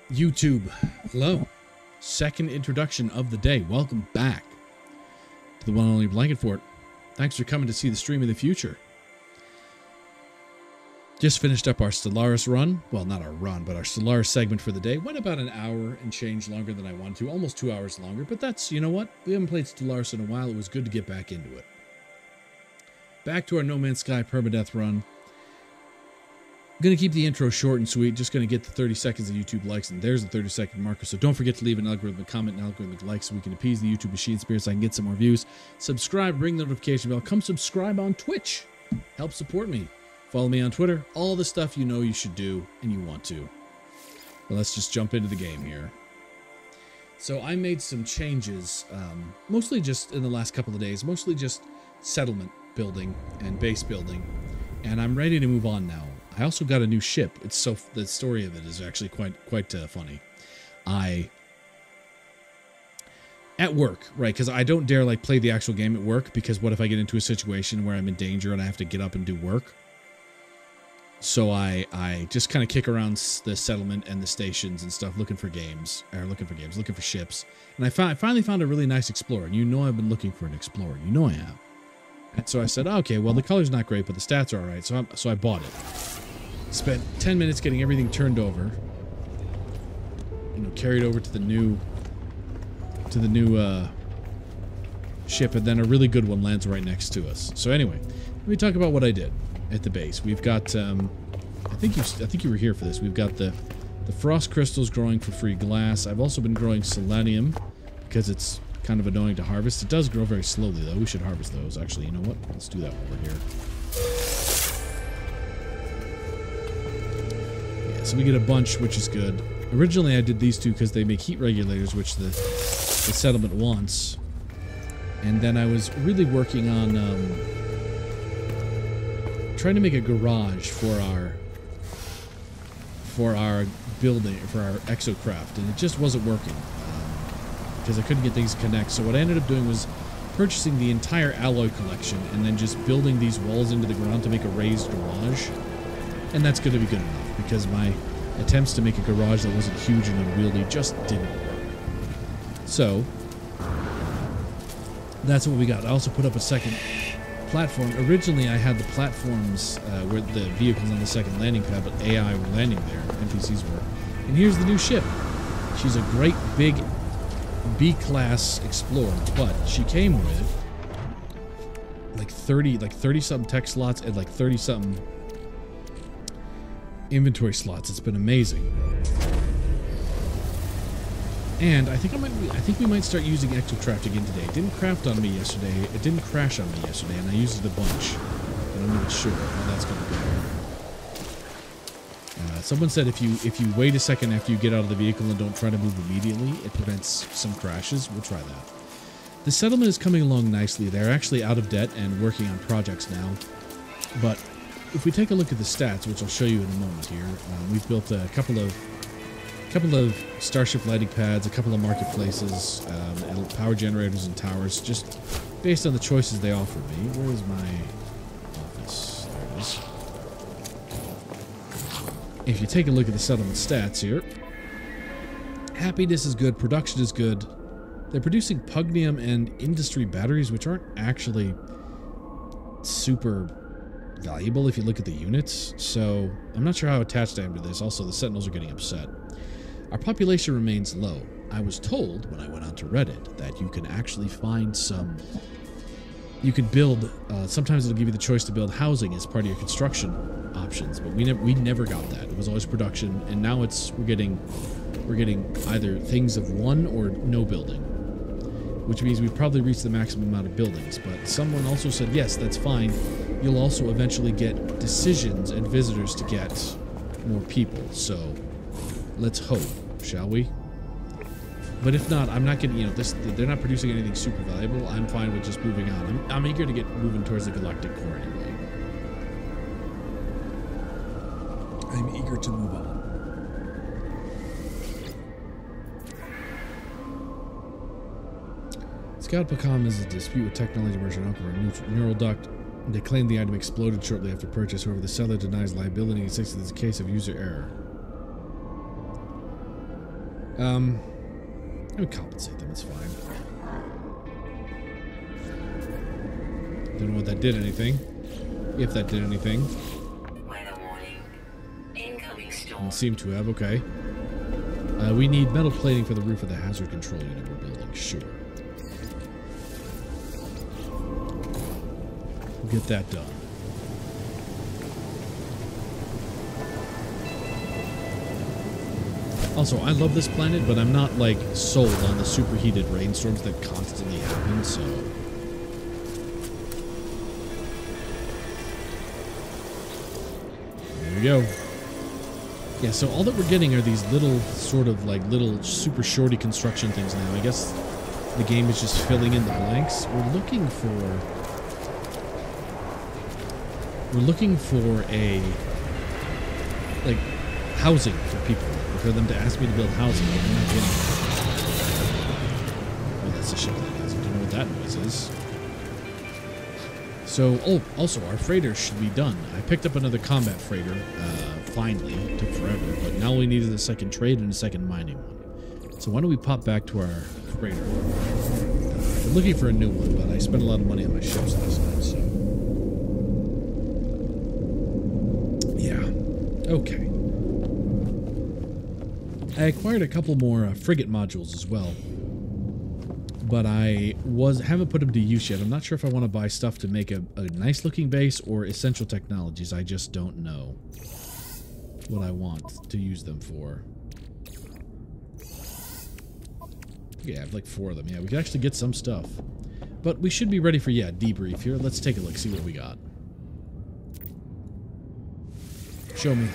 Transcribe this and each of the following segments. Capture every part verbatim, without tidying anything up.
YouTube, hello. Second introduction of the day. Welcome back to the one and only Blanket Fort. Thanks for coming to see the stream of the future. Just finished up our Stellaris run. Well, not our run, but our Stellaris segment for the day. Went about an hour and change longer than I wanted to. Almost two hours longer, but that's, you know what? We haven't played Stellaris in a while. It was good to get back into it. Back to our No Man's Sky permadeath run. I'm going to keep the intro short and sweet. Just going to get the thirty seconds of YouTube likes, and there's the thirty second marker. So don't forget to leave an algorithmic comment and algorithmic like so we can appease the YouTube machine spirit so I can get some more views. Subscribe, ring the notification bell. Come subscribe on Twitch. Help support me. Follow me on Twitter. All the stuff you know you should do and you want to. But let's just jump into the game here. So I made some changes, um, mostly just in the last couple of days, mostly just settlement building and base building. And I'm ready to move on now. I also got a new ship. It's so the story of it is actually quite quite uh, funny. I at work, right? Because I don't dare like play the actual game at work because what if I get into a situation where I'm in danger and I have to get up and do work? So I I just kind of kick around the settlement and the stations and stuff, looking for games or looking for games, looking for ships. And I found I finally found a really nice Explorer. And you know I've been looking for an Explorer. You know I have. And so I said, okay, well the color's not great, but the stats are all right. So I so I bought it. Spent ten minutes getting everything turned over, you know, carried over to the new, to the new uh, ship, and then a really good one lands right next to us. So anyway, let me talk about what I did at the base. We've got, um, I think you, I think you were here for this. We've got the, the frost crystals growing for free glass. I've also been growing selenium because it's kind of annoying to harvest. It does grow very slowly though. We should harvest those. Actually, you know what? Let's do that while we're here. So we get a bunch, which is good. Originally, I did these two because they make heat regulators, which the, the settlement wants. And then I was really working on um, trying to make a garage for our for our building, for our exocraft, and it just wasn't working um, because I couldn't get things to connect. So what I ended up doing was purchasing the entire alloy collection and then just building these walls into the ground to make a raised garage. And that's going to be good enough because my attempts to make a garage that wasn't huge and unwieldy just didn't work. So that's what we got. I also put up a second platform. Originally, I had the platforms uh, where the vehicles on the second landing pad, but A I were landing there. N P Cs were. And here's the new ship. She's a great big B-class Explorer, but she came with like thirty, like thirty something tech slots and like thirty something inventory slots. It's been amazing. And I think I might I think we might start using Exocraft again today. It didn't craft on me yesterday. It didn't crash on me yesterday, and I used it a bunch. But I'm not sure how that's going to go. Uh, someone said if you if you wait a second after you get out of the vehicle and don't try to move immediately, it prevents some crashes. We'll try that. The settlement is coming along nicely. They're actually out of debt and working on projects now. But if we take a look at the stats, which I'll show you in a moment here, um, we've built a couple of couple of starship landing pads, a couple of marketplaces, um, and power generators and towers, just based on the choices they offered me. Where is my office? There it is. If you take a look at the settlement stats here, happiness is good, production is good. They're producing pugnium and industry batteries, which aren't actually super valuable if you look at the units, so I'm not sure how attached I am to this. Also, the Sentinels are getting upset. Our population remains low. I was told when I went onto Reddit that you can actually find some... You could build... Uh, sometimes it'll give you the choice to build housing as part of your construction options, but we never we never got that. It was always production, and now it's we're getting we're getting either things of one or no building, which means we've probably reached the maximum amount of buildings. But someone also said, yes, that's fine. You'll also eventually get decisions and visitors to get more people. So let's hope, shall we? But if not, I'm not getting, you know, this, they're not producing anything super valuable. I'm fine with just moving on. I'm, I'm eager to get moving towards the galactic core anyway. I'm eager to move on. Scout Pacom is a dispute with technology merchant Alcor, neural duct. They claim the item exploded shortly after purchase. However, the seller denies liability and insists that it's a case of user error. Um, let me compensate them. It's fine. Don't know what that did anything. If that did anything. Weather warning. Incoming storm. Doesn't seem to have. Okay. Uh, we need metal plating for the roof of the hazard control unit we're building. Sure. We'll get that done. Also, I love this planet, but I'm not, like, sold on the superheated rainstorms that constantly happen, so... There we go. Yeah, so all that we're getting are these little, sort of, like, little super shorty construction things now. I guess the game is just filling in the blanks. We're looking for... We're looking for a... Like, housing for people. For them to ask me to build housing, but I'm not getting it. Oh, that's the ship that is. I don't know what that noise is. So, oh, also, our freighter should be done. I picked up another combat freighter, uh, finally. It took forever, but now we needed a second trade and a second mining one. So why don't we pop back to our freighter? I'm looking for a new one, but I spent a lot of money on my ships last night, so... Yeah. Okay. I acquired a couple more uh, frigate modules as well, but I was haven't put them to use yet. I'm not sure if I want to buy stuff to make a, a nice looking base or essential technologies. I just don't know what I want to use them for. Yeah, I have like four of them. Yeah, we could actually get some stuff, but we should be ready for, yeah, debrief here. Let's take a look, see what we got. Show me.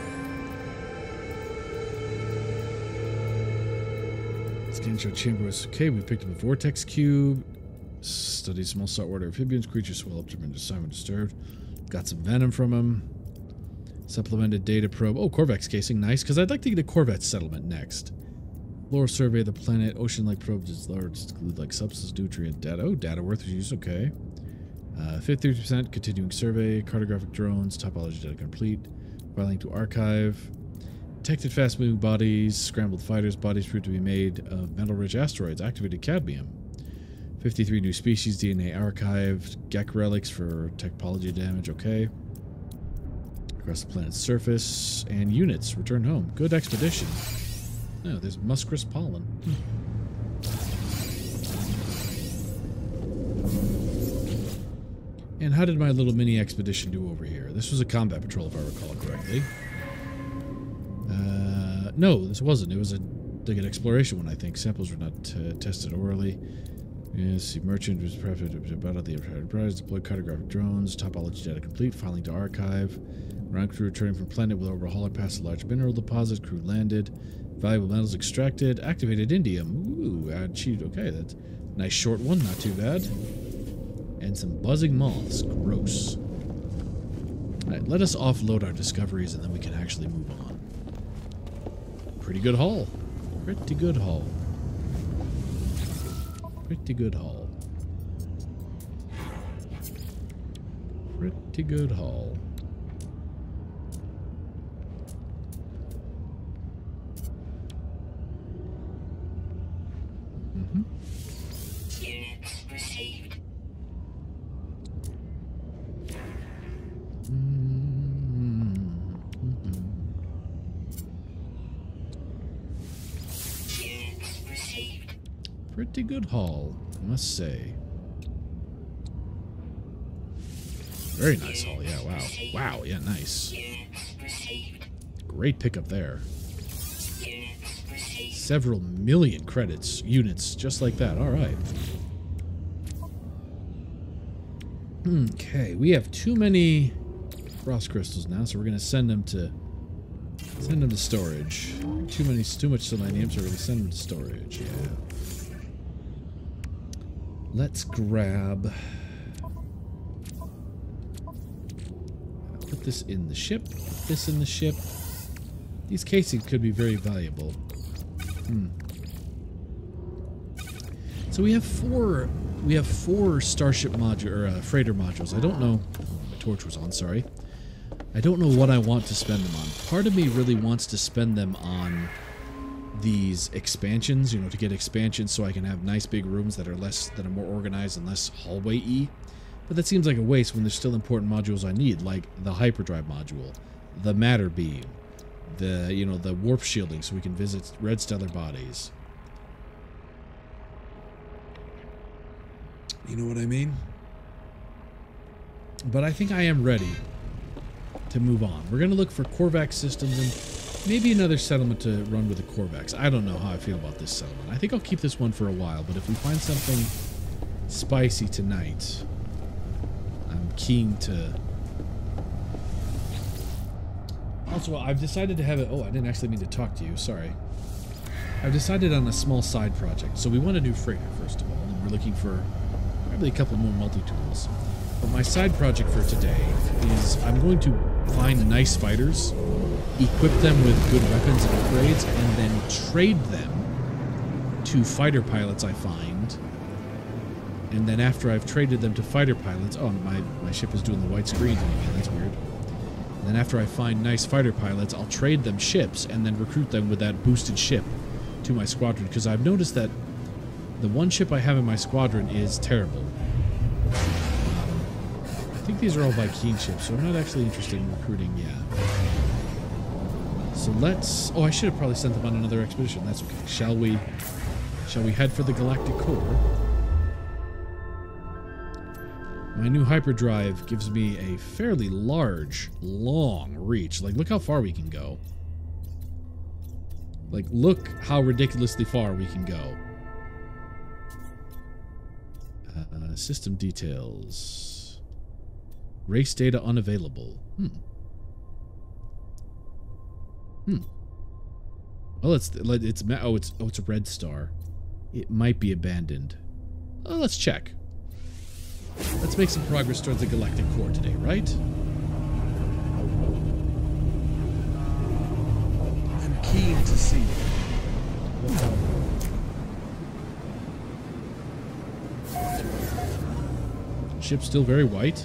Scanshot chamber was okay. We picked up a vortex cube. Studied small saltwater amphibians. Creatures swell up to tremendous time when disturbed. Got some venom from them. Supplemented data probe. Oh, Corvex casing. Nice, because I'd like to get a Corvette settlement next. Lore survey of the planet. Ocean-like probes is large. Exclude like substance nutrient data. Oh, data worth use. Okay. Uh, fifty percent continuing survey. Cartographic drones. Topology data complete. Filing to archive. Detected fast-moving bodies, scrambled fighters, bodies proved to be made of metal-rich asteroids, activated cadmium. fifty-three new species, D N A archived, Gek relics for topology damage, okay. Across the planet's surface, and units returned home. Good expedition. Oh, there's Muskris pollen. Hmm. And how did my little mini expedition do over here? This was a combat patrol, if I recall correctly. Uh, no, this wasn't. It was a like an exploration one, I think. Samples were not uh, tested orally. Yes, the merchant was prepped about the enterprise. Deployed cartographic drones. Topology data complete. Filing to archive. Ground crew returning from planet with overhauler past a large mineral deposit. Crew landed. Valuable metals extracted. Activated indium. Ooh, add cheat. Okay, that's a nice short one. Not too bad. And some buzzing moths. Gross. Alright, let us offload our discoveries and then we can actually move on. Pretty good haul. Pretty good haul. Pretty good haul. Pretty good haul. Mm-hmm. Units received. Pretty good haul, I must say. Very nice haul, yeah, wow. Wow, yeah, nice. Great pickup there. Several million credits, units, just like that, alright. Okay, we have too many frost crystals now, so we're going to send them to send them to storage. Too many, too much selenium, so we're going to send them to storage, yeah. Let's grab... Put this in the ship. Put this in the ship. These casings could be very valuable. Hmm. So we have four... We have four starship module or uh, freighter modules. I don't know... Oh, my torch was on, sorry. I don't know what I want to spend them on. Part of me really wants to spend them on these expansions, you know, to get expansions so I can have nice big rooms that are less, that are more organized and less hallway-y. But that seems like a waste when there's still important modules I need, like the hyperdrive module, the matter beam, the, you know, the warp shielding so we can visit red stellar bodies. You know what I mean? But I think I am ready to move on. We're going to look for Korvax systems and maybe another settlement to run with the Korvax. I don't know how I feel about this settlement. I think I'll keep this one for a while, but if we find something spicy tonight, I'm keen to... Also, I've decided to have it... Oh, I didn't actually mean to talk to you. Sorry. I've decided on a small side project. So we want a new freighter, first of all, and we're looking for probably a couple more multi-tools. But my side project for today is I'm going to find nice fighters, equip them with good weapons and upgrades, and then trade them to fighter pilots I find. And then after I've traded them to fighter pilots... Oh, my, my ship is doing the white screen again. That's weird. And then after I find nice fighter pilots, I'll trade them ships and then recruit them with that boosted ship to my squadron. Because I've noticed that the one ship I have in my squadron is terrible. I think these are all Vy'keen ships, so I'm not actually interested in recruiting yet. So let's... Oh, I should have probably sent them on another expedition. That's okay. Shall we... Shall we head for the Galactic Core? My new hyperdrive gives me a fairly large, long reach. Like, look how far we can go. Like, look how ridiculously far we can go. Uh, system details. Race data unavailable. Hmm. Hmm. Well, it's it's oh it's oh it's a red star. It might be abandoned. Oh, let's check. Let's make some progress towards the Galactic Core today, right? I'm keen to see. Ship's still very white.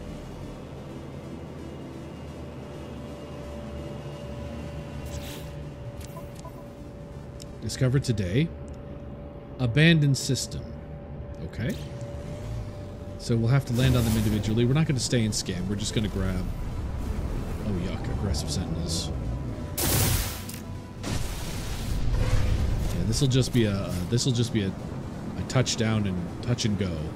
Discovered today. Abandoned system. Okay. So we'll have to land on them individually. We're not going to stay and scan. We're just going to grab... Oh, yuck. Aggressive sentinels. Yeah, this will just be a... Uh, this will just be a, a touchdown and touch and go.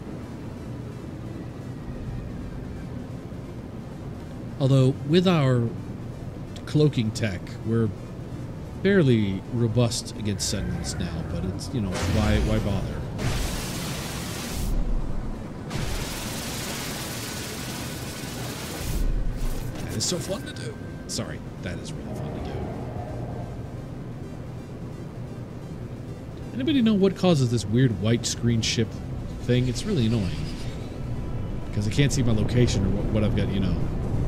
Although, with our cloaking tech, we're fairly robust against sentinels now, but it's, you know, why, why bother? That is so fun to do. Sorry, that is really fun to do. Anybody know what causes this weird white screen ship thing? It's really annoying. Because I can't see my location or what, what I've got, you know.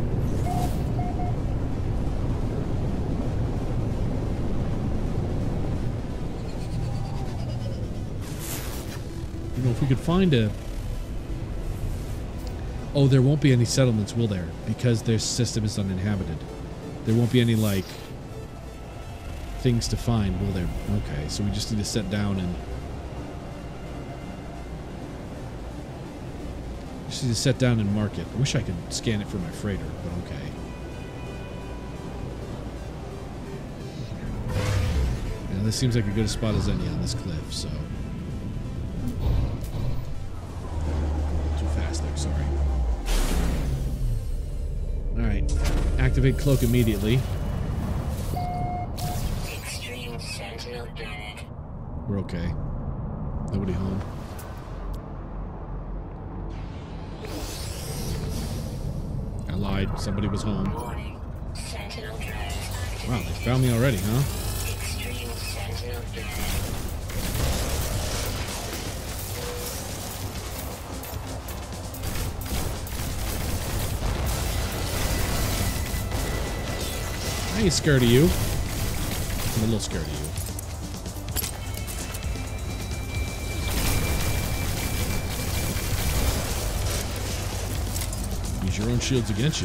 You know, if we could find a... Oh, there won't be any settlements, will there? Because their system is uninhabited. There won't be any, like, things to find, will there? Okay, so we just need to sit down and... Just need to sit down and mark it. I wish I could scan it for my freighter, but okay. Yeah, this seems like a good spot as any on this cliff, so... Sorry. Alright. Activate cloak immediately. Extreme Sentinel unit. We're okay. Nobody home. I lied. Somebody was home. Warning. Sentinel drones activated. Wow, they found me already, huh? Extreme Sentinel unit. I ain't scared of you. I'm a little scared of you. Use your own shields against you.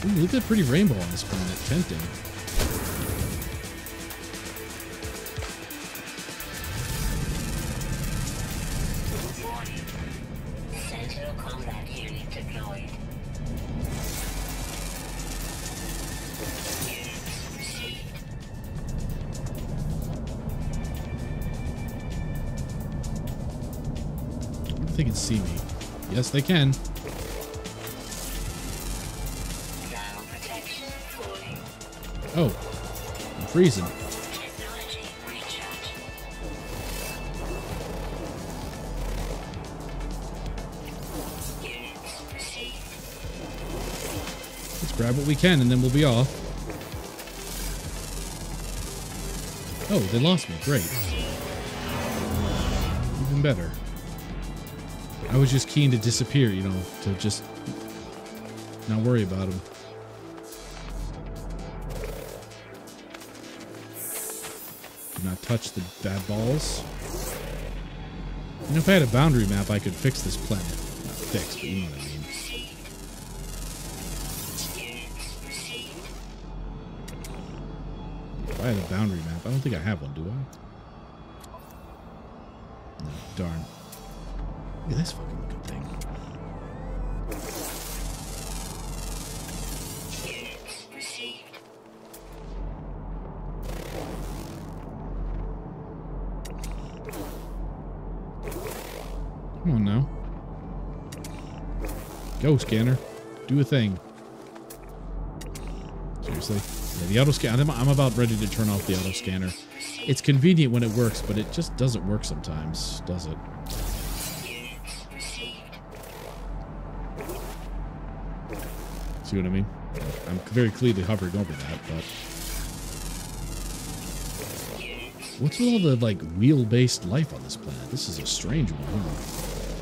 Ooh, look at that pretty rainbow on this planet. Tempting. Warning. Sentinel combat unit deployed. Units received. I wonder if they can see me. Yes, they can. Ground protection fully. Oh, I'm freezing. Technology recharge. Units received. Let's grab what we can and then we'll be off. Oh, they lost me. Great. Even better. I was just keen to disappear, you know, to just not worry about them. Do not touch the bad balls. You know, if I had a boundary map, I could fix this planet. Not fix, but you know what I mean. If I had a boundary map, I don't think I have one, do I? No, darn. Look at this fucking looking thing. Units received. Come on now. Go, scanner. Do a thing. Seriously? Yeah, the auto scanner. I'm, I'm about ready to turn off the auto scanner. It's convenient when it works, but it just doesn't work sometimes, does it? Units received. See what I mean? I'm very clearly hovering over that, but... What's with all the, like, wheel-based life on this planet? This is a strange one, huh?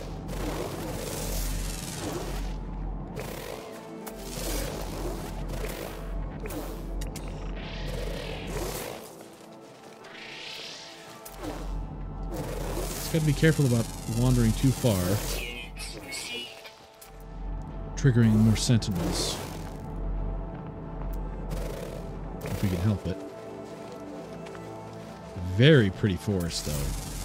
Gotta be careful about wandering too far, triggering more sentinels, if we can help it. Very pretty forest, though.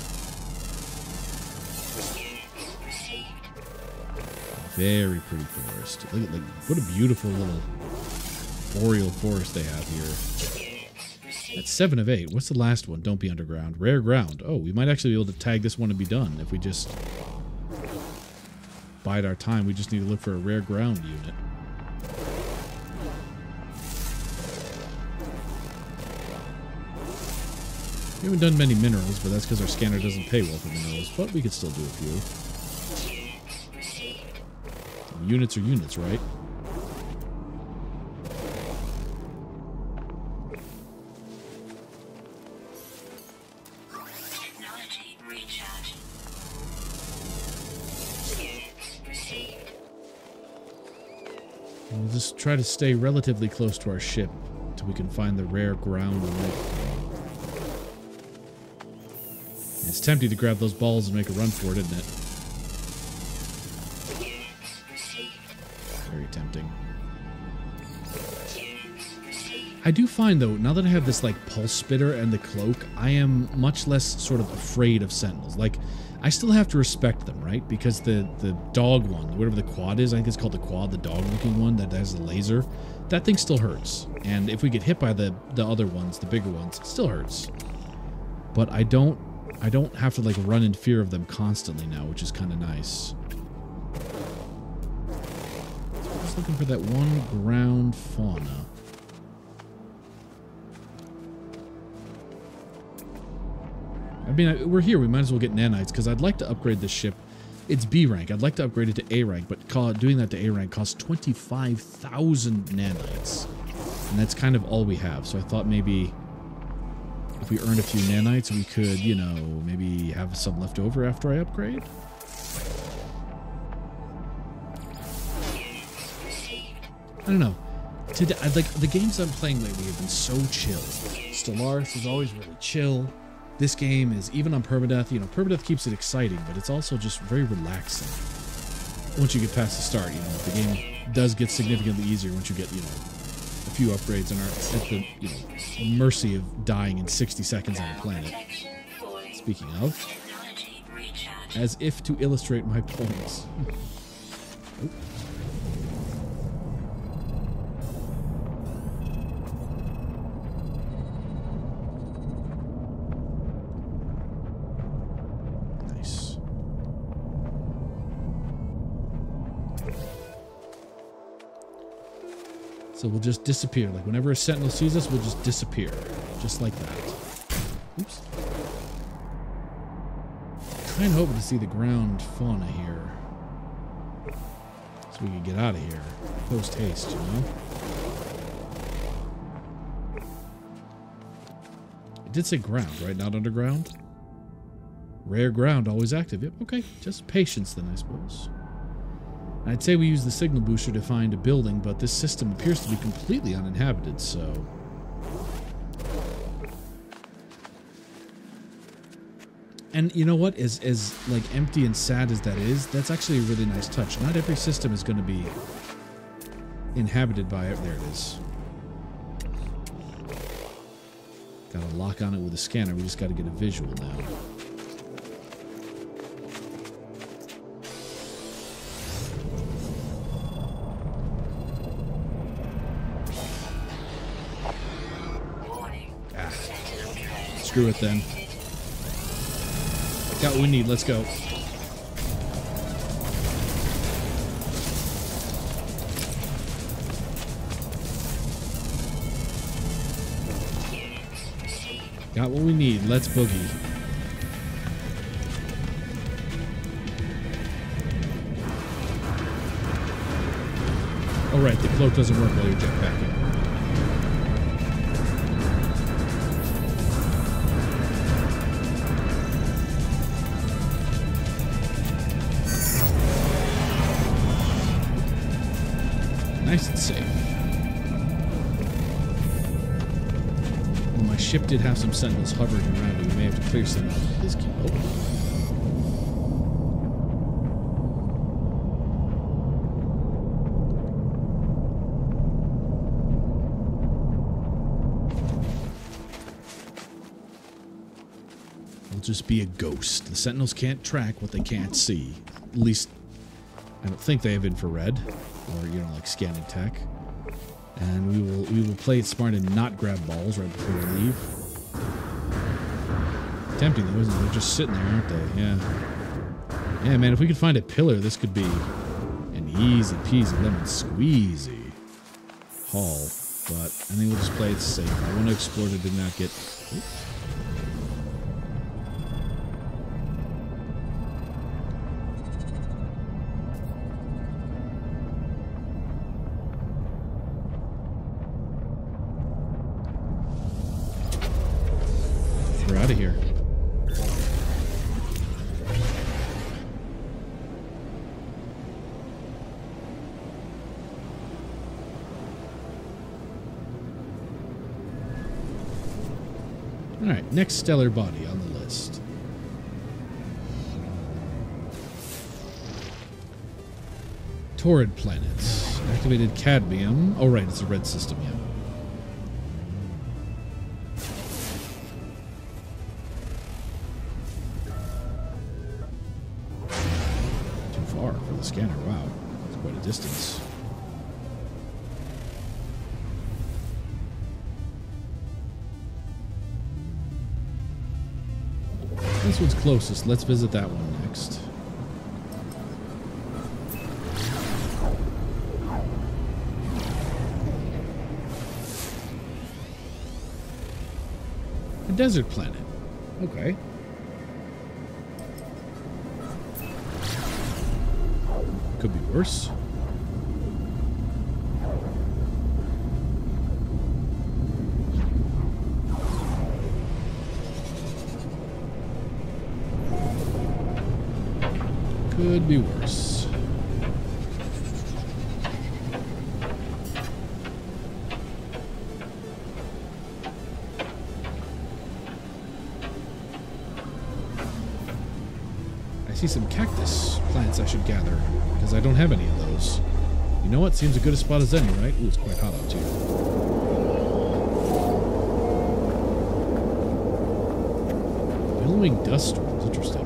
Very pretty forest. Look at, like, what a beautiful little boreal forest they have here. That's seven of eight. What's the last one? Don't be underground. Rare ground. Oh, we might actually be able to tag this one and be done if we just bide our time. We just need to look for a rare ground unit. We haven't done many minerals, but that's because our scanner doesn't pay well for minerals, but we could still do a few. Units are units, right? We'll just try to stay relatively close to our ship until we can find the rare ground life. It's tempting to grab those balls and make a run for it, isn't it? Very tempting. I do find, though, now that I have this, like, pulse spitter and the cloak, I am much less sort of afraid of sentinels. Like, I still have to respect them, right? Because the, the dog one, whatever the quad is, I think it's called the quad, the dog-looking one that has the laser, that thing still hurts. And if we get hit by the, the other ones, the bigger ones, it still hurts. But I don't, I don't have to, like, run in fear of them constantly now, which is kind of nice. So I'm just looking for that one ground fauna. I mean, I, we're here. We might as well get nanites, because I'd like to upgrade this ship. It's B rank. I'd like to upgrade it to A rank, but call, doing that to A rank costs twenty-five thousand nanites. And that's kind of all we have. So I thought maybe if we earned a few nanites, we could, you know, maybe have some left over after I upgrade. I don't know. Today, like, the games I'm playing lately have been so chill. Stellaris is always really chill. This game is, even on permadeath, you know, permadeath keeps it exciting, but it's also just very relaxing. Once you get past the start, you know, the game does get significantly easier once you get, you know, a few upgrades and are at the, you know, mercy of dying in sixty seconds on the planet. Protection falling. Speaking of, Technology recharge. as if to illustrate my points. Oh. Nice. So we'll just disappear. Like whenever a sentinel sees us, we'll just disappear. Just like that. Oops. Kind of hoping to see the ground fauna here. So we can get out of here. Post haste, you know? It did say ground, right? Not underground? Rare ground, always active. Yep, okay. Just patience then, I suppose. I'd say we use the signal booster to find a building, but this system appears to be completely uninhabited, so... And you know what? As, as like empty and sad as that is, that's actually a really nice touch. Not every system is going to be inhabited by it. There it is. Got a lock on it with a scanner. We just got to get a visual now. Warning. Ah, Sentinel drone. screw it then. Got what we need. Let's go. Units received. Got what we need. Let's boogie. Oh, right. The cloak doesn't work while you're jetpacking. Nice and safe. Well, my ship did have some sentinels hovering around it. We may have to clear some out. This keep open. I'll just be a ghost. The sentinels can't track what they can't see. At least, I don't think they have infrared. Or, you know, like scanning tech. And we will we will play it smart and not grab balls right before we leave. Tempting though, isn't it? They're just sitting there, aren't they? Yeah. Yeah, man, if we could find a pillar, this could be an easy peasy lemon squeezy haul. But I think we'll just play it safe. I want to explore to did not get... Oops. We're out of here. Alright, next stellar body on the list. Torrid planets. Activated cadmium. Oh, right, it's a red system, yeah. For the scanner, wow, it's quite a distance. This one's closest. Let's visit that one next. A desert planet. Okay. Could be worse. Could be worse. I see some cactus plants I should gather, because I don't have any of those. You know what? Seems a good a spot as any, right? Ooh, it's quite hot out, too. Billowing dust storms. Interesting.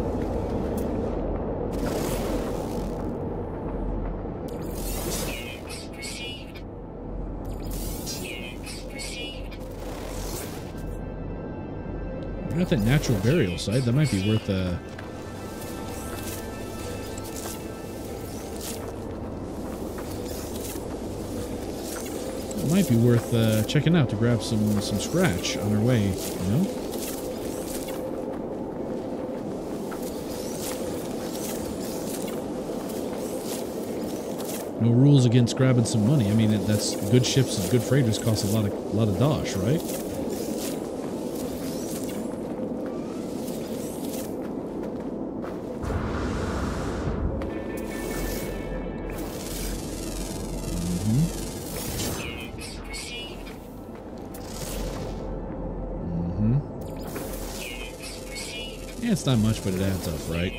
We got that natural burial site. That might be worth uh it might be worth uh, checking out to grab some some scratch on our way, you know? No rules against grabbing some money. I mean, that's good ships and good freighters cost a lot of a lot of dosh, right? Yeah, it's not much, but it adds up, right?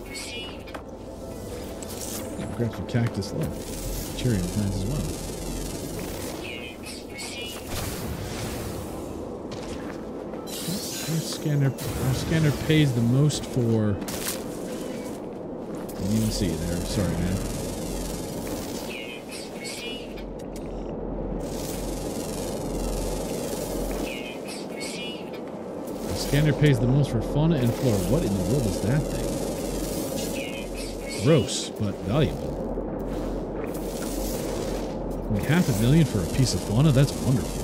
Yeah, grab some cactus left. Cheerium plants as well. Our scanner, our scanner pays the most for. Didn't even see you there. Sorry, man. Scanner pays the most for fauna and flora. What in the world is that thing? Gross, but valuable. I mean, half a million for a piece of fauna? That's wonderful.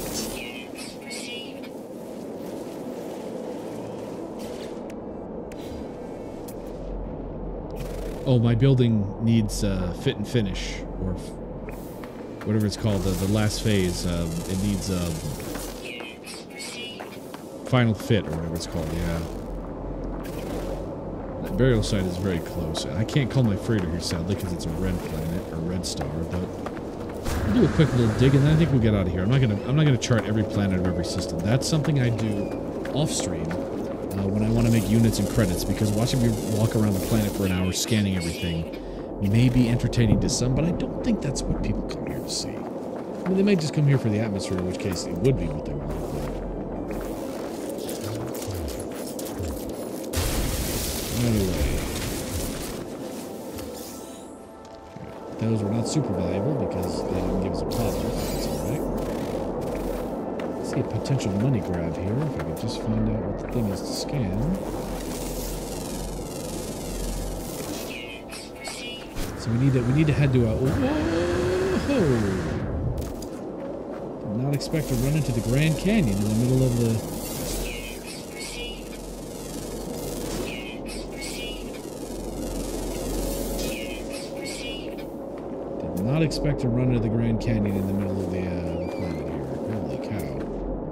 Oh, my building needs uh, fit and finish, or f whatever it's called, the, the last phase. Um, it needs... Um, Final fit, or whatever it's called, yeah. That burial site is very close. I can't call my freighter here, sadly, because it's a red planet, or red star, but I'll do a quick little dig, and then I think we'll get out of here. I'm not gonna I'm not gonna chart every planet of every system. That's something I do off-stream uh, when I want to make units and credits, because watching me walk around the planet for an hour scanning everything may be entertaining to some, but I don't think that's what people come here to see. I mean, they might just come here for the atmosphere, in which case it would be what they want. Anyway, those were not super valuable because they didn't give us a profit. That's alright. Let's see a potential money grab here. If I could just find out what the thing is to scan. So we need to we need to head to a. Whoa! Did not expect to run into the Grand Canyon in the middle of the. Not expect to run into the Grand Canyon in the middle of the, uh, the planet here. Holy cow.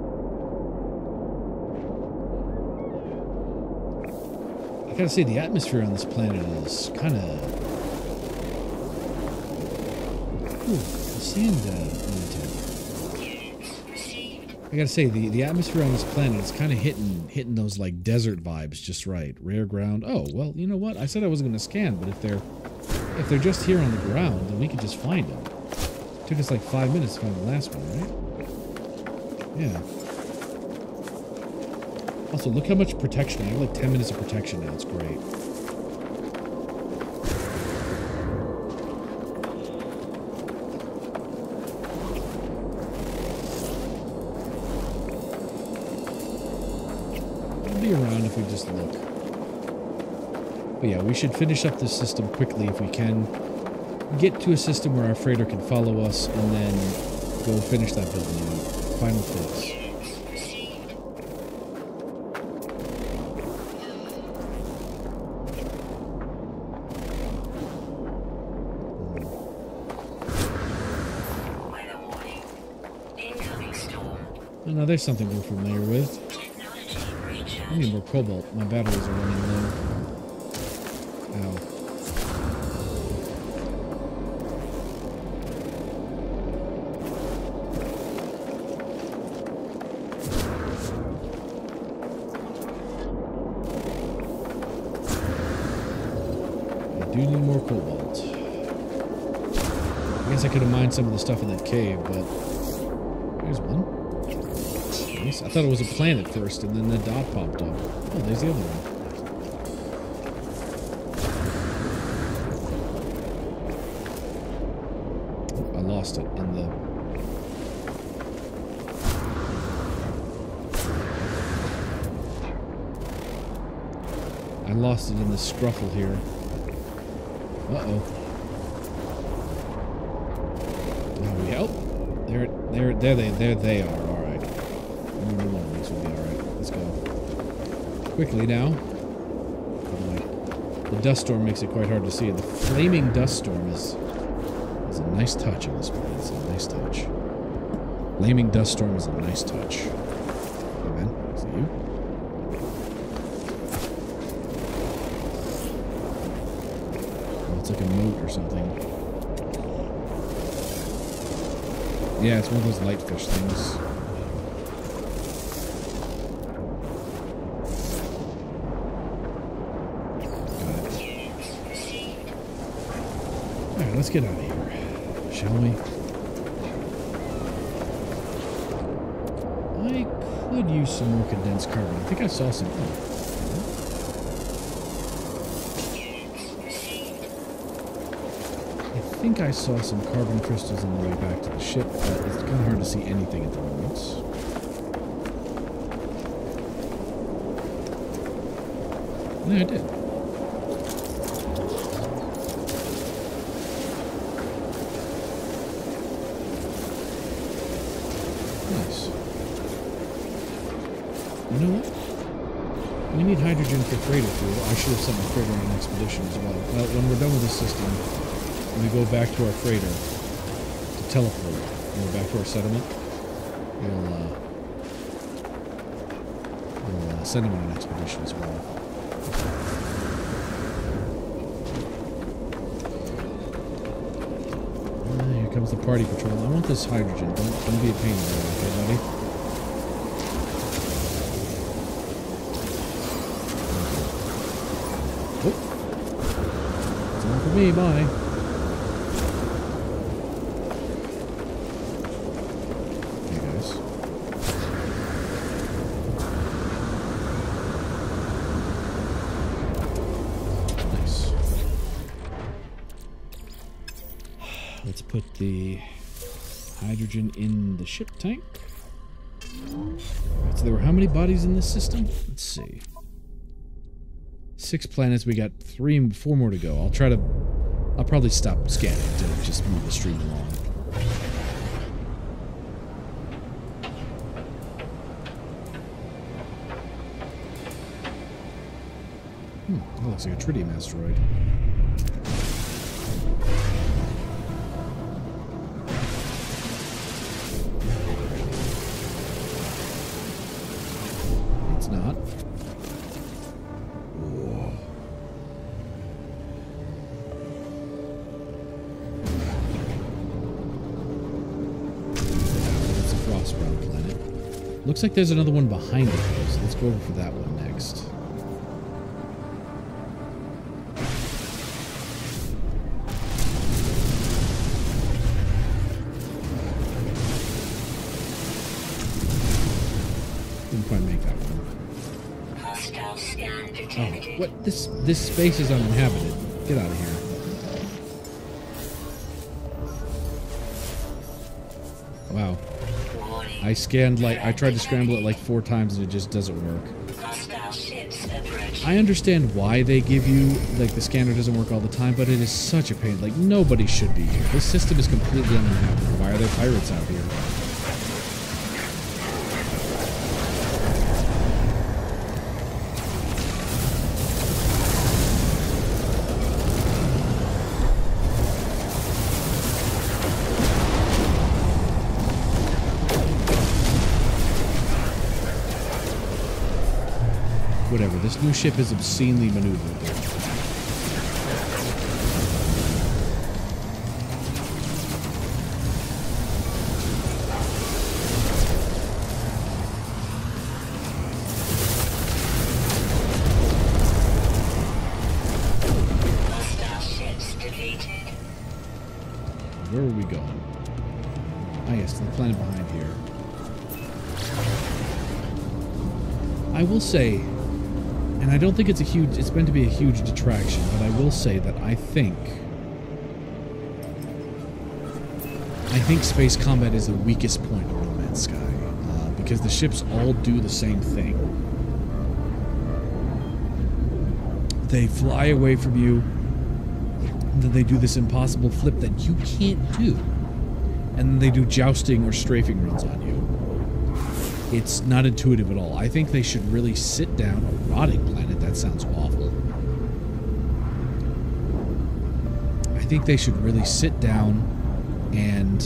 I gotta say, the atmosphere on this planet is kind of... Ooh, the sand uh, I gotta say, the, the atmosphere on this planet is kind of hitting hitting those, like, desert vibes just right. Rare ground. Oh, well, you know what? I said I wasn't going to scan, but if they're... If they're just here on the ground, then we could just find them. It took us like five minutes to find the last one, right? Yeah. Also, look how much protection. I have like ten minutes of protection now. It's great. I'll be around if we just look. But yeah, we should finish up this system quickly if we can. Get to a system where our freighter can follow us, and then go finish that building out. Final fix. Oh, no, there's something we're familiar with. I need more cobalt. My batteries are running low. Ow. I do need more cobalt. I guess I could have mined some of the stuff in that cave, but there's one. Nice. I thought it was a planet first, and then the dot popped up. Oh, there's the other one. Oh, I lost it in the... I lost it in the scruffle here. Uh-oh. Now we help. There, there, there they, there they are. All right. Only one of these will be all right. Let's go quickly now. The dust storm makes it quite hard to see. The flaming dust storm is is a nice touch on this planet. It's a nice touch. Flaming dust storm is a nice touch. Hey man, is it you? Oh, it's like a moat or something. Yeah, it's one of those light fish things. Got it. Alright, let's get out of here, shall we? I could use some more condensed carbon. I think I saw some. Oh. I think I saw some carbon crystals on the way back to the ship, but it's kind of hard to see anything at the moment. Yeah, I did. Nice. You know what? We need hydrogen for freighter fuel. I should have sent my freighter on an expedition as well. Well, when we're done with this system, when we go back to our freighter to teleport, and we're back to our settlement, we'll, uh, we'll uh, send him on an expedition as well. Uh, here comes the party patrol. I want this hydrogen. Don't, don't be a pain in the ass, okay, buddy? Oh. It's not for me, bye. Let's put the hydrogen in the ship tank. Right, so there were how many bodies in this system? Let's see. Six planets. We got three, four more to go. I'll try to... I'll probably stop scanning to just move the stream along. Hmm, that looks like a tritium asteroid. It's not. Whoa. It's a frost-brown planet. Looks like there's another one behind it, though, so let's go over for that one next. Didn't quite make that one. Hostile scan Oh, detected. what? This this space is uninhabited. Get out of here. Wow. Warning. I scanned like I tried to scramble it like four times and it just doesn't work. Hostile ships approaching. I understand why they give you like the scanner doesn't work all the time, but it is such a pain. Like nobody should be here. This system is completely uninhabitable. Why are there pirates out here? Whatever, this new ship is obscenely maneuverable. Hostile ships defeated. Where are we going? Ah, yes, to the planet behind here. I will say, and I don't think it's a huge, it's meant to be a huge detraction, but I will say that I think, I think space combat is the weakest point of No Man's Sky, uh, because the ships all do the same thing. They fly away from you, and then they do this impossible flip that you can't do, and then they do jousting or strafing runs on you. It's not intuitive at all. I think they should really sit down. A rotting planet, that sounds awful. I think they should really sit down and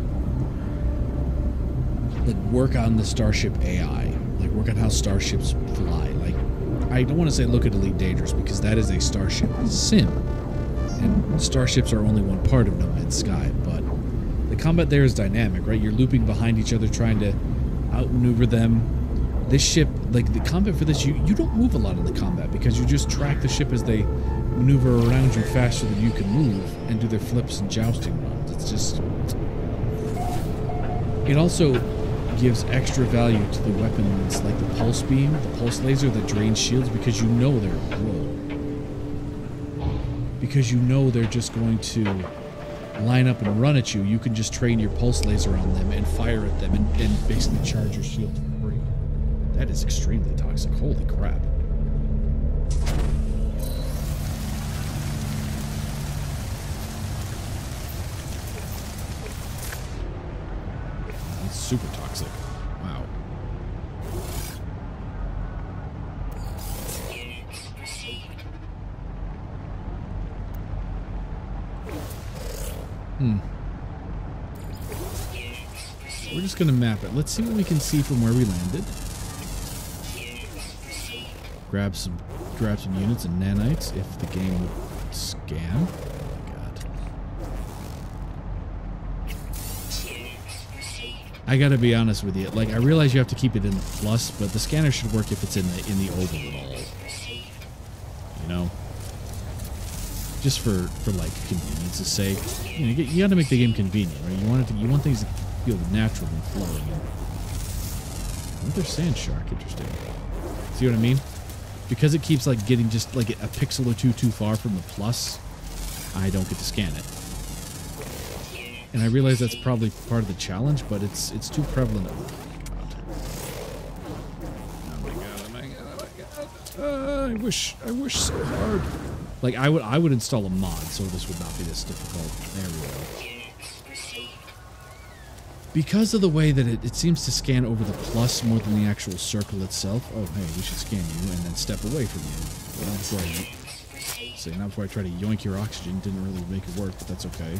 like work on the starship A I. Like work on how starships fly. Like, I don't want to say look at Elite Dangerous because that is a starship sim. And starships are only one part of No Man's Sky, but the combat there is dynamic, right? You're looping behind each other trying to outmaneuver them. This ship, like the combat for this, you, you don't move a lot in the combat because you just track the ship as they maneuver around you faster than you can move and do their flips and jousting runs. It's just... It also gives extra value to the weapons like the pulse beam, the pulse laser that drains shields because you know they're low. Because you know they're just going to line up and run at you, you can just train your pulse laser on them and fire at them and, and basically charge your shield for free. That is extremely toxic. Holy crap. That's super toxic. Wow. Hmm. We're just going to map it. Let's see what we can see from where we landed. Grab some grab some units and nanites if the game would scan. Oh my god. I gotta be honest with you. Like, I realize you have to keep it in the plus, but the scanner should work if it's in the in the oval at all. You know? Just for, for like convenience's sake. You know, you, you gotta make the game convenient, right? You want it to, you want things to feel natural and flowing. Another sand shark, interesting. See what I mean? Because it keeps like getting just like a pixel or two too far from the plus, I don't get to scan it. And I realize that's probably part of the challenge, but it's it's too prevalent. Oh my god! Oh my god! Oh my god! Oh my god! Uh, I wish I wish so hard. Like I would I would install a mod so this would not be this difficult. There we go. Because of the way that it, it seems to scan over the plus more than the actual circle itself. Oh, hey, we should scan you and then step away from you. Well, before I, say, not before I try to yoink your oxygen. Didn't really make it work, but that's okay.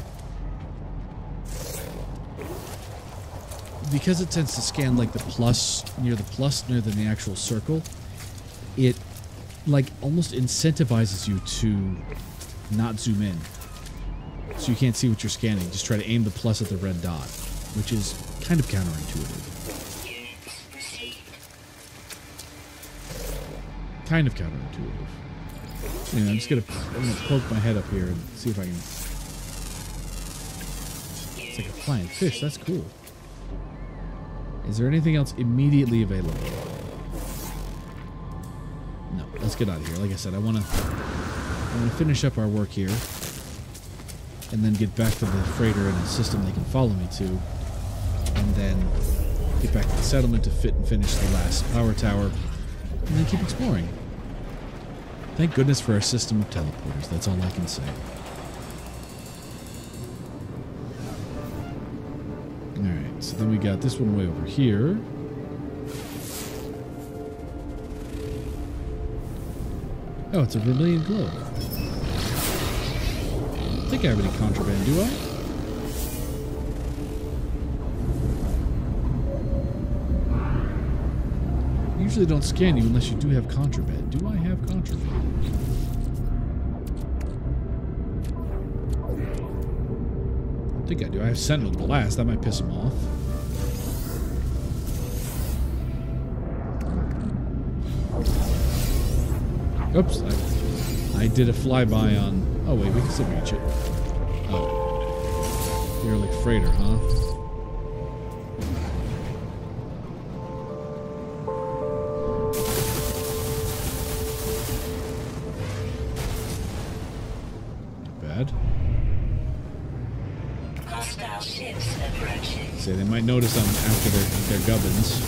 Because it tends to scan like the plus, near the plus, near than the actual circle, it like almost incentivizes you to not zoom in. So you can't see what you're scanning. Just try to aim the plus at the red dot, which is kind of counterintuitive. Kind of counterintuitive. Anyway, I'm just gonna, I'm gonna poke my head up here and see if I can... It's like a flying fish, that's cool. Is there anything else immediately available? No, let's get out of here. Like I said, I wanna, I wanna finish up our work here and then get back to the freighter in a system they can follow me to. And then get back to the settlement to fit and finish the last power tower, and then keep exploring. Thank goodness for our system of teleporters, that's all I can say. Alright, so then we got this one way over here. Oh, it's a vermilion globe. I don't think I have any contraband, do I? Usually don't scan you unless you do have contraband. Do I have contraband? I think I do. I have Sentinel Glass. That might piss him off. Oops. I, I did a flyby on... Oh, wait. We can still reach it. Oh. freighter, huh? Bad. Hostile ships approaching. Say they might notice them after their their gubbins.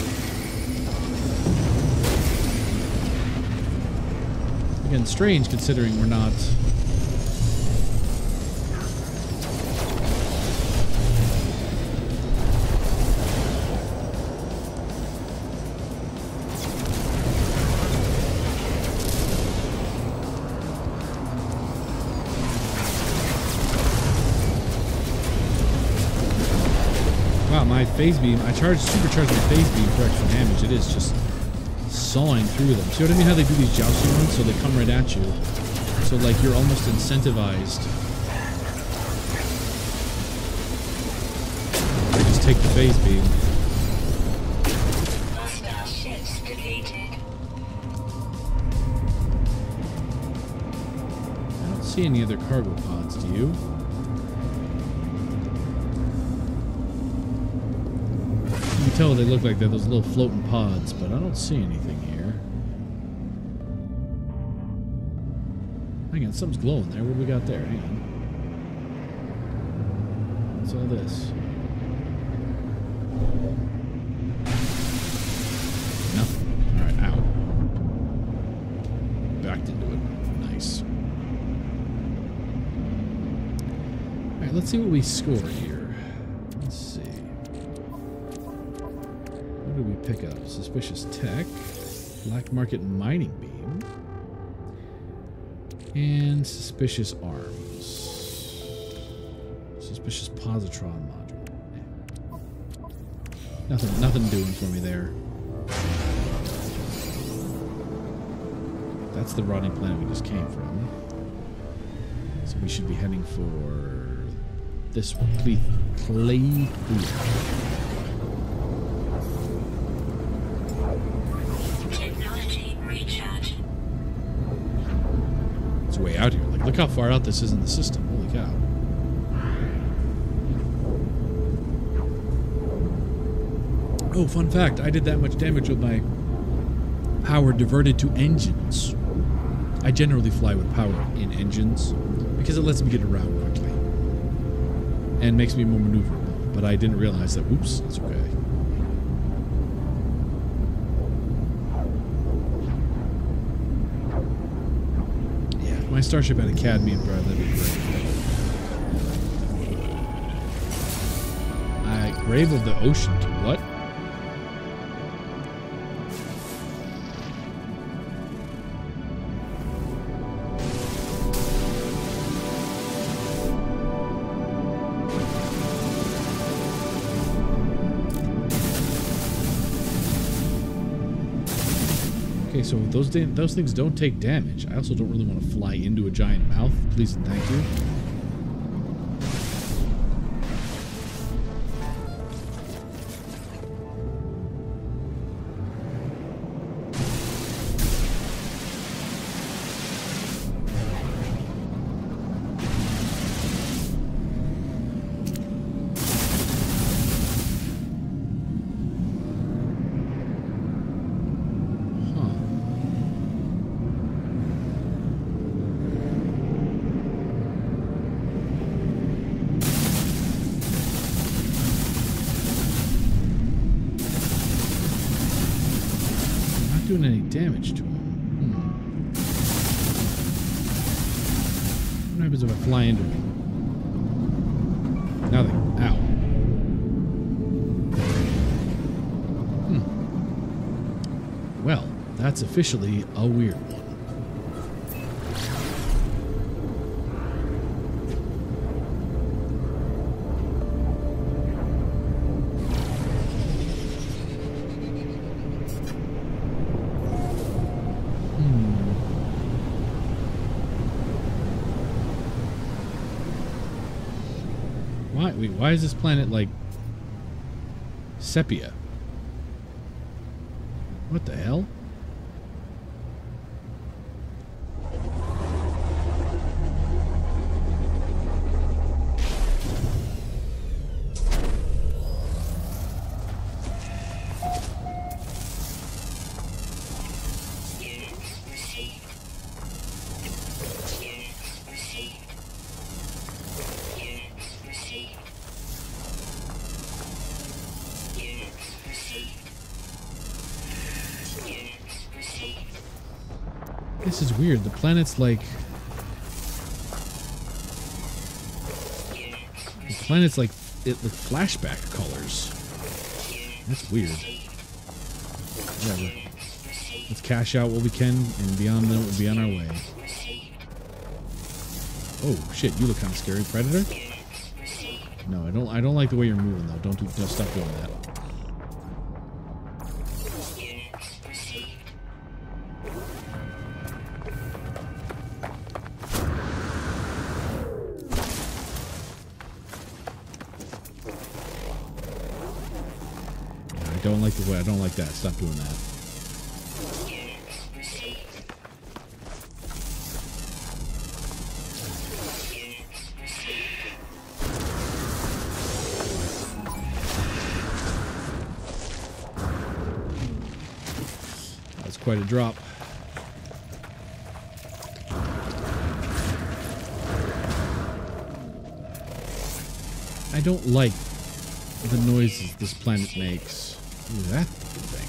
Again, strange considering we're not. Wow, my phase beam, I charged supercharged my phase beam for extra damage. It is just sawing through them. See what I mean? How they do these jousting runs? So they come right at you. So like you're almost incentivized to just take the phase beam. Hostile ships defeated. I don't see any other cargo pods, do you? You can tell they look like they're those little floating pods, but I don't see anything here. Hang on, something's glowing there. What do we got there? Hang on. What's all this? Nothing. Alright, ow. Backed into it. Nice. Alright, let's see what we score here. Let's see. What did we pick up? Suspicious tech, black market mining beam, and suspicious arms. Suspicious positron module. Eh. Nothing, nothing doing for me there. That's the rotting planet we just came from. So we should be heading for this one, Cle Claythea. It's way out here. Like, look how far out this is in the system. Holy cow. Oh, fun fact. I did that much damage with my power diverted to engines. I generally fly with power in engines because it lets me get around quickly and makes me more maneuverable. But I didn't realize that. Oops, it's okay. My starship had a cadmium drive, that'd be great. Uh, Grave of the Ocean. What? Okay, so those those things don't take damage. I also don't really want to fly into a giant mouth. Please and thank you. Doing any damage to him. Hmm. What happens if I fly into him? Nothing. Ow. Hmm. Well, that's officially a weird one. Why, wait, why is this planet like sepia? What the hell? This is weird. The planet's like... The planet's like... It like flashback colors. That's weird. Whatever. Let's cash out what we can and beyond that we'll be on our way. Oh shit, you look kind of scary, Predator. No, I don't. I don't like the way you're moving though. Don't do. Don't stop doing that. I don't like the way. I don't like that. Stop doing that. Quite a drop. I don't like the noises this planet makes. Ooh, that's a good thing.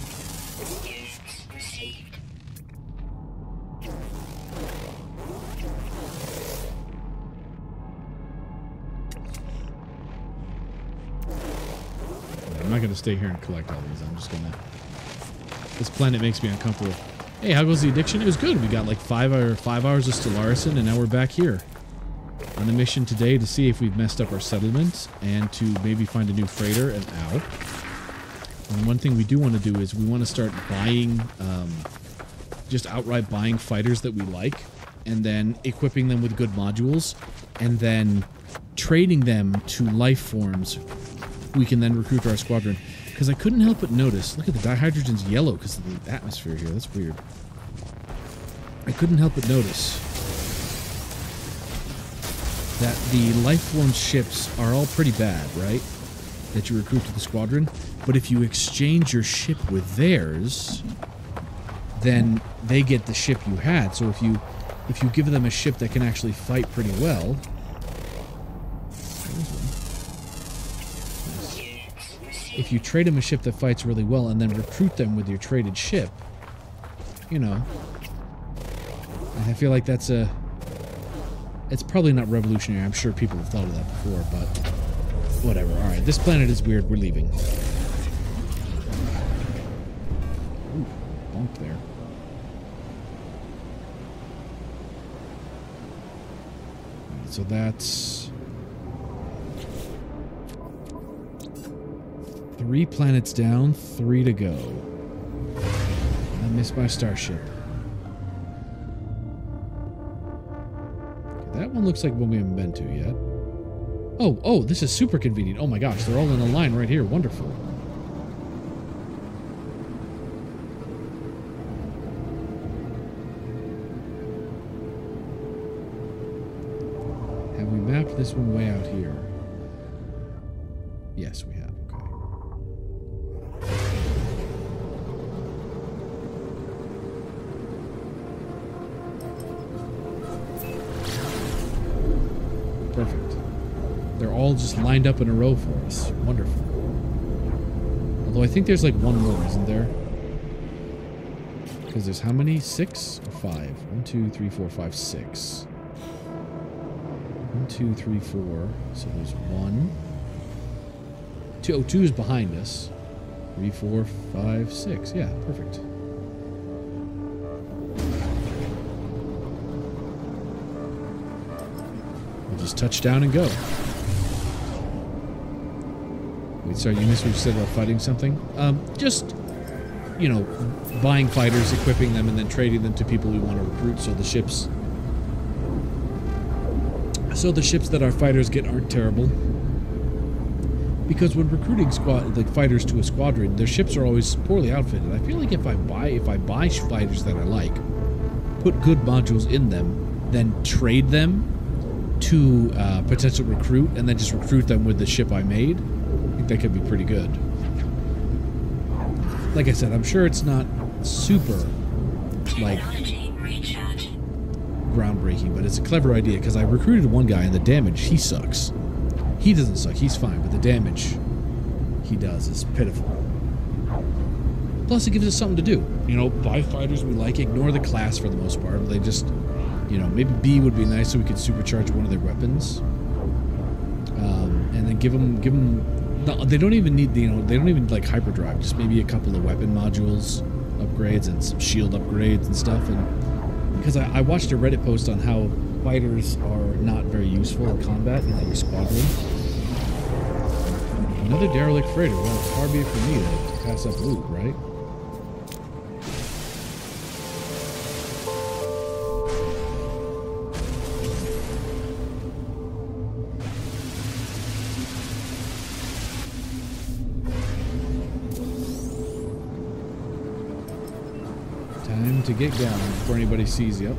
I'm not going to stay here and collect all these. I'm just going to... This planet makes me uncomfortable. Hey, how goes the addiction? It was good. We got like five or five hours of Stellaris, and now we're back here on a mission today to see if we've messed up our settlement and to maybe find a new freighter. And ow. And one thing we do want to do is we want to start buying, um, just outright buying fighters that we like, and then equipping them with good modules, and then trading them to life forms we can then recruit to our squadron. Because I couldn't help but notice, look at the dihydrogen's yellow because of the atmosphere here. That's weird. I couldn't help but notice that the lifeform ships are all pretty bad, right? That you recruit to the squadron. But if you exchange your ship with theirs, then they get the ship you had. So if you if you give them a ship that can actually fight pretty well. If you trade them a ship that fights really well and then recruit them with your traded ship, you know, I feel like that's a... It's probably not revolutionary. I'm sure people have thought of that before, but whatever. Alright, this planet is weird. We're leaving. Ooh, bonk there. Right, so that's... Three planets down, three to go. I missed my starship. Okay, that one looks like one we haven't been to yet. Oh, oh, this is super convenient. Oh my gosh, they're all in a line right here. Wonderful. Have we mapped this one way out here? Yes, we have. Perfect. They're all just lined up in a row for us. Wonderful. Although I think there's like one more, isn't there? Because there's how many? Six or five? One, two, three, four, five, six. One, two, three, four. So there's one. Two. Oh, two is behind us. Three, four, five, six. Yeah, perfect. Just touch down and go. Wait, sorry, you missed what you said about fighting something? Um, just, you know, buying fighters, equipping them, and then trading them to people we want to recruit so the ships... So the ships that our fighters get aren't terrible. Because when recruiting squad, like fighters to a squadron, their ships are always poorly outfitted. I feel like if I buy, if I buy fighters that I like, put good modules in them, then trade them to uh, potential recruit, and then just recruit them with the ship I made, I think that could be pretty good. Like I said, I'm sure it's not super, like, groundbreaking, but it's a clever idea, because I recruited one guy, and the damage, he sucks. He doesn't suck, he's fine, but the damage he does is pitiful. Plus, it gives us something to do. You know, buy fighters we like, ignore the class for the most part. They just, you know, maybe B would be nice so we could supercharge one of their weapons. Um, and then give them, give them, no, they don't even need, the, you know, they don't even like hyperdrive, just maybe a couple of weapon modules upgrades and some shield upgrades and stuff. And because I, I watched a Reddit post on how fighters are not very useful in combat in every squadron. Another derelict freighter. Well, it's far be it for me to pass up loot, right? Time to get going before anybody sees you.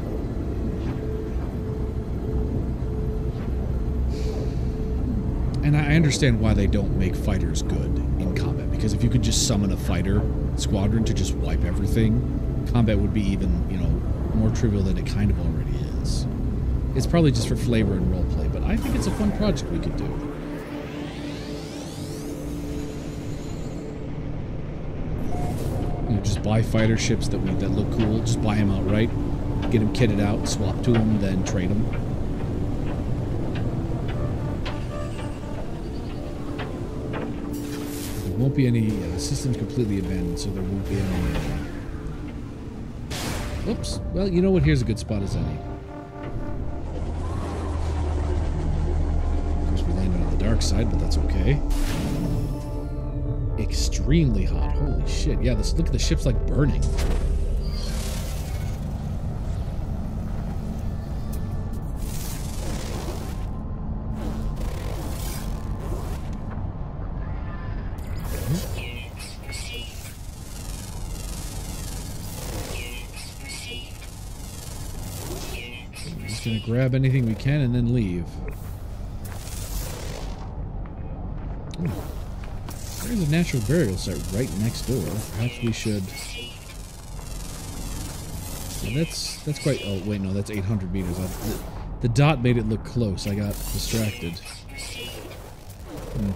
And I understand why they don't make fighters good in combat, because if you could just summon a fighter squadron to just wipe everything, combat would be even, you know, more trivial than it kind of already is. It's probably just for flavor and roleplay, but I think it's a fun project we could do. You know, just buy fighter ships that we that look cool, just buy them outright, get them kitted out, swap to them, then trade them. Won't be any, uh, the system's completely abandoned, so there won't be any, uh, oops, well, you know what, here's a good spot as any. Of course, we landed on the dark side, but that's okay. Extremely hot, holy shit, yeah, this, look at the ship's like burning. Gonna grab anything we can and then leave. Ooh. There's a natural burial site right next door. Perhaps we should. Yeah, that's that's quite. Oh wait, no, that's eight hundred meters. I, the, the dot made it look close. I got distracted. Hmm.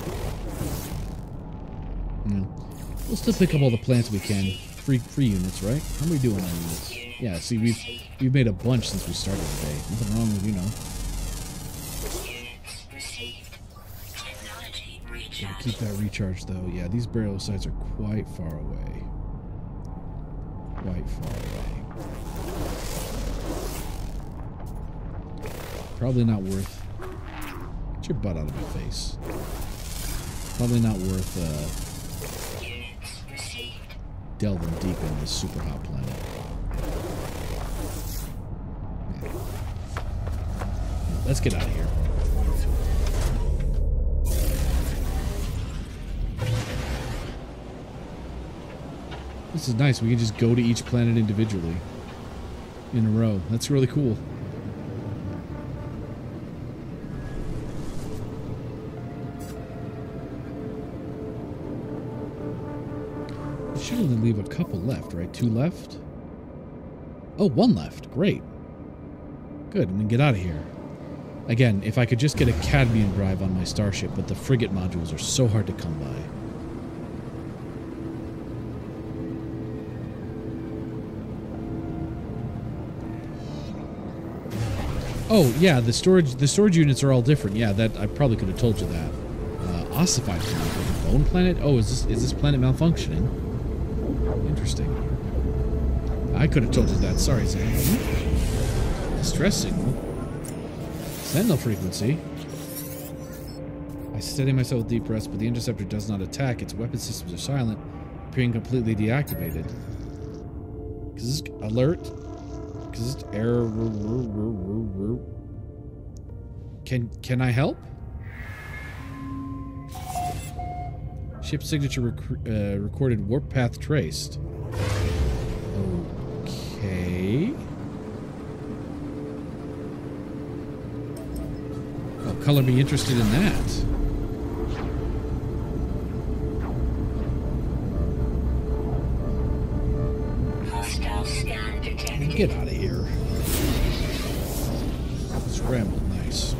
Hmm. We'll still pick up all the plants we can. Free free units, right? How are we doing on units? Yeah, see, we've we've made a bunch since we started today. Nothing wrong with, you know. Gotta keep that recharge, though. Yeah, these burial sites are quite far away. Quite far away. Probably not worth... Get your butt out of my face. Probably not worth uh, delving deep into this super hot planet. Let's get out of here. This is nice. We can just go to each planet individually in a row. That's really cool. We should only leave a couple left, right? Two left? Oh, one left. Great. Good. And then get out of here. Again, if I could just get a cadmium drive on my starship, but the frigate modules are so hard to come by. Oh, yeah, the storage the storage units are all different. Yeah, that I probably could have told you that. Uh, ossified planet, bone planet? Oh, is this is this planet malfunctioning? Interesting. I could have told you that. Sorry, Sam. Distress signal. Sentinel frequency. I steady myself with deep breaths, but the interceptor does not attack. Its weapon systems are silent, appearing completely deactivated. Is this alert? Is this error? Can can I help? Ship signature rec uh, recorded. Warp path traced. Okay. Color me interested in that. Hostile scan detected. Get out of here. Let's ramble nice.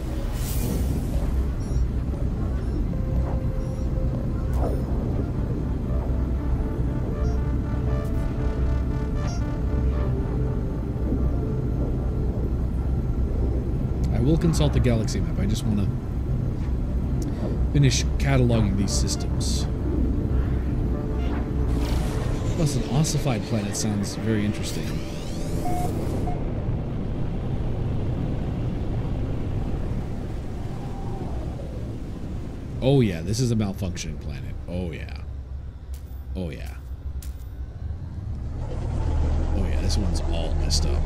will consult the galaxy map. I just want to finish cataloging these systems. Plus, an ossified planet sounds very interesting. Oh yeah, this is a malfunctioning planet. Oh yeah. Oh yeah. Oh yeah, this one's all messed up.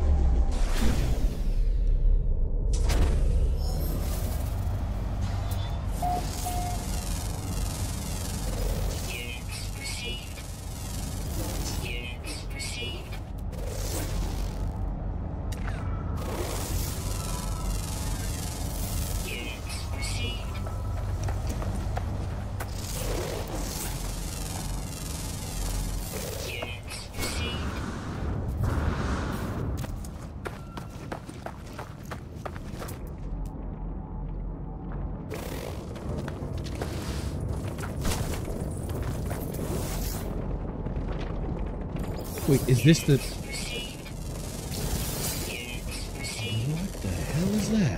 Wait, is this the... What the hell is that?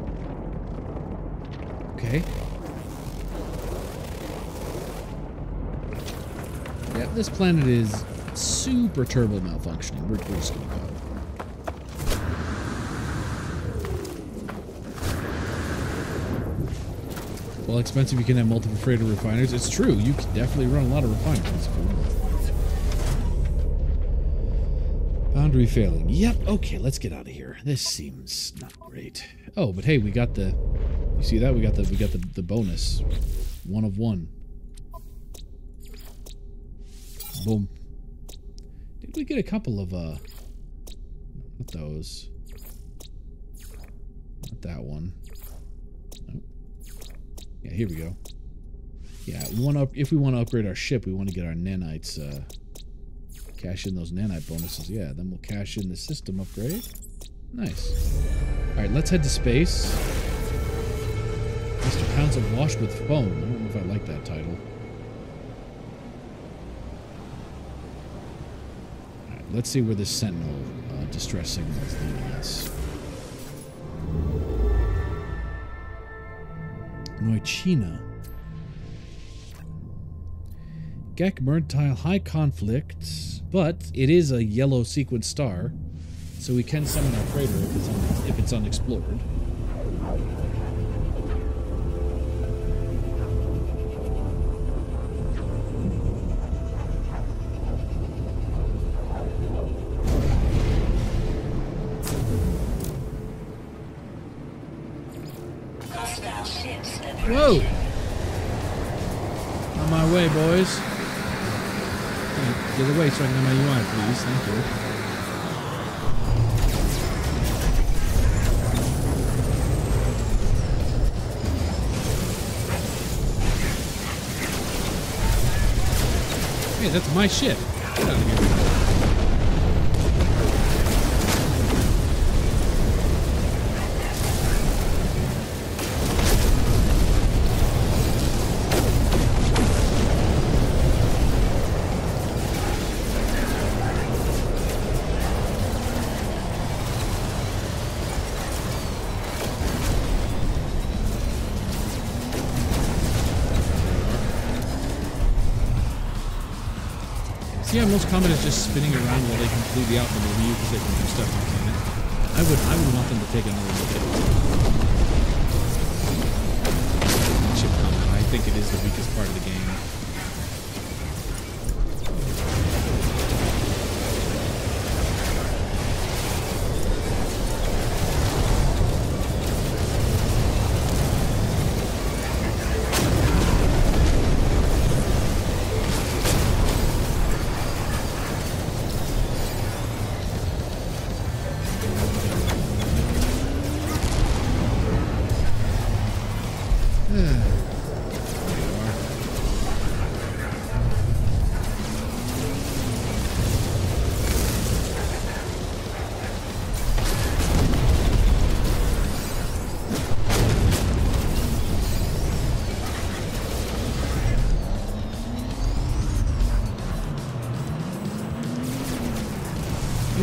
Okay. Yeah, this planet is super turbo malfunctioning. We're, we're just gonna go. Well, expensive, you can have multiple freighter refineries. It's true, you can definitely run a lot of refineries. Boundary failing. Yep, okay, let's get out of here. This seems not great. Oh, but hey, we got the... You see that? We got the we got the, the bonus. One of one. Boom. Did we get a couple of, uh... Not those. Not that one. Nope. Yeah, here we go. Yeah, we want to up, if we want to upgrade our ship, we want to get our nanites, uh... cash in those nanite bonuses. Yeah, then we'll cash in the system upgrade. Nice. Alright, let's head to space. Mister Pounds awash with foam. I don't know if I like that title. Alright, let's see where this Sentinel uh, distress signal is leading us. Neuchina. Gek Mertile high conflict, but it is a yellow sequence star, so we can summon our freighter if it's, un if it's unexplored. Whoa! On my way, boys. Get away so I can get my U I, please. Thank you. Hey, that's my ship. Get out of here. Yeah, most combat is just spinning around while they complete the outcome review because they can do stuff you can't. I would, I would want them to take another look at it. Ship combat, I think it is the weakest part of the game.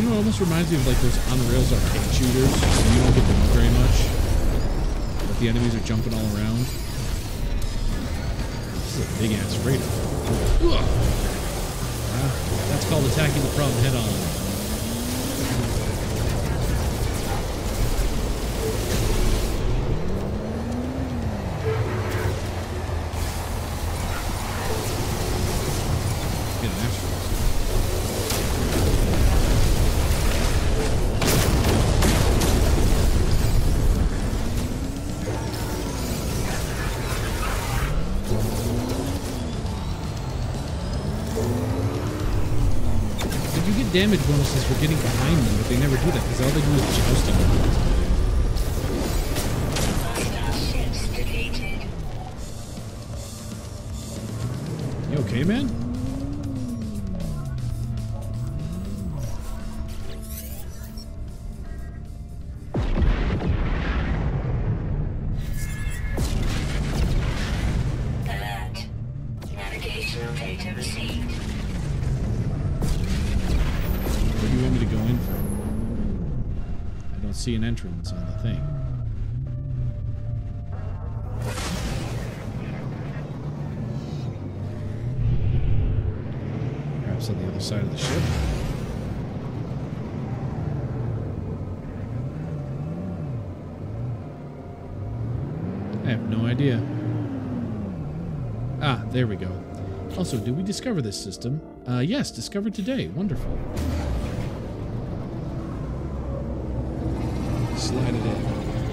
know, it almost reminds me of like those on-rails arcade shooters. You don't get to move very much, but the enemies are jumping all around. This is a big-ass freighter. Uh, that's called attacking the problem head-on. Damage bonuses for getting behind them, but they never do that because all they do is jousting. You okay, man? Alert. Navigational data received. Where do you want me to go in from? I don't see an entrance on the thing. Perhaps on the other side of the ship? I have no idea. Ah, there we go. Also, did we discover this system? Uh, yes, discovered today. Wonderful. Slide it in.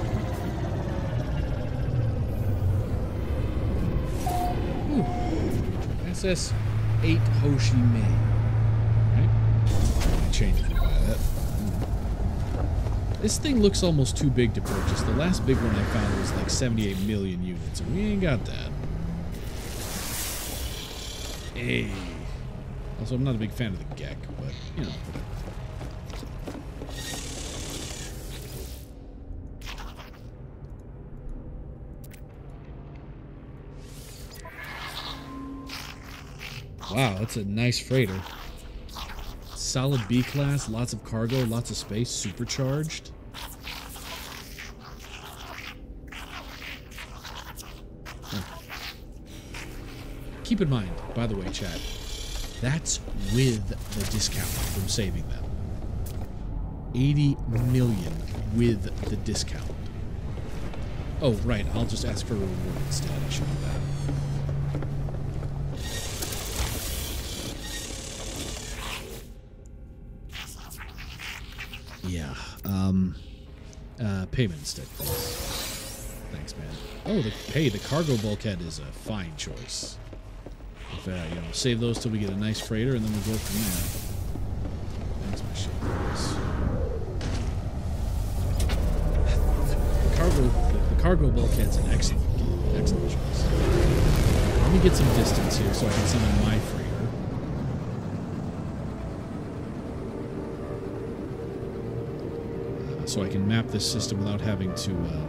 Ooh. S S eight Ho Chi Minh. Right? I changed it by that. This thing looks almost too big to purchase. The last big one I found was like seventy-eight million units, and we ain't got that. Hey. Also, I'm not a big fan of the Gek, but, you know, whatever. Wow, that's a nice freighter. Solid B class, lots of cargo, lots of space, supercharged. Keep in mind, by the way, chat, that's with the discount from saving them. eighty million with the discount. Oh, right, I'll just ask for a reward instead. I should do that. Yeah, um, uh, payment instead, please. Thanks, man. Oh, the hey, the cargo bulkhead is a fine choice. If, uh, you know, save those till we get a nice freighter, and then we'll go from there. Thanks, my ship. The cargo, the, the cargo bulkhead's an excellent, excellent choice. Let me get some distance here so I can summon my freighter. So I can map this system without having to uh,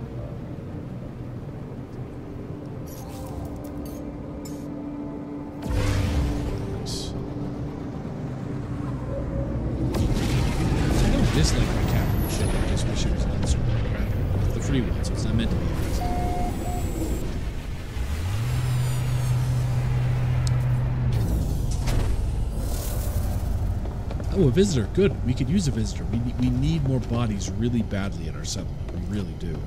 nice. I don't dislike my capital ship, I just wish it was not so crap. The free one, so it's not meant to be fast. Oh, a visitor. Good. We could use a visitor. We, we need more bodies really badly at our settlement. We really do.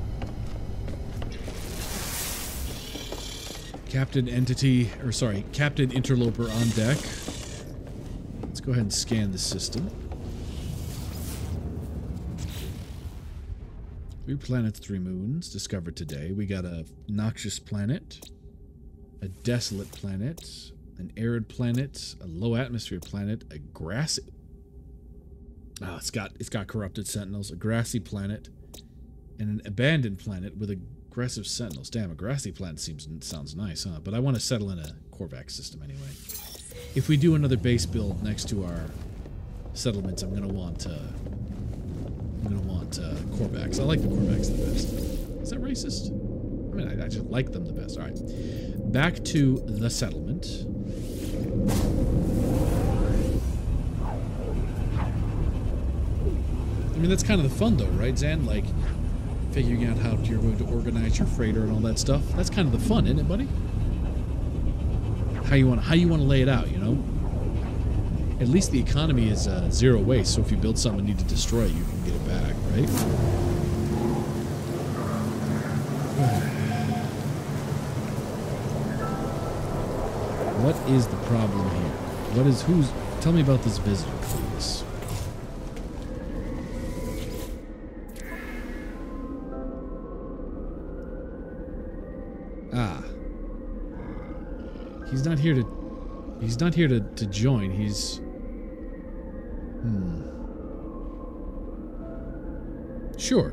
Captain Entity, or sorry, Captain Interloper on deck. Let's go ahead and scan the system. Three planets, three moons, discovered today. We got a noxious planet, a desolate planet, an arid planet, a low atmosphere planet, a grassy... Oh, it's got it's got corrupted sentinels, a grassy planet, and an abandoned planet with aggressive sentinels. Damn, a grassy planet seems sounds nice, huh? But I want to settle in a Korvax system anyway. If we do another base build next to our settlements, I'm gonna want uh, I'm gonna want uh, Korvax. I like the Korvax the best. Is that racist? I mean, I, I just like them the best. All right, back to the settlement. mean, that's kind of the fun, though, right, Zan? Like, figuring out how you're going to organize your freighter and all that stuff. That's kind of the fun, isn't it, buddy? How you want how you want to lay it out, you know? At least the economy is uh, zero waste, so if you build something and need to destroy it, you can get it back, right? What is the problem here? What is who's? Tell me about this visitor, please. Ah, he's not here to. He's not here to to join. He's. Hmm. Sure.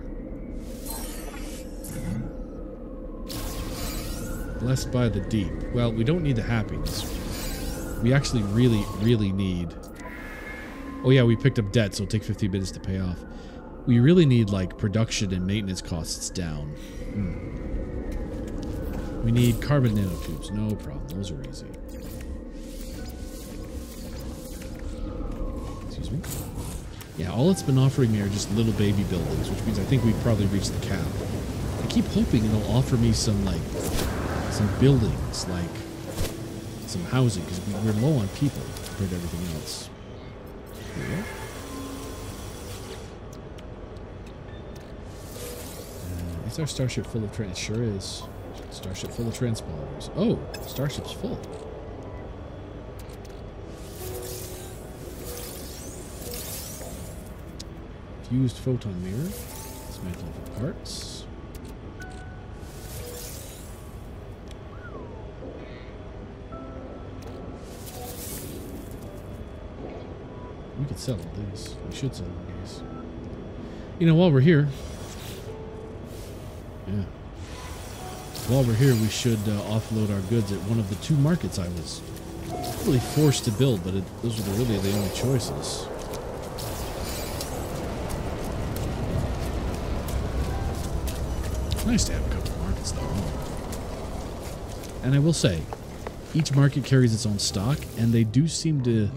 Blessed by the deep. Well, we don't need the happiness. We actually really, really need... Oh yeah, we picked up debt, so it'll take fifteen minutes to pay off. We really need, like, production and maintenance costs down. Hmm. We need carbon nanotubes. No problem. Those are easy. Excuse me. Yeah, all it's been offering me are just little baby buildings, which means I think we've probably reached the cap. I keep hoping it'll offer me some, like... some buildings, like some housing, because we're low on people compared to everything else. Here we go. Uh, is our starship full of trans? It sure is. Starship full of transponders. Oh, starship's full. Fused photon mirror. Dismantle for parts. We could sell all these. We should sell all these. You know, while we're here... Yeah. While we're here, we should uh, offload our goods at one of the two markets I was really forced to build, but it, those were the, really the only choices. It's nice to have a couple of markets, though. And I will say, each market carries its own stock, and they do seem to...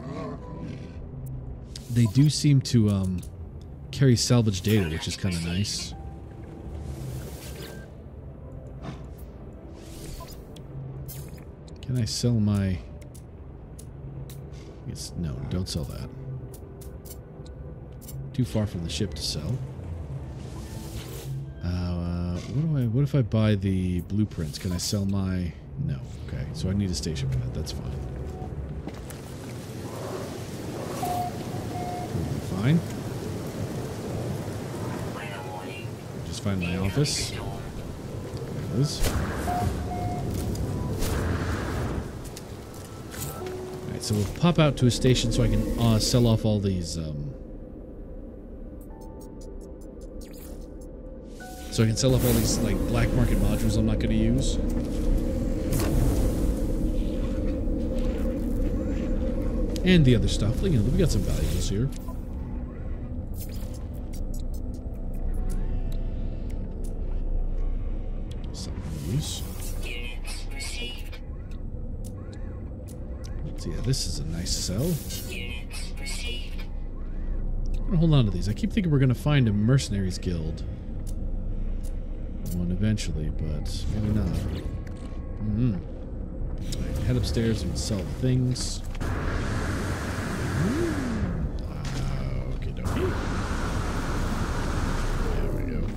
They do seem to um, carry salvage data, which is kind of nice. Can I sell my... Yes, no, don't sell that. Too far from the ship to sell. Uh, what do I? What if I buy the blueprints? Can I sell my... No. Okay, so I need a station for that. That's fine. Fine. Just find my office. There it is. Alright, so we'll pop out to a station so I can uh, sell off all these. Um, so I can sell off all these like black market modules I'm not going to use. And the other stuff. You know, we got some valuables here. So yeah, this is a nice sell. I'm gonna hold on to these. I keep thinking we're gonna find a mercenaries guild one eventually, but maybe not. Mm-hmm. Right, head upstairs and sell the things. Uh, okay, dokie. There we go.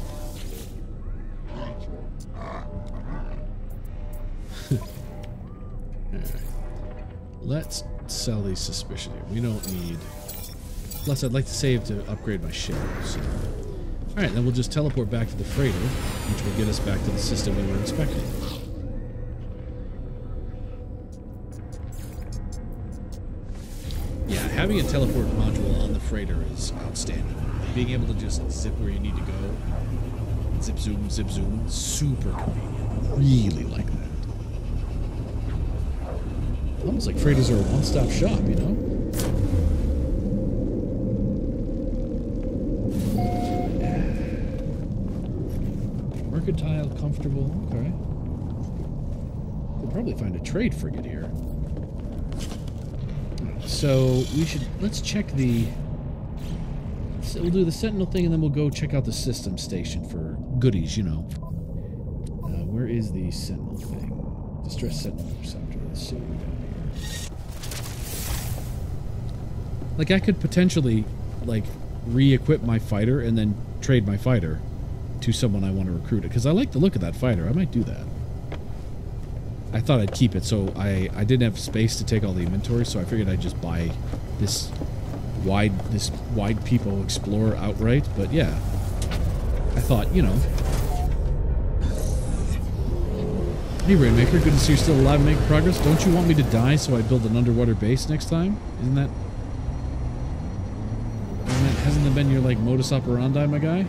Let's sell these suspicion here. We don't need... Plus, I'd like to save to upgrade my ship. So. Alright, then we'll just teleport back to the freighter, which will get us back to the system we were inspecting. Yeah, having a teleport module on the freighter is outstanding. Being able to just zip where you need to go, zip zoom, zip zoom, super convenient. Really like that. Almost like freighters are a one-stop shop, you know? Mercantile, comfortable, okay. We'll probably find a trade frigate here. So, we should... Let's check the... So we'll do the Sentinel thing, and then we'll go check out the system station for goodies, you know. Uh, where is the Sentinel thing? Distress Sentinel Receptor. Let's see what we got here. Like, I could potentially, like, re-equip my fighter and then trade my fighter to someone I want to recruit it. Because I like the look of that fighter. I might do that. I thought I'd keep it, so I, I didn't have space to take all the inventory, so I figured I'd just buy this wide this wide people Explorer outright. But yeah, I thought, you know. Hey Rainmaker, good to see you're still alive and making progress. Don't you want me to die so I build an underwater base next time? Isn't that... Isn't that hasn't that been your, like, modus operandi, my guy?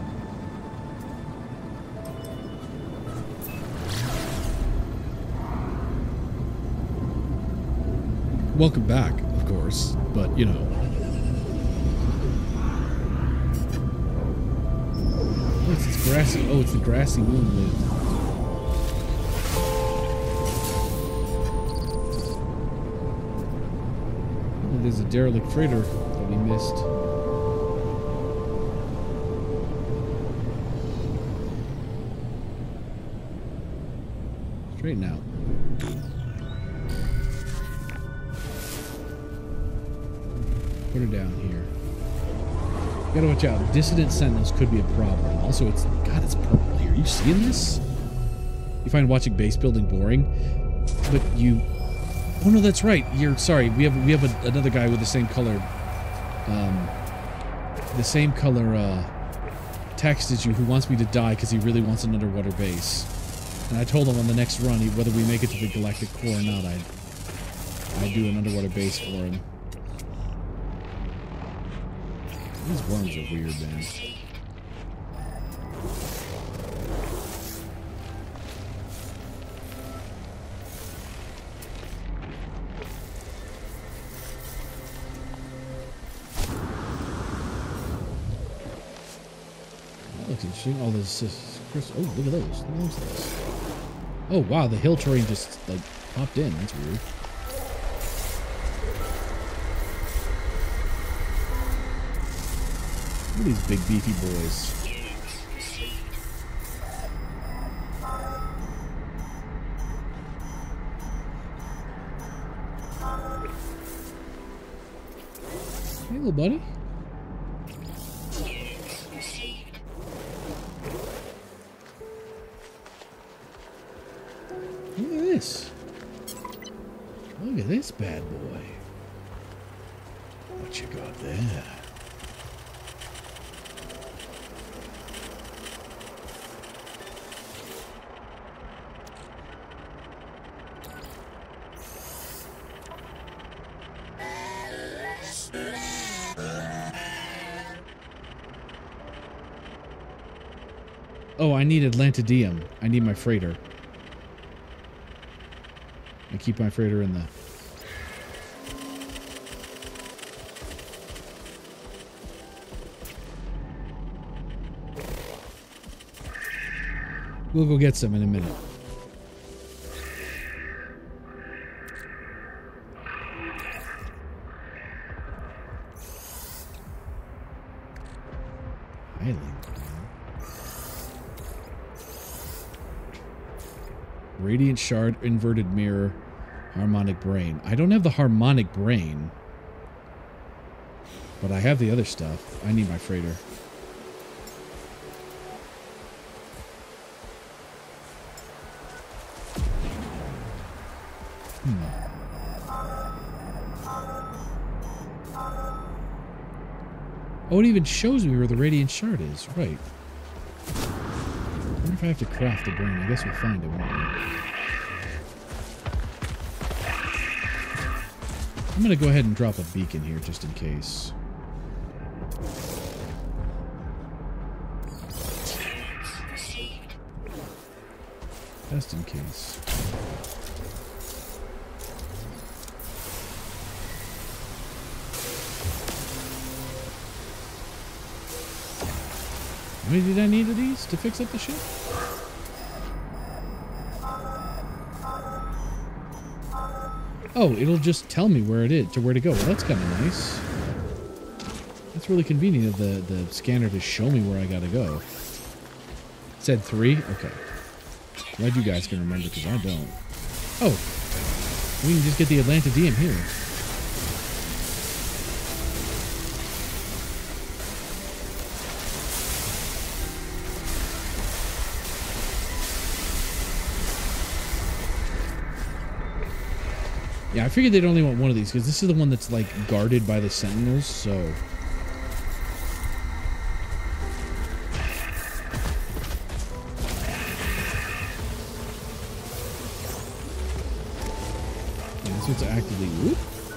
Welcome back, of course, but, you know. Oh, it's this grassy... Oh, it's the grassy moonlit. Oh, there's a derelict freighter that we missed. Straighten out. Put her down here. You gotta watch out. Dissident Sentinels could be a problem. Also, it's... God, it's purple here. You seeing this? You find watching base building boring, but you... Oh, no, that's right. You're... Sorry. We have we have a, another guy with the same color... Um... The same color, uh... texted you who wants me to die because he really wants an underwater base. And I told him on the next run, whether we make it to the Galactic Core or not, I'd... I'd do an underwater base for him. These worms are weird, man. That looks interesting. Oh, there's this crystal. Oh, look at those. Look at those things. Oh, wow. The hill terrain just, like, popped in. That's weird. Look at these big beefy boys. Hey, little buddy. Look at this. Look at this bad boy. What you got there? Oh, I need Atlantidium. I need my freighter. I keep my freighter in the... We'll go get some in a minute. Island. Radiant Shard, Inverted Mirror, Harmonic Brain. I don't have the Harmonic Brain, but I have the other stuff. I need my freighter. Hmm. Oh, it even shows me where the Radiant Shard is. Right. I wonder if I have to craft the brain. I guess we'll find it, won't we? I'm going to go ahead and drop a beacon here just in case. Just in case. How many did I need of these to fix up the ship? Oh, it'll just tell me where it is, to where to go. Well, that's kind of nice. That's really convenient of the, the scanner to show me where I gotta go. It said three? Okay. Glad you guys can remember, because I don't. Oh. We can just get the Atlantideum here. Yeah, I figured they'd only want one of these, because this is the one that's, like, guarded by the Sentinels, so... Yeah, this one's actively... Whoop.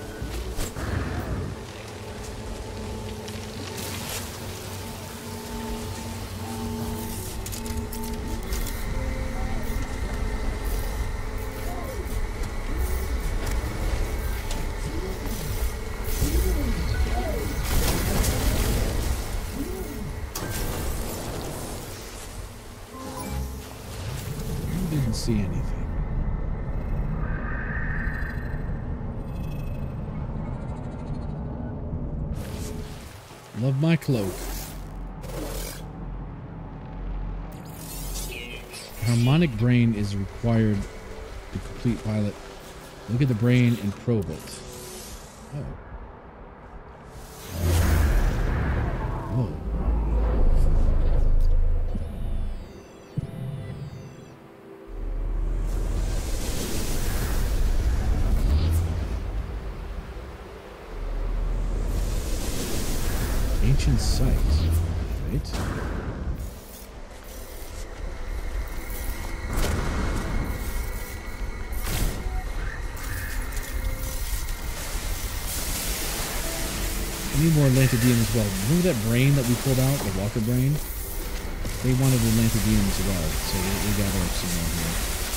See anything. Love my cloak. Harmonic brain is required to complete pilot. Look at the brain and probe it. Oh. Whoa. Ancient site, right? I need more Atlantideum as well. Remember that brain that we pulled out, the Walker brain? They wanted Atlantideum as well, so we, we got our some more here.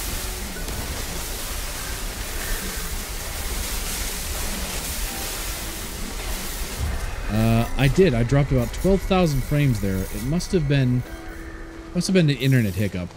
Uh, I did. I dropped about twelve thousand frames there. It must have been, must have been an internet hiccup.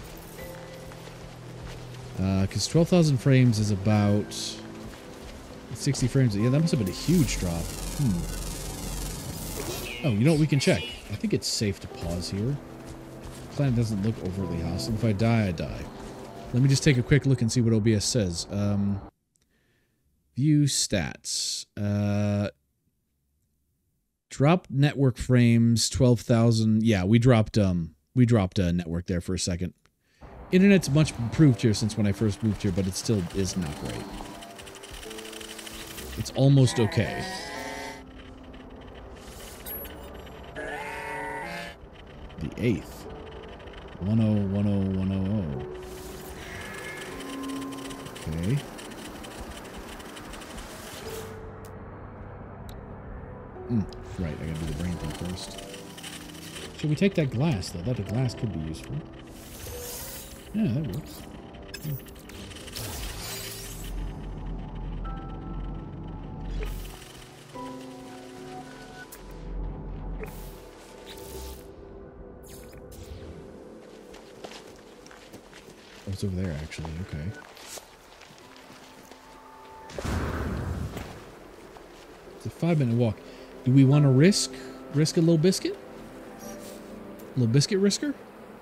Because uh, twelve thousand frames is about sixty frames. Yeah, that must have been a huge drop. Hmm. Oh, you know what? We can check. I think it's safe to pause here. The planet doesn't look overtly hostile. If I die, I die. Let me just take a quick look and see what O B S says. Um, view stats. Uh... Dropped network frames, twelve thousand. Yeah, we dropped um we dropped a network there for a second. Internet's much improved here since when I first moved here, but it still is not great. It's almost okay. The eighth. one oh one oh one oh oh. Okay. Hmm. Right, I gotta do the brain thing first. Should we take that glass, though? That glass could be useful. Yeah, that works. Hmm. Oh, it's over there, actually. Okay. It's a five-minute walk. Do we want to risk risk a little biscuit? A little biscuit risker?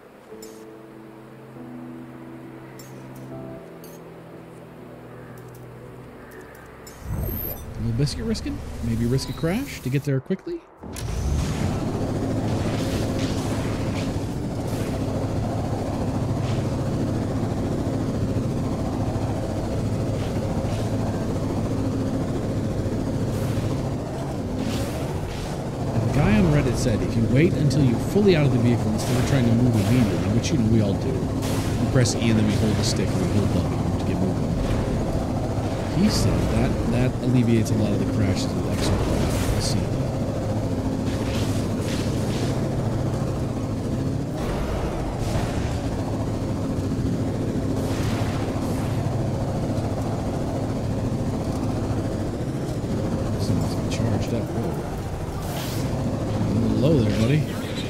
A little biscuit risking? Maybe risk a crash to get there quickly? Said if you wait until you're fully out of the vehicle instead of trying to move immediately, which you know we all do, we press E and then we hold the stick and we hold W to get moving. He said that that alleviates a lot of the crashes with exoplanet. Let's see. Someone's charged up. Whoa. Hello there, buddy.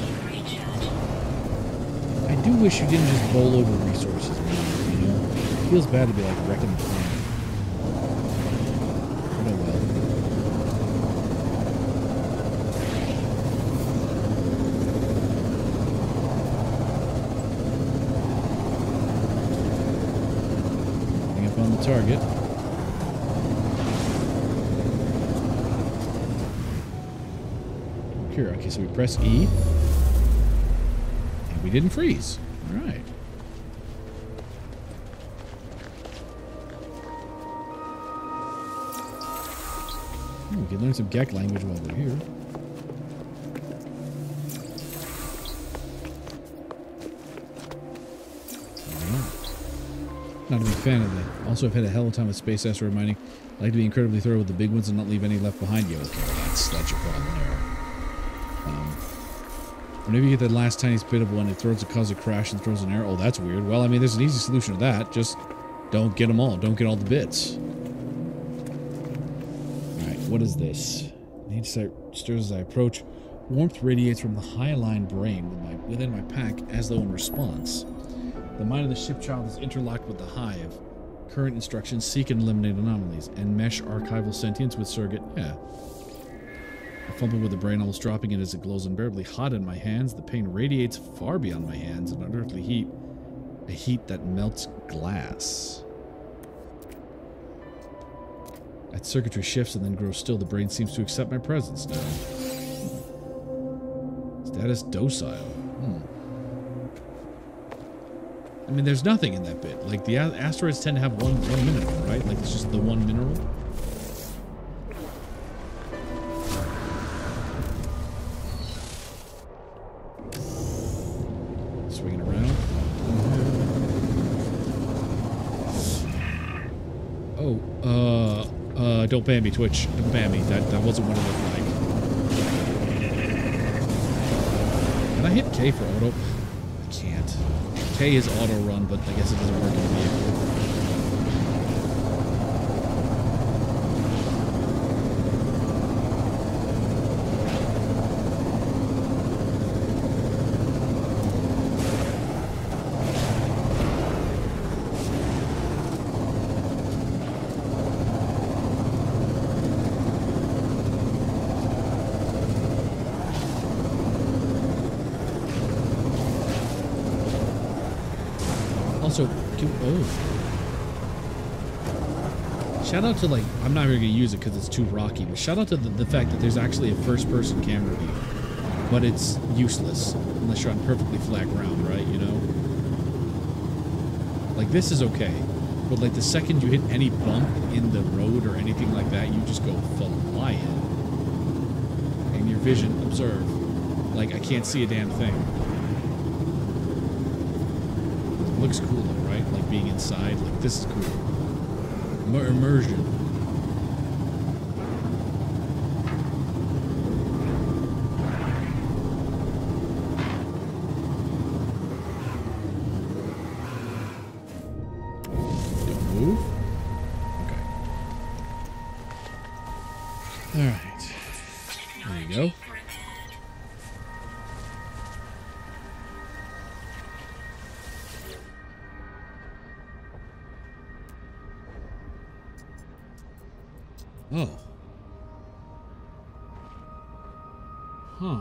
I do wish you didn't just bowl over resources, you know? It feels bad to be like wrecking the planet. But oh well. the target. Here, okay, so we press E. And we didn't freeze. Alright. We can learn some Gek language while we're here. Not a big fan of that. Also, I've had a hell of a time with space asteroid mining. I like to be incredibly thorough with the big ones and not leave any left behind. Yeah, okay, that's that's your problem there. Um, whenever you get that last tiniest bit of one, it throws a cause a crash and throws an error. Oh, that's weird. Well, I mean, there's an easy solution to that. Just don't get them all. Don't get all the bits. All right, what is this? The insight stirs as I approach. Warmth radiates from the hyaline brain with my, within my pack as though in response. The mind of the ship child is interlocked with the hive. Current instructions: seek and eliminate anomalies. And mesh archival sentience with surrogate. Yeah. I fumble with the brain, almost dropping it as it glows unbearably hot in my hands. The pain radiates far beyond my hands, an unearthly heat. A heat that melts glass. That circuitry shifts and then grows still. The brain seems to accept my presence now. Status docile. Hmm. I mean, there's nothing in that bit. Like, the asteroids tend to have one, one mineral, right? Like, it's just the one mineral. Swinging around. Oh, uh, uh, don't ban me, Twitch. Don't ban me. That, that wasn't what it looked like. Can I hit K for auto? I can't. K is auto run, but I guess it doesn't work in the vehicle. Also, can, oh. Shout out to, like, I'm not really going to use it because it's too rocky, but shout out to the, the fact that there's actually a first-person camera view. But it's useless unless you're on perfectly flat ground, right, you know? Like, this is okay. But, like, the second you hit any bump in the road or anything like that, you just go flying. And your vision, observe. Like, I can't see a damn thing. Looks cool though, right? Like being inside. Like, this is cool. Immer immersion. Don't move. Okay. All right. There you go. Oh. Huh.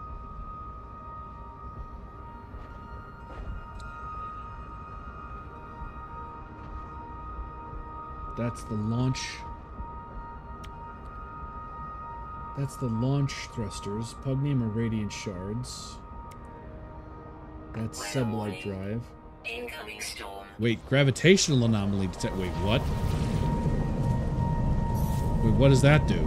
That's the launch. That's the launch thrusters. Pugnium or radiant shards. That's sublight drive. Incoming storm. Wait, gravitational anomaly detect. Wait, what? Wait, what does that do?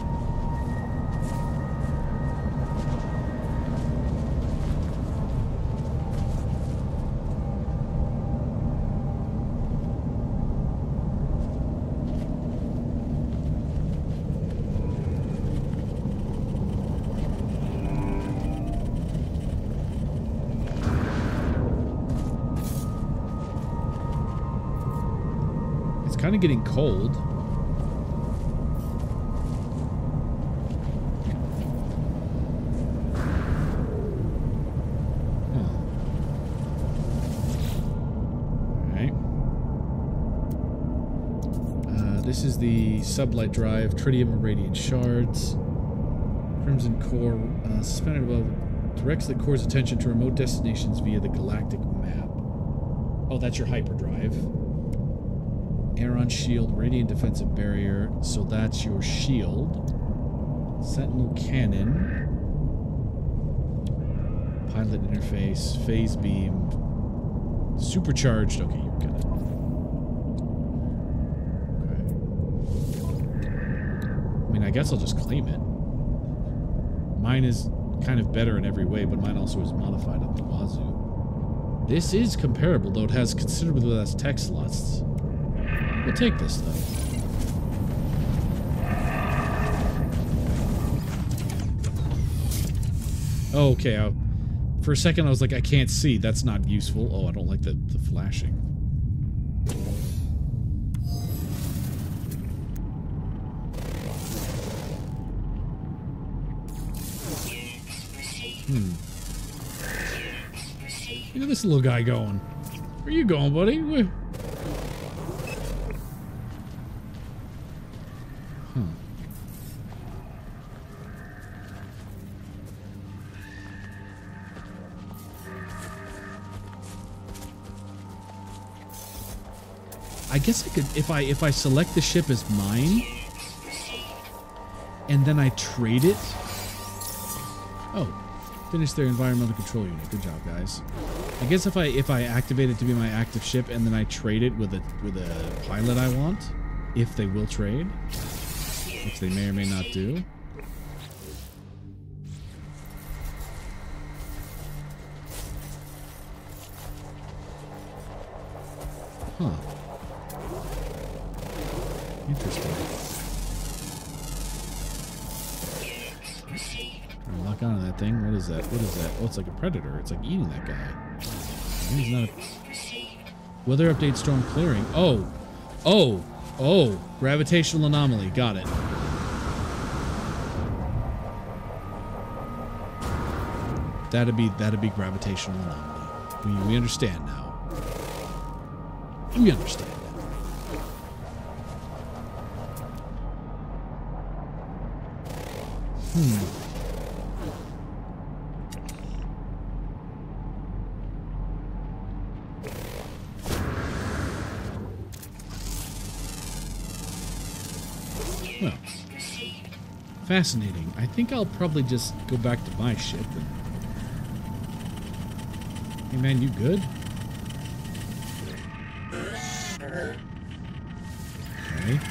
It's kind of getting cold. This is the sublight drive, tritium or radiant shards. Crimson core, uh, suspended above, directs the core's attention to remote destinations via the galactic map. Oh, that's your hyperdrive. Aeron shield, radiant defensive barrier. So that's your shield. Sentinel cannon. Pilot interface, phase beam. Supercharged. Okay, you got it. Okay. I mean, I guess I'll just claim it. Mine is kind of better in every way, but mine also is modified up the wazoo. This is comparable, though it has considerably less tech slots. We'll take this, though. Oh, okay. I, for a second, I was like, I can't see. That's not useful. Oh, I don't like the, the flashing. Hmm. Look at this little guy going. Where you going, buddy? Where? Huh. I guess I could, if I if I select the ship as mine, and then I trade it. Oh. Finish their environmental control unit. Good job, guys. I guess if I if I activate it to be my active ship and then I trade it with a with a pilot I want, if they will trade, which they may or may not do. Huh. Interesting. Lock onto that thing. What is that? What is that? Oh, it's like a predator. It's like eating that guy. He's not a... Weather update, storm clearing. Oh. Oh. Oh. Gravitational anomaly. Got it. That'd be, that'd be gravitational anomaly. We, we understand now. We understand now. Hmm. Well, fascinating. I think I'll probably just go back to my ship. And... Hey man, you good? Okay.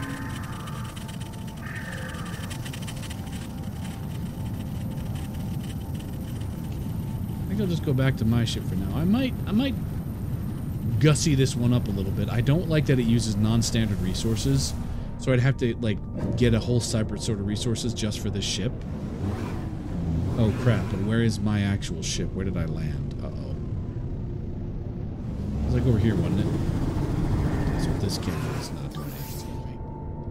I think I'll just go back to my ship for now. I might, I might gussy this one up a little bit. I don't like that it uses non-standard resources. So I'd have to, like, get a whole separate sort of resources just for this ship. Oh, crap. But where is my actual ship? Where did I land? Uh-oh. It was like over here, wasn't it? So this camera is not doing anything for me.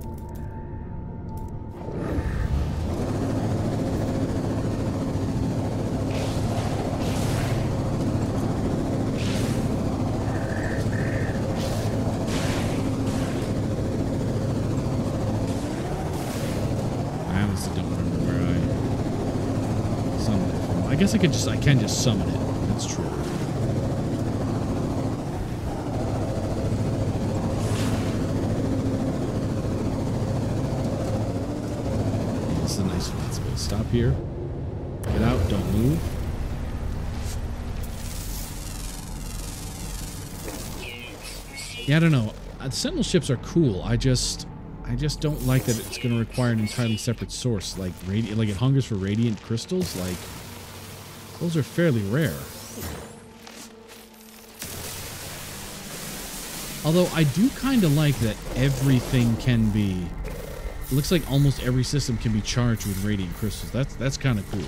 I guess I could just, I can just summon it. That's true. This is a nice flat space. Stop here. Get out. Don't move. Yeah, I don't know. Uh, Sentinel ships are cool. I just, I just don't like that it's going to require an entirely separate source. Like, radi like it hungers for radiant crystals. Like, those are fairly rare. Although I do kind of like that everything can be... It looks like almost every system can be charged with radiant crystals. That's that's kind of cool.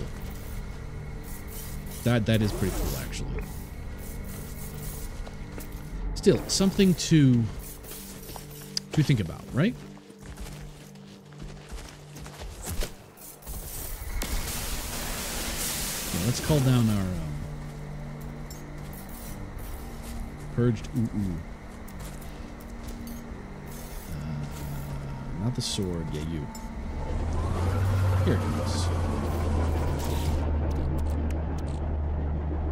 That that is pretty cool, actually. Still, something to to think about, right? Let's call down our um, purged ooh ooh. Uh, not the sword, yeah, you. Here it goes.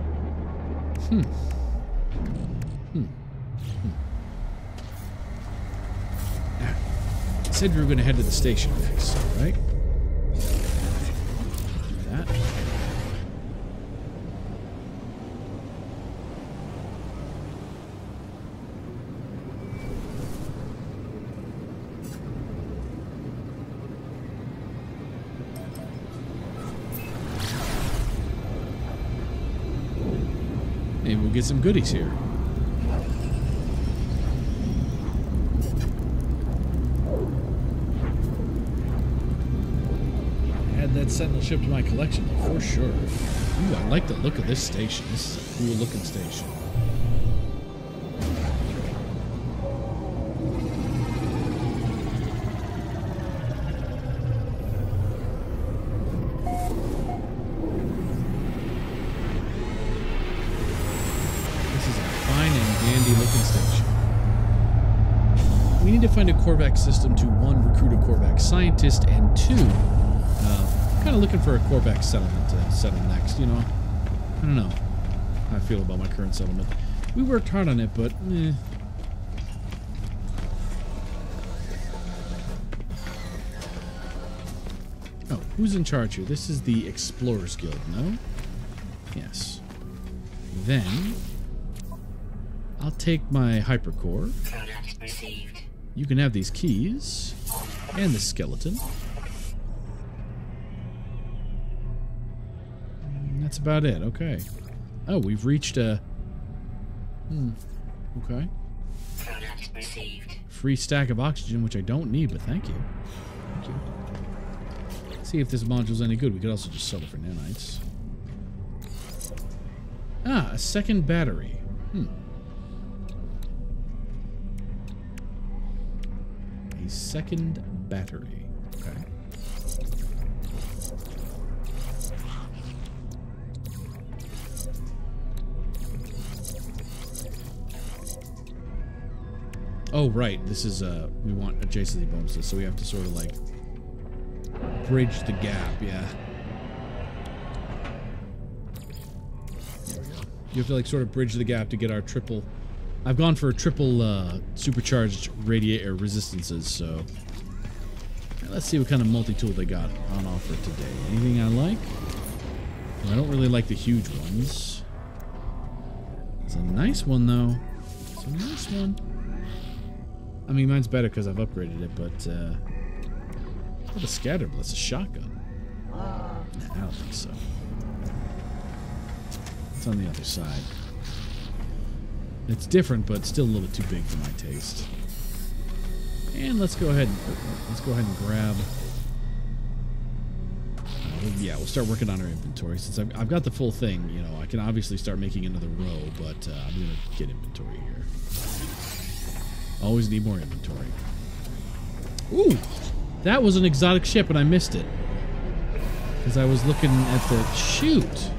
Hmm. Hmm. Hmm. said we were going to head to the station next, right? That. Maybe we'll get some goodies here. Add that Sentinel ship to my collection, though, for sure. Ooh, I like the look of this station. This is a cool looking station. We need to find a Korvax system to, one, recruit a Korvax scientist, and two, uh, kind of looking for a Korvax settlement to settle next, you know? I don't know how I feel about my current settlement. We worked hard on it, but, eh. Oh, who's in charge here? This is the Explorers Guild, no? Yes. Then, I'll take my hypercore. Product received. You can have these keys and the skeleton. And that's about it. Okay. Oh, we've reached a. Hmm. Okay. Product received. Free stack of oxygen, which I don't need, but thank you. Thank you. See if this module's any good. We could also just sell it for nanites. Ah, a second battery. Hmm. Second battery. Okay. Oh, right. This is, uh, we want adjacency bonuses, so we have to sort of, like, bridge the gap, yeah. There we go. You have to, like, sort of bridge the gap to get our triple... I've gone for triple uh, supercharged radiator resistances, so let's see what kind of multi-tool they got on offer today. Anything I like? Well, I don't really like the huge ones. It's a nice one, though. It's a nice one. I mean, mine's better because I've upgraded it, but uh, what a scatter blitz, a shotgun. Nah, I don't think so. It's on the other side. It's different, but still a little bit too big for my taste. And let's go ahead and let's go ahead and grab. Uh, we'll, yeah, we'll start working on our inventory since I've, I've got the full thing. You know, I can obviously start making another row, but uh, I'm gonna get inventory here. Always need more inventory. Ooh, that was an exotic ship, and I missed it because I was looking at the shoot.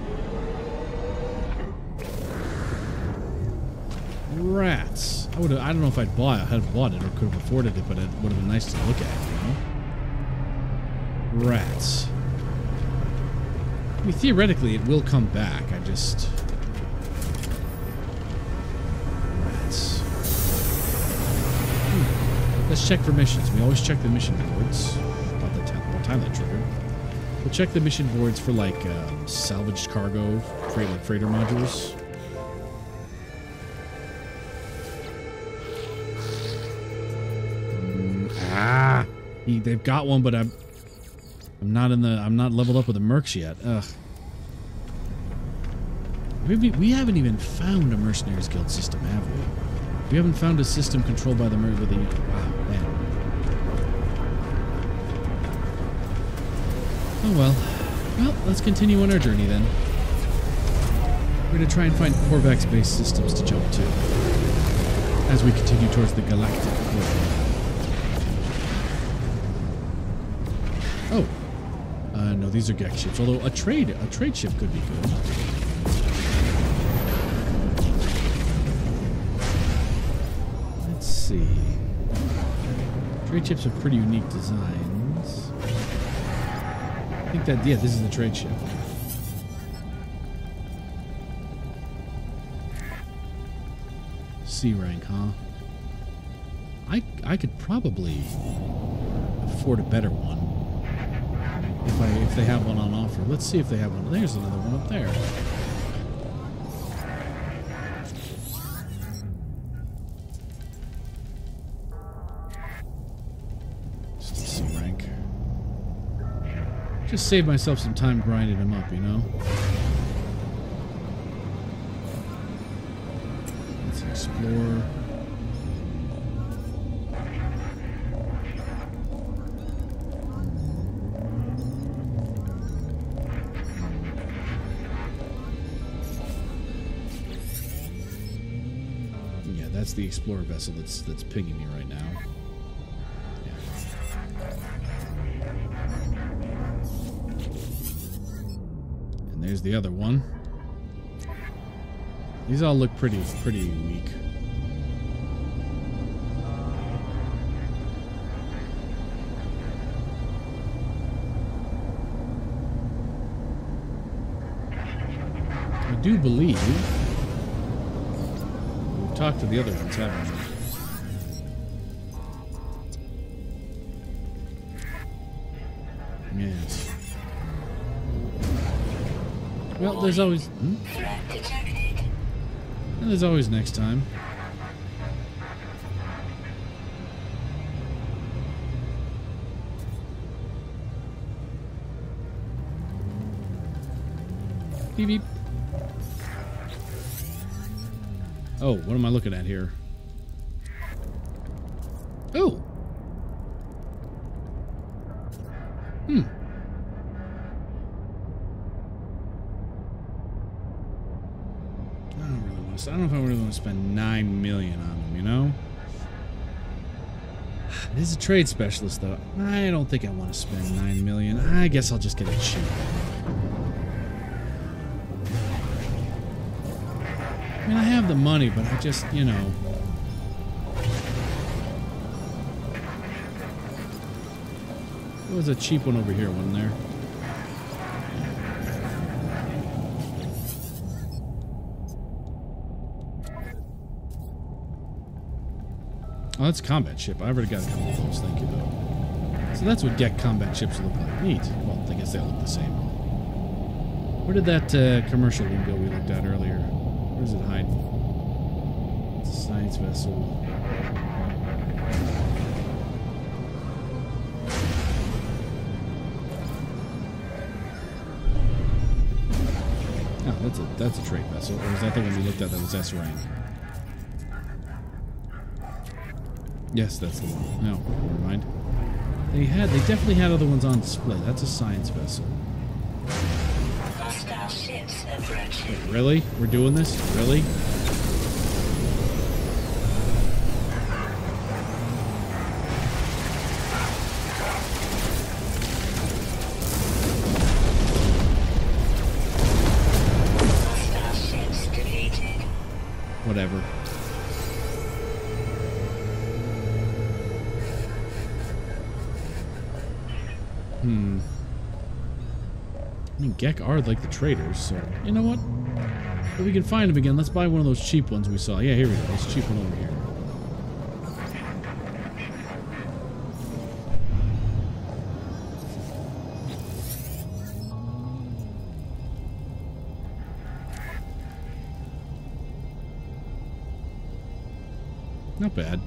Rats. I would. I don't know if I'd bought. I had bought it or could have afforded it, but it would have been nice to look at. You know. Rats. I mean, theoretically, it will come back. I just. Rats. Hmm. Let's check for missions. We always check the mission boards. About the time, about time that triggered. We'll check the mission boards for like um, salvaged cargo, freight, like freighter modules. Ah, he, they've got one, but I'm I'm not in the I'm not leveled up with the mercs yet. Ugh. We we haven't even found a Mercenaries Guild system, have we? We haven't found a system controlled by the merc with the wow man. Oh well. Well, let's continue on our journey then. We're gonna try and find Korvax-based systems to jump to as we continue towards the galactic core. Oh, uh, no, these are Gek ships. Although a trade, a trade ship could be good. Let's see. Trade ships have pretty unique designs. I think that, yeah, this is the trade ship. C rank, huh? I I could probably. afford a better one. If I if they have one on offer. Let's see if they have one. There's another one up there. Just a C rank. Just save myself some time grinding them up, you know? Let's explore. That's the explorer vessel that's that's pinging me right now. Yeah. And there's the other one. These all look pretty pretty weak. I do believe talk to the other ones, haven't we? Yes. Well, there's always... Hmm? Well, there's always next time. Beep beep. Oh, what am I looking at here? Oh! Hmm. I don't really want to... I don't know if I really want to spend nine million on them, you know? It is a trade specialist, though. I don't think I want to spend nine million. I guess I'll just get it cheap. I mean, I have the money, but I just, you know... There was a cheap one over here, wasn't there? Oh, that's a combat ship. I already got a couple of those, thank you, though. So that's what Gek combat ships look like. Neat. Well, I guess they all look the same. Where did that uh, commercial one go we looked at earlier? Where's it hiding? It's a science vessel. Oh, that's a that's a trade vessel. Or is that the one we looked at that was S rank? Yes, that's the one. No, never mind. They had they definitely had other ones on display. That's a science vessel. Wait, really? We're doing this? Really? Whatever. Hmm. I mean, Gek are like the traders, so... You know what? If we can find them again, let's buy one of those cheap ones we saw. Yeah, here we go. This cheap one over here. Not bad.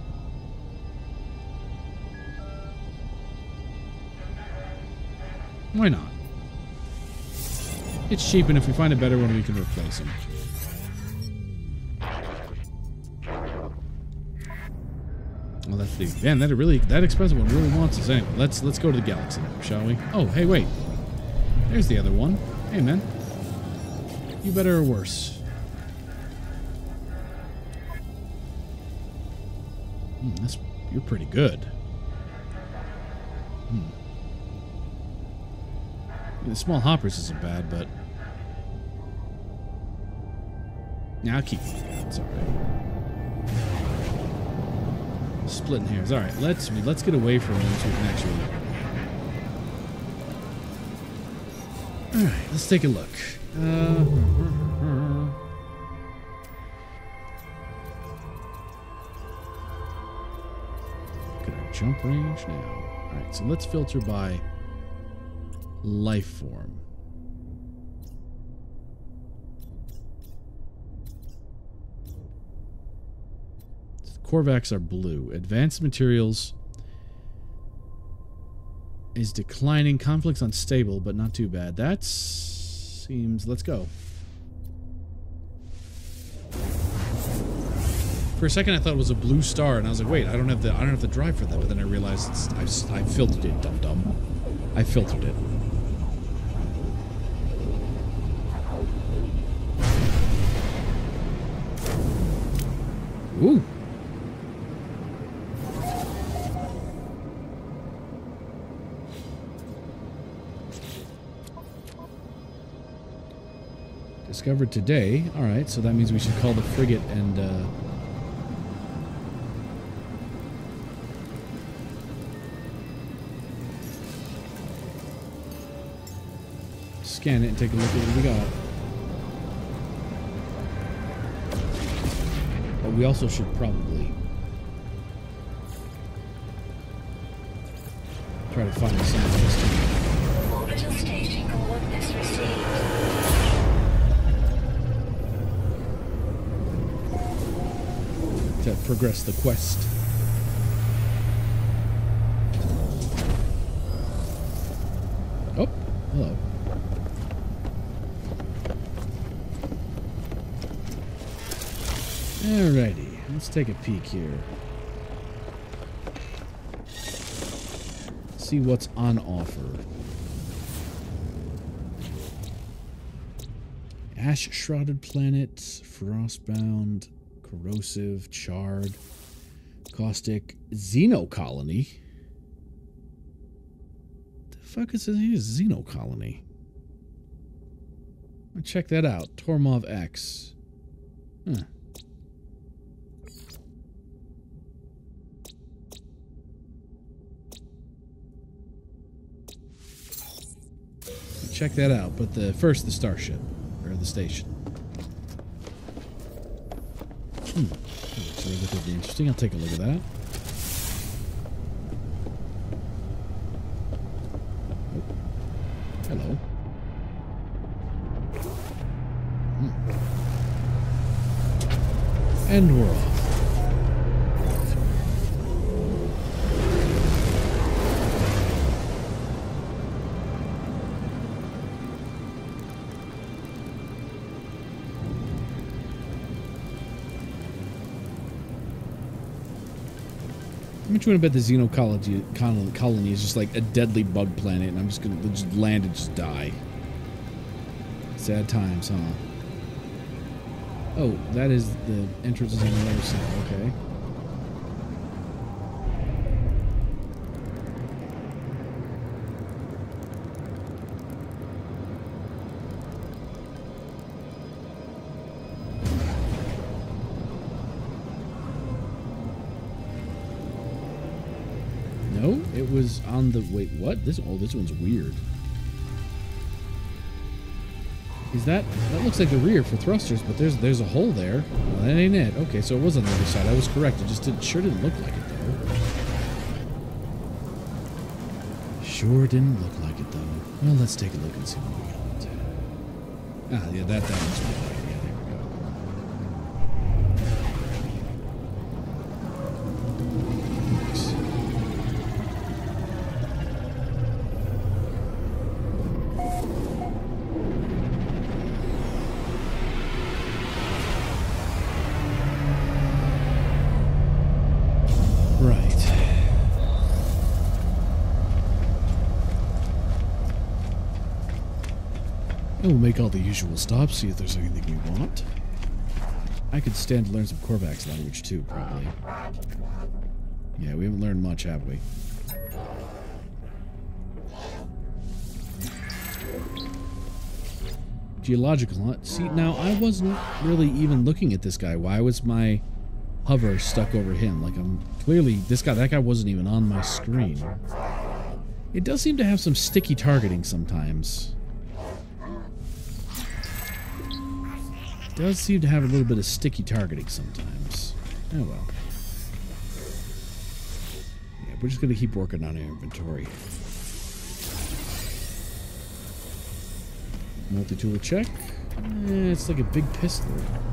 Why not? It's cheap, and if we find a better one, we can replace them. Well, that's the man. That really that expensive one really wants us anyway. Let's let's go to the Galaxy now, shall we? Oh, hey, wait. There's the other one. Hey, man. You better or worse. Hmm, that's you're pretty good. Hmm. The small hoppers isn't bad, but now I'll keep it. It's all right. Splitting hairs. All right, let's let's get away from them so we can actually. All right, let's take a look. Uh, look at our jump range now. Alright, so let's filter by life form. Korvax are blue. Advanced materials is declining. Conflicts unstable, but not too bad. That seems... Let's go. For a second, I thought it was a blue star, and I was like, "Wait, I don't have the I don't have the drive for that." But then I realized it's, I've I filtered it, dum dum. I filtered it. Ooh. Discovered today. Alright, so that means we should call the frigate and, uh... scan it and take a look at what we got. But we also should probably try to find the scientist. Orbital staging coordinates received. To progress the quest. Oh, hello. Alrighty, let's take a peek here. See what's on offer. Ash-shrouded planet, frostbound, corrosive, charred, caustic, xenocolony. The fuck is this? Xenocolony. I'll check that out. Tormov X. Huh. Check that out, but the first the starship or the station. Hmm. That looks relatively interesting. I'll take a look at that. Oh. Hello. Hmm. And we're off. How much you want to bet the xenocolony colony is just like a deadly bug planet and I'm just going to just land and just die? Sad times, huh? Oh, that is the entrance is on the other side. Okay. No, it was on the... Wait, what? This... Oh, this one's weird. Is that... That looks like the rear for thrusters, but there's there's a hole there. Well, that ain't it. Okay, so it was on the other side. I was correct. It just didn't, sure didn't look like it, though. Sure didn't look like it, though. Well, let's take a look and see what we got. Ah, yeah, that, that looks right. Yeah, there we go. We'll make all the usual stops, see if there's anything we want. I could stand to learn some Korvax language too, probably. Yeah, we haven't learned much, have we? Geological, huh? See, now I wasn't really even looking at this guy. Why was my hover stuck over him? Like, I'm clearly... This guy, that guy wasn't even on my screen. It does seem to have some sticky targeting sometimes. Does seem to have a little bit of sticky targeting sometimes. Oh well. Yeah, We're just going to keep working on our inventory. Multi-tool check. Eh, it's like a big pistol.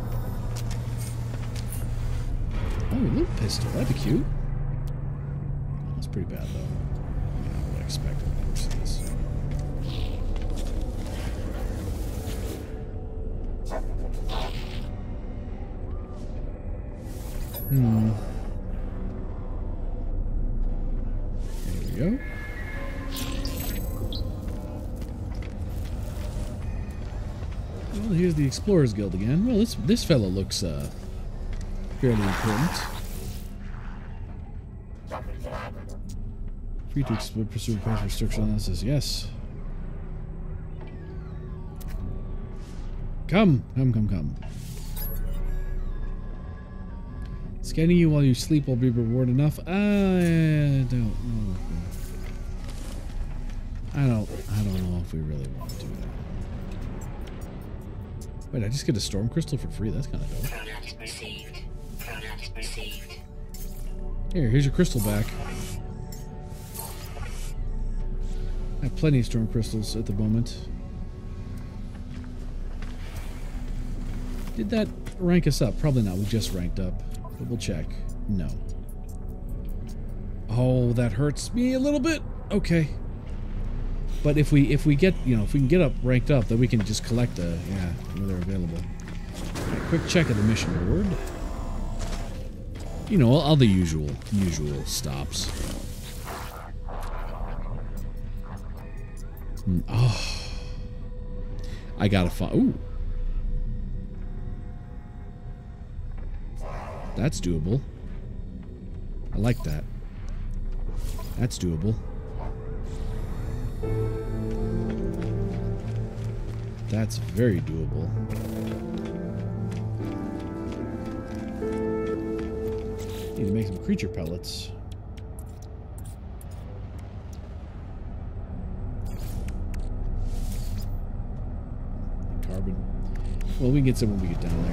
Oh, a little pistol. That'd be cute. That's pretty bad, though. I mean, I would expect it when I see this. Hmm. There we go. Well, here's the Explorers Guild again. Well, this this fellow looks uh, fairly important. Free to explore, pursue past restriction analysis. Yes. Come, come, come, come. Scanning you while you sleep will be reward enough. I don't know. I don't. I don't know if we really want to do that. Wait, I just get a storm crystal for free. That's kind of dope. Product received. Product received. Here, here's your crystal back. I have plenty of storm crystals at the moment. Did that rank us up? Probably not. We just ranked up. But we'll check. No. Oh, that hurts me a little bit. Okay. But if we if we get you know if we can get up ranked up, then we can just collect a yeah where they're available. Right, quick check of the mission reward. You know, all the usual usual stops. Hmm, oh, I gotta find. Ooh, that's doable. I like that. That's doable. That's very doable. Need to make some creature pellets. Carbon. Well, we can get some when we get down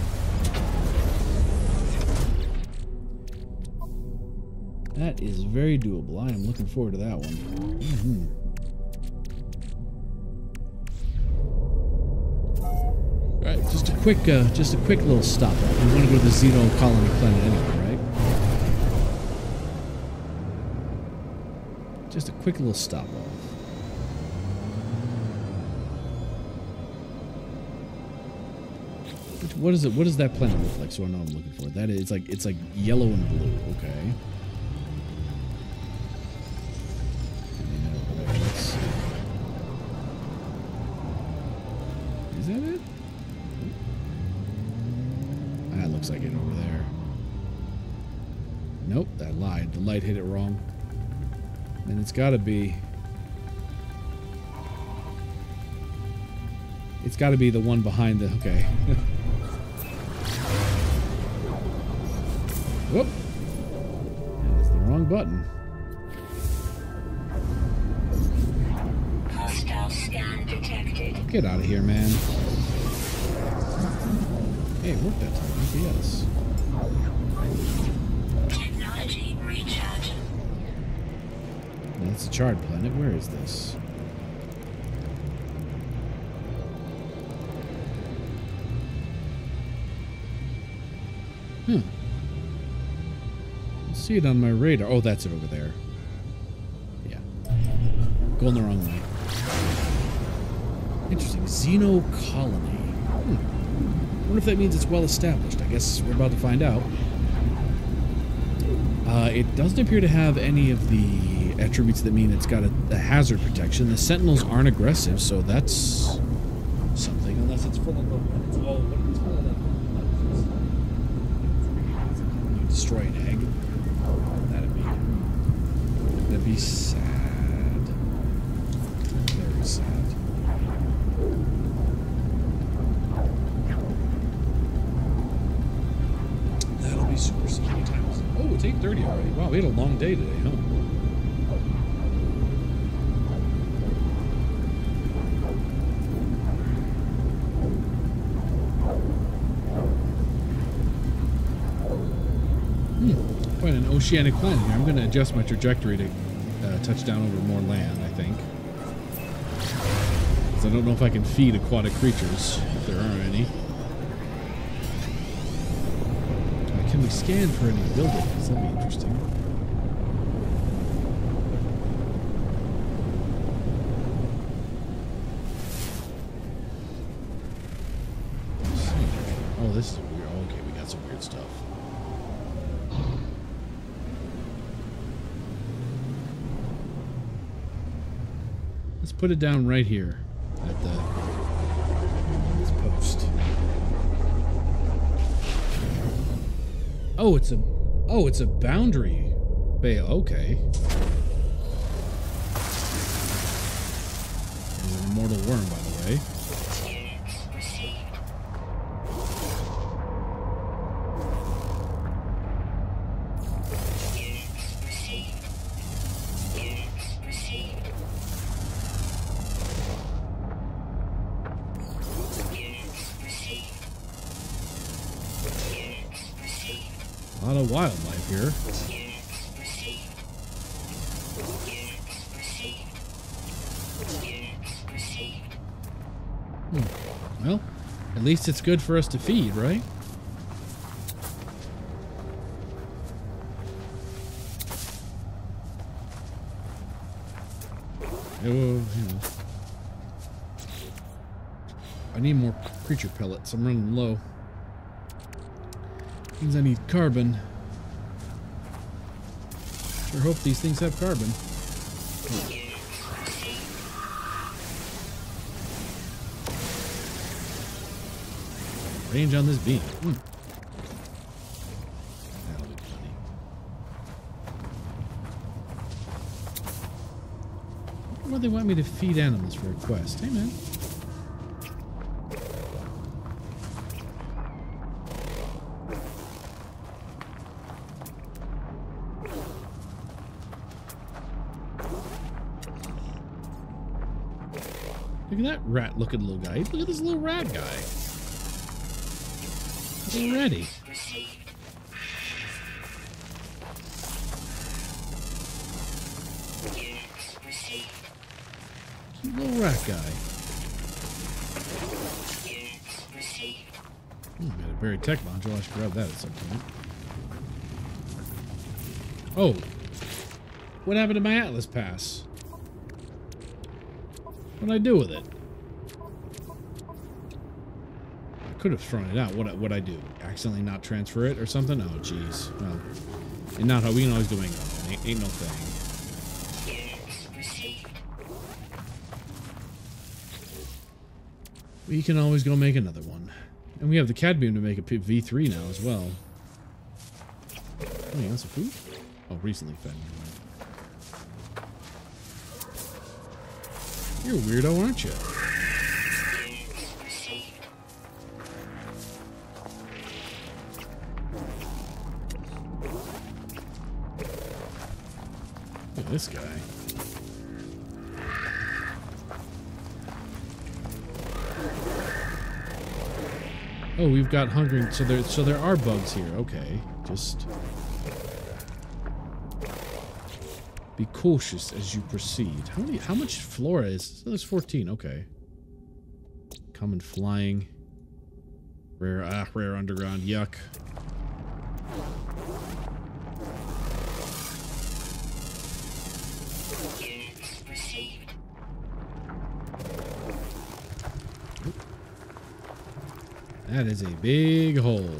there. That is very doable. I am looking forward to that one. Mm-hmm. Alright, just a quick, uh, just a quick little stop. We want to go to the Xeno colony planet anyway, right? Just a quick little stop off. What is it? What does that planet look like? So I know what I'm looking for. That is, it's like it's like yellow and blue. Okay. Let's see. Is that it? That looks like it over there. Nope, that lied. The light hit it wrong. And it's got to be. It's got to be the one behind the. Okay. Whoop. That's the wrong button. Hostile scan detected. Get out of here, man. Hey, it worked that time. Yes. Technology recharge. That's a charred planet. Where is this? Hmm. I see it on my radar. Oh, that's it over there. Yeah. Going the wrong way. Interesting. Xeno colony. Hmm. I wonder if that means it's well established. I guess we're about to find out. Uh, it doesn't appear to have any of the attributes that mean it's got a, a hazard protection. The Sentinels aren't aggressive, so that's something. Unless it's full of the... It's all, it's full of the... You destroy an egg. That'd be... That'd be sad. Very sad. That'll be super simple times. Oh, it's eight thirty already. Wow, we had a long day today, huh? Hmm, quite an oceanic planet here. I'm going to adjust my trajectory to uh, touch down over more land, I think. Because I don't know if I can feed aquatic creatures, if there are any. Uh, can we scan for any buildings? That'd be interesting. Oh, this is weird. Okay, we got some weird stuff. Let's put it down right here at the this post. Oh, it's a oh, it's a boundary bay. Okay. There's an immortal worm, by the way. A lot of wildlife here. Hmm. Well, at least it's good for us to feed, right? Oh, you know. I need more creature pellets. I'm running low. Means I need carbon. Sure hope these things have carbon. Range on this beam. Mm. That'll be funny. What do they want me to feed animals for a quest? Hey, man. Look at that rat-looking little guy. Look at this little rat guy. He's ready. Cute little rat guy. Hmm, got a buried tech module. I should grab that at some point. Oh. What happened to my Atlas pass? What'd I do with it? I could have thrown it out. What what I do? Accidentally not transfer it or something? Oh, jeez. Well, and not how we can always do ain't, ain't, ain't no thing. We can always go make another one, and we have the cadmium to make a V three now as well. Oh, you want some food? Oh, recently fed. You're a weirdo, aren't you? Look at this guy. Oh, we've got hungering. So there, so there are bugs here. Okay, just be cautious as you proceed. How many? How much flora is? So there's fourteen. Okay. Common flying. Rare. Ah, rare underground. Yuck. That is a big hole.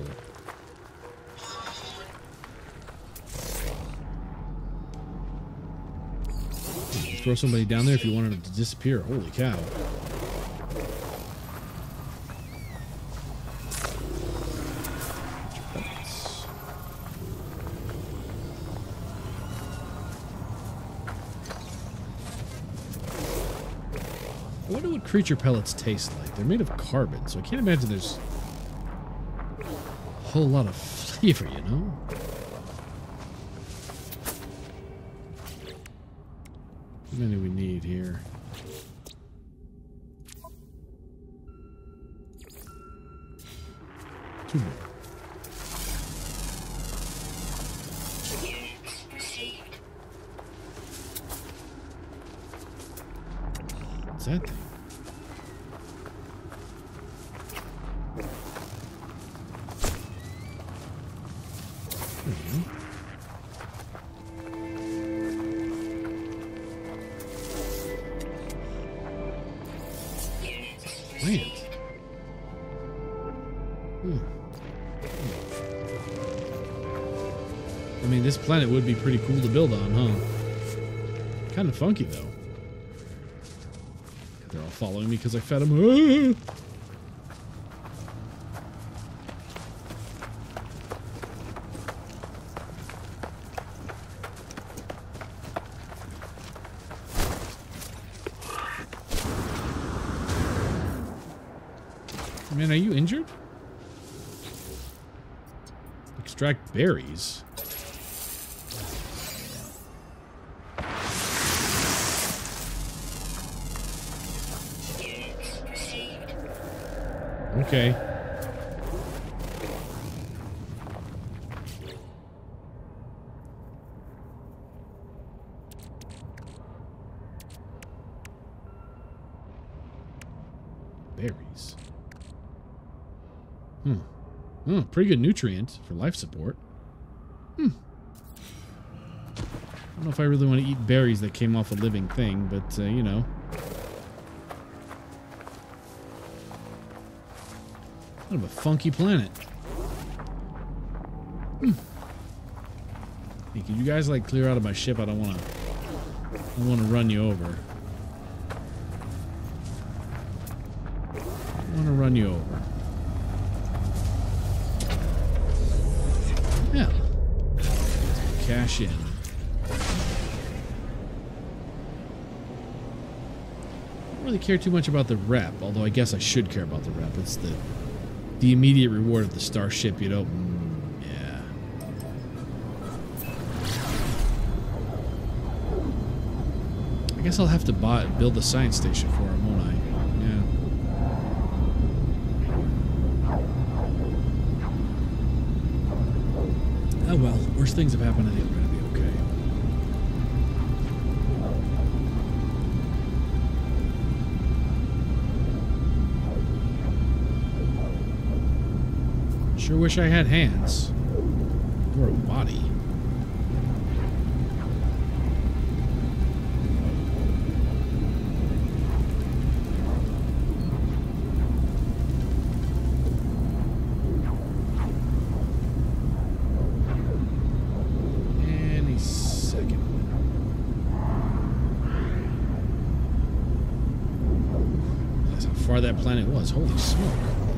Throw somebody down there if you wanted them to disappear. Holy cow. I wonder what creature pellets taste like. They're made of carbon, so I can't imagine there's a whole lot of flavor, you know? How many we need here? Two more. received. What's that thing? Hmm. Units Plant. received. Hmm. I mean, this planet would be pretty cool to build on, huh? Kind of funky, though. They're all following me because I fed them. Ah! Man, are you injured? Extract berries. Units received. Okay. Berries. Hmm. Hmm. Pretty good nutrient for life support. Hmm. I don't know if I really want to eat berries that came off a living thing, but, uh, you know. Kind of a funky planet. Hmm. Hey, can you guys, like, clear out of my ship? I don't want to... I don't want to run you over. I want to run you over. Yeah. Cash in. I don't really care too much about the rep, although I guess I should care about the rep. It's the the immediate reward of the starship, you know. Mm, yeah. I guess I'll have to buy build a science station for him, won't I? Yeah. Oh well, worse things have happened. I think we're gonna be okay. Sure wish I had hands. Or a body. Any second. That's how far that planet was. Holy smoke.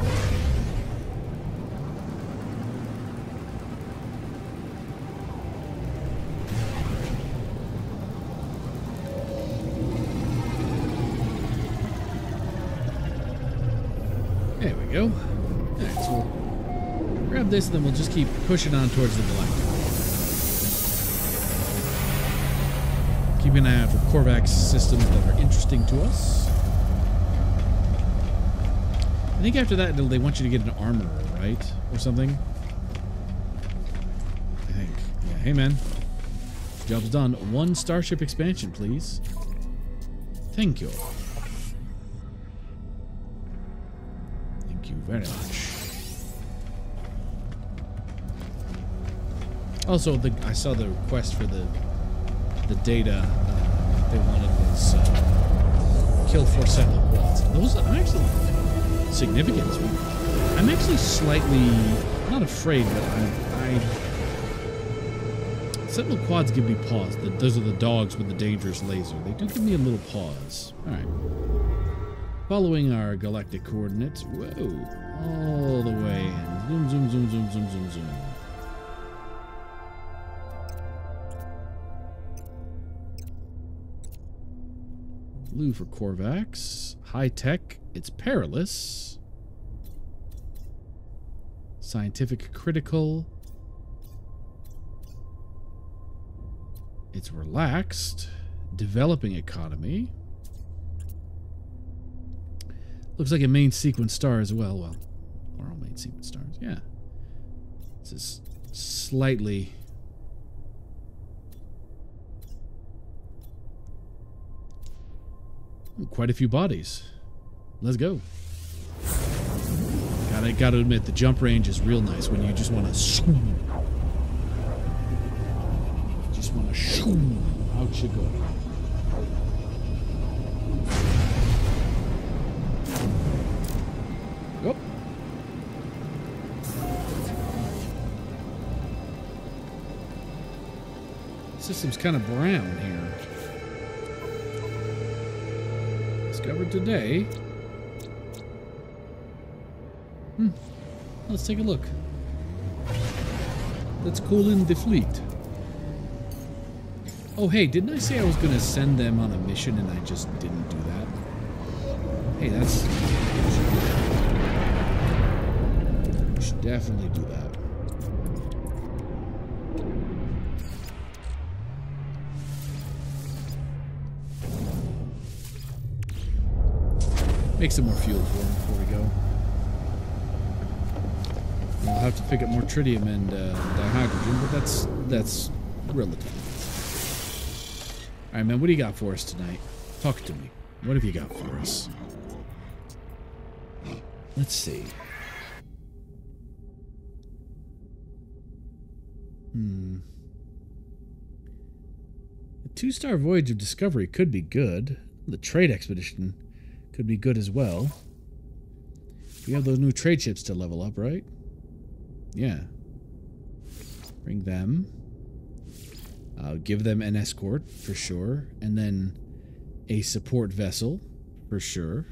There we go. Alright, so we'll grab this and then we'll just keep pushing on towards the Galactic. Keep an eye out for Korvax systems that are interesting to us. I think after that they want you to get an armorer, right? Or something? I think. Yeah, hey man. Job's done. One starship expansion, please. Thank you. Thank you very much. Also, the I saw the request for the the data uh, they wanted was uh, kill four sentinel quads. Those I'm actually significant. I'm actually slightly not afraid, but I, I sentinel quads give me pause. The, those are the dogs with the dangerous laser. They do give me a little pause. All right. Following our galactic coordinates. Whoa. All the way in. Zoom, zoom, zoom, zoom, zoom, zoom, zoom. Blue for Korvax. High tech. It's perilous. Scientific critical. It's relaxed. Developing economy. Looks like a main sequence star as well. Well, or all main sequence stars. Yeah. This is slightly Quite a few bodies. Let's go. Gotta, gotta admit, the jump range is real nice when you just want to shoom. Just want to shoom. Out you go. Oh. System's kind of brown here. Discovered today. Hmm. Let's take a look. Let's call in the fleet. Oh, hey, didn't I say I was going to send them on a mission and I just didn't do that? Hey, that's... We should definitely do that. Make some more fuel for him before we go. We'll have to pick up more tritium and uh, dihydrogen, but that's that's relative. All right, man. What do you got for us tonight? Talk to me. What have you got for us? Let's see. Hmm. A two-star voyage of discovery could be good. The trade expedition could be good as well. We have those new trade ships to level up, right? Yeah. Bring them. Uh, give them an escort, for sure. And then a support vessel, for sure.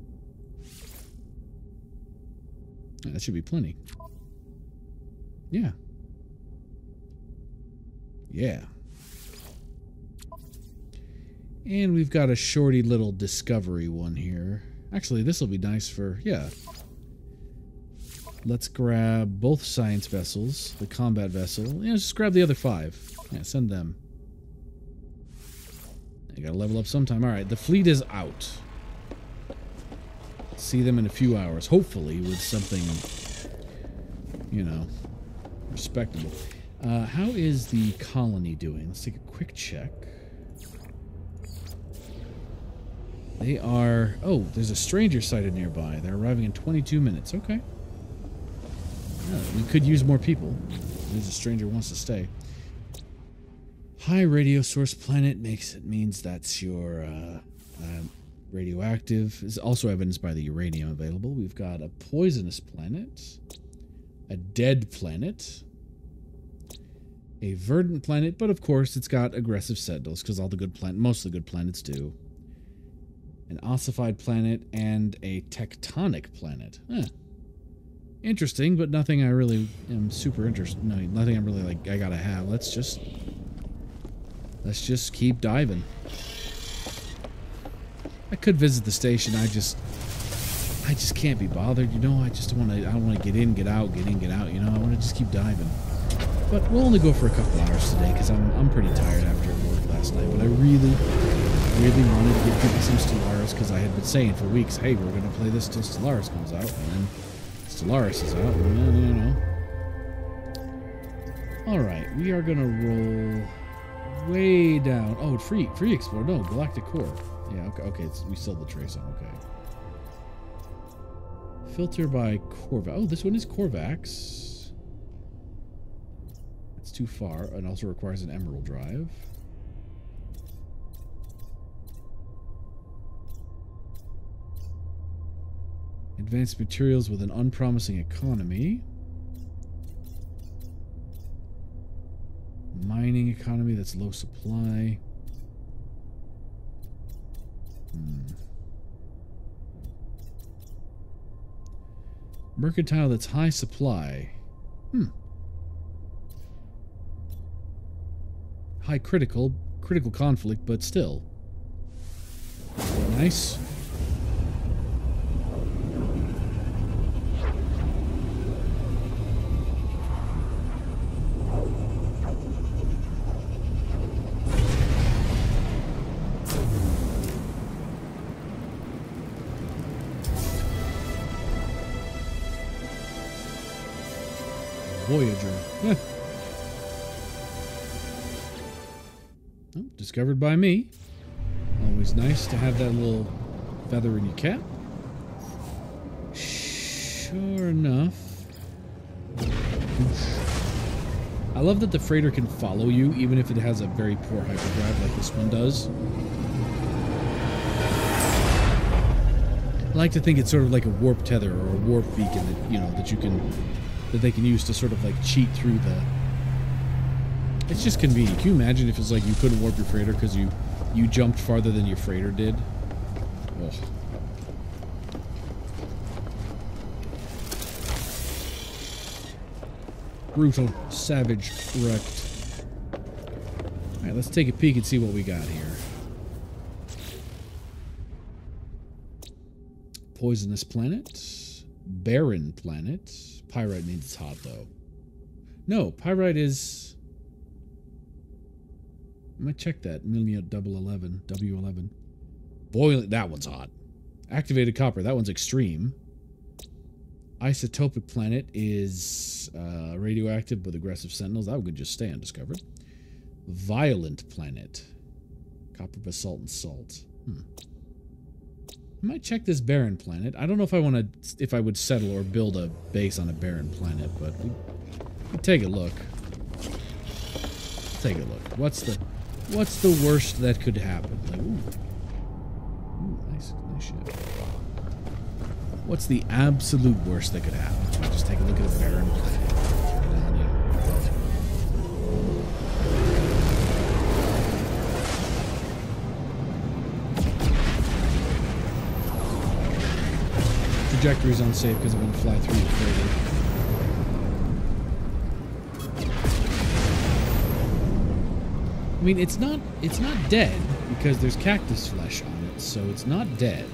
That should be plenty. Yeah. Yeah. And we've got a shorty little discovery one here. Actually, this will be nice for... Yeah. Let's grab both science vessels. The combat vessel. Yeah, just grab the other five. Yeah, send them. You gotta level up sometime. Alright, the fleet is out. See them in a few hours. Hopefully with something, you know, respectable. Uh, how is the colony doing? Let's take a quick check. They are... Oh, there's a stranger sighted nearby. They're arriving in twenty-two minutes. Okay. Yeah, we could use more people. There's a stranger who wants to stay. High radio source planet makes it means that's your uh, uh, radioactive. Is also evidenced by the uranium available. We've got a poisonous planet, a dead planet, a verdant planet, but of course it's got aggressive sentinels because all the good planet, most of the good planets do. An ossified planet and a tectonic planet. Eh. Interesting, but nothing I really am super interested. No, nothing I'm really like. I gotta have. Let's just. Let's just keep diving. I could visit the station. I just. I just can't be bothered. You know. I just want to. I want to get in, get out, get in, get out. You know. I want to just keep diving. But we'll only go for a couple hours today because I'm I'm pretty tired after work last night. But I really. really wanted to give people some Stellaris because I had been saying for weeks, hey, we're going to play this till Stellaris comes out, and then Stellaris is out, and then, you know. Alright, we are going to roll way down. Oh, free, free explore. No, Galactic Core. Yeah, okay, okay, it's, we still have the trace on, okay. Filter by Korvax. Oh, this one is Korvax. It's too far, and also requires an Emerald drive. Advanced materials with an unpromising economy. Mining economy that's low supply. Hmm. Mercantile that's high supply. Hmm. High critical, critical conflict, but still. Nice. Voyager. Eh. Oh, discovered by me. Always nice to have that little feather in your cap. Sure enough. I love that the freighter can follow you, even if it has a very poor hyperdrive like this one does. I like to think it's sort of like a warp tether or a warp beacon that, you know, that you can, that they can use to sort of like cheat through the... It's just convenient. Can you imagine if it's like you couldn't warp your freighter because you, you jumped farther than your freighter did? Oh. Brutal, savage, wrecked. Alright, let's take a peek and see what we got here. Poisonous planet. Barren planet. Pyrite means it's hot, though. No, pyrite is... I might check that. Million double eleven. W eleven. Boiling. That one's hot. Activated copper. That one's extreme. Isotopic planet is uh, radioactive with aggressive sentinels. That one could just stay undiscovered. Violent planet. Copper, basalt, and salt. Hmm. I might check this barren planet. I don't know if I want to, if I would settle or build a base on a barren planet, but we, we take a look. Take a look. What's the, what's the worst that could happen? Like, ooh, ooh, nice, nice ship. What's the absolute worst that could happen? I'll just take a look at a barren planet. Trajectory is unsafe because it wouldn't fly through the freighter. I mean, it's not it's not dead because there's cactus flesh on it, so it's not dead.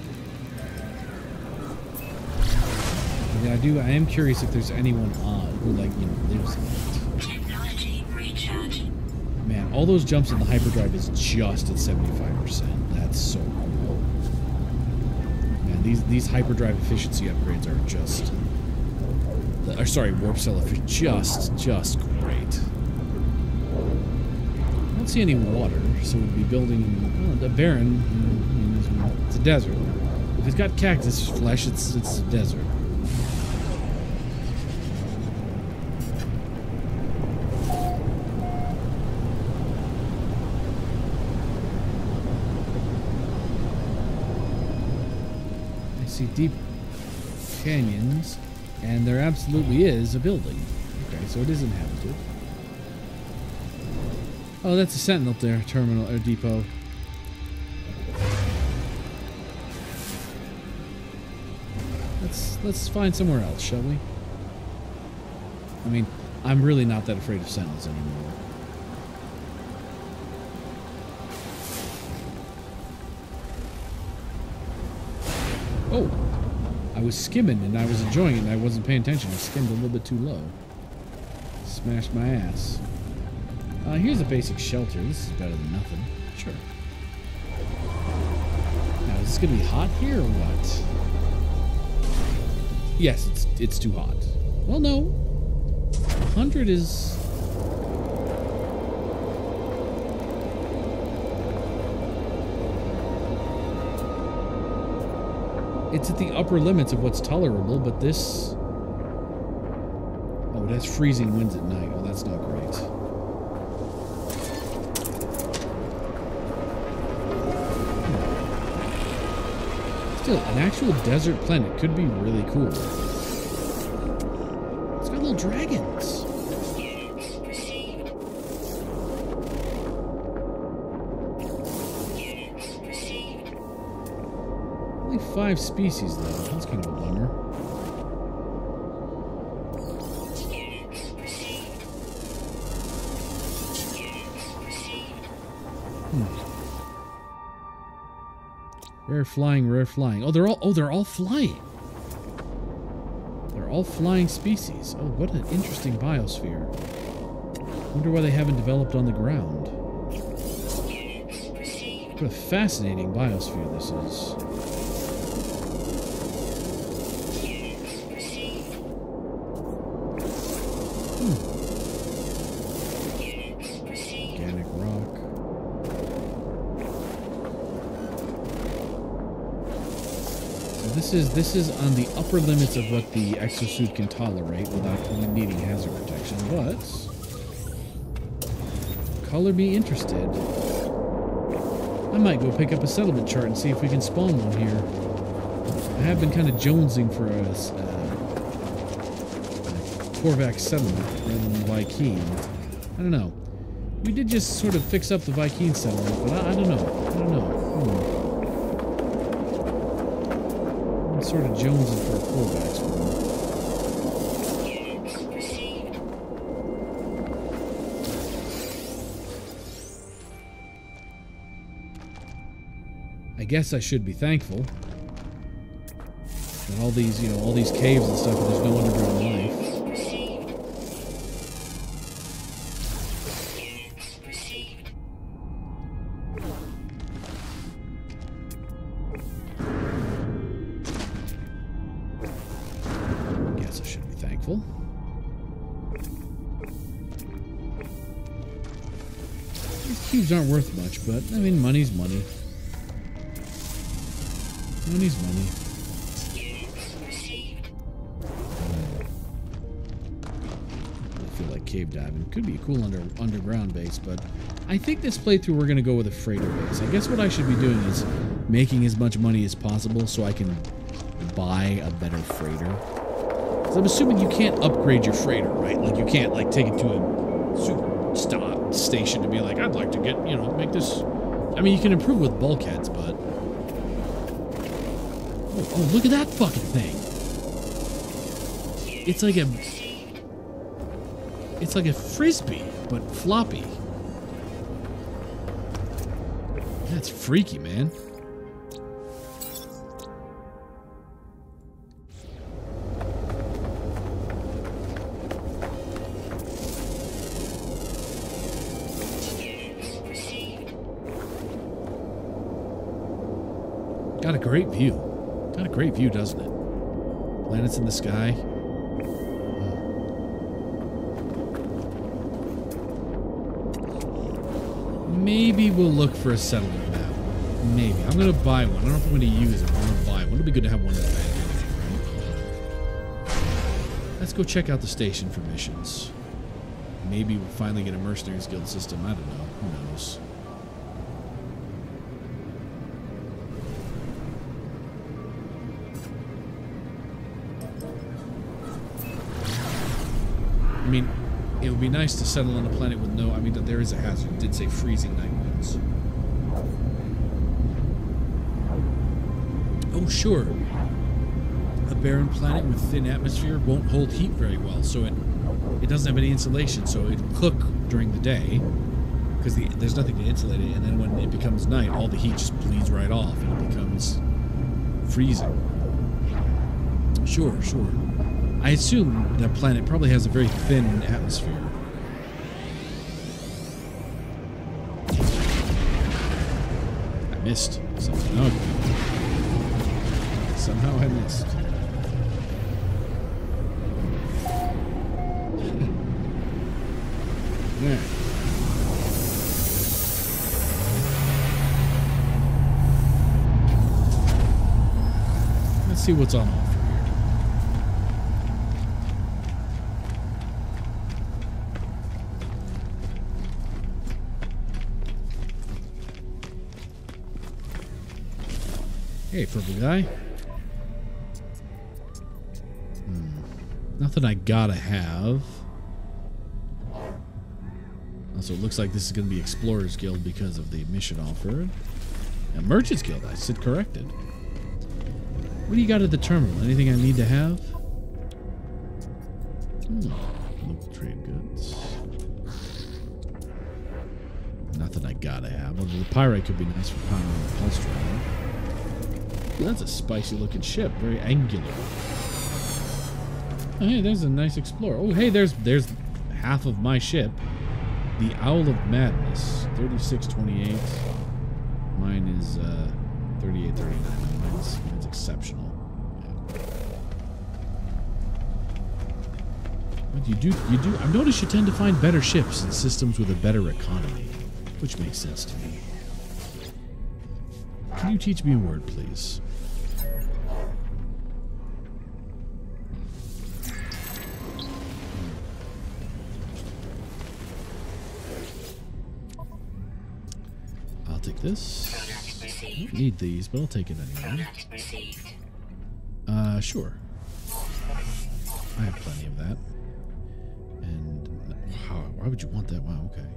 I mean, I do. I am curious if there's anyone on who, like, you know, lives in it. Technology recharge. Man, all those jumps in the hyperdrive is just at seventy-five percent. That's so cool. These these hyperdrive efficiency upgrades are just, or sorry, warp cell efficiency, just just great. I don't see any water, so we'd be building well, a barren. You know, it's a desert. If it's got cactus flesh, it's it's a desert. Deep canyons, and there absolutely is a building. Okay, so it is inhabited. Oh, that's a sentinel there, terminal or depot. Let's let's find somewhere else, shall we? I mean, I'm really not that afraid of sentinels anymore. Oh, I was skimming and I was enjoying it and I wasn't paying attention. I skimmed a little bit too low. Smashed my ass. Uh, here's a basic shelter. This is better than nothing. Sure. Now, is this going to be hot here or what? Yes, it's, it's too hot. Well, no. one hundred is... It's at the upper limits of what's tolerable, but this... Oh, it has freezing winds at night. Oh, that's not great. Still, an actual desert planet could be really cool. It's got little dragons. Units received. Units received. Only five species, though. That's kind of a bummer. Units received. Units received. Hmm. Rare flying, rare flying. Oh, they're all. Oh, they're all flying. They're all flying species. Oh, what an interesting biosphere. Wonder why they haven't developed on the ground. Units received. What a fascinating biosphere this is. Units received. Hmm. Units received. Organic rock. this is this is on the upper limits of what the exosuit can tolerate without only needing hazard protection, but color me interested. I might go pick up a settlement chart and see if we can spawn one here. I have been kind of jonesing for a uh, Korvax settlement rather than Vy'keen. I don't know. We did just sort of fix up the Vy'keen settlement, but I, I don't know. I don't know. Hmm. I'm sort of jonesing for a Korvax one. Units received. I guess I should be thankful that all these, you know, all these caves and stuff, and there's no underground life. Received. Units received. I guess I should be thankful. These cubes aren't worth much, but I mean, money's money. Money's money. Units received. I feel like cave diving could be a cool under underground base, but I think this playthrough we're going to go with a freighter base. I guess what I should be doing is making as much money as possible so I can buy a better freighter. Because I'm assuming you can't upgrade your freighter, right? Like you can't like take it to a super stop station to be like, I'd like to get, you know, make this. I mean, you can improve with bulkheads, but oh, oh look at that fucking thing! It's like a It's like a frisbee, but floppy. That's freaky, man. Units received. Got a great view. Got a great view, doesn't it? Planets in the sky. Maybe we'll look for a settlement map. Maybe. I'm going to buy one. I don't know if I'm going to use it, but I'm going to buy one. It'll be good to have one in the bag anyway, right? Let's go check out the station for missions. Maybe we'll finally get a Mercenaries Guild system. I don't know. Who knows? I mean, it would be nice to settle on a planet with no... I mean, there is a hazard. It did say freezing night winds. Oh, sure. A barren planet with thin atmosphere won't hold heat very well, so it it doesn't have any insulation, so it'll cook during the day, because the, there's nothing to insulate it, and then when it becomes night, all the heat just bleeds right off, and it becomes freezing. Sure, sure. I assume that planet probably has a very thin atmosphere. I missed something. Okay. Somehow I missed. There. Let's see what's on offer. Hey, purple guy. Hmm. Nothing I gotta have. Also, it looks like this is going to be Explorers Guild because of the mission offered. Yeah, Merchants Guild, I said corrected. What do you got at the terminal? Anything I need to have? Hmm. Local trade goods. Nothing I gotta have. Although the Pyrite could be nice for powering the pulse drive. That's a spicy looking ship, very angular. Oh, hey, there's a nice Explorer. Oh, hey, there's there's half of my ship. The Owl of Madness, thirty-six twenty-eight. Mine is uh, thirty-eight thirty-nine. Mine's, mine's exceptional. Yeah. But you do, you do. I've noticed you tend to find better ships in systems with a better economy, which makes sense to me. Can you teach me a word, please? I'll take this. Product I received. don't need these, but I'll take it anyway. Product received. Uh, sure. I have plenty of that. And wow, why would you want that? Wow, okay.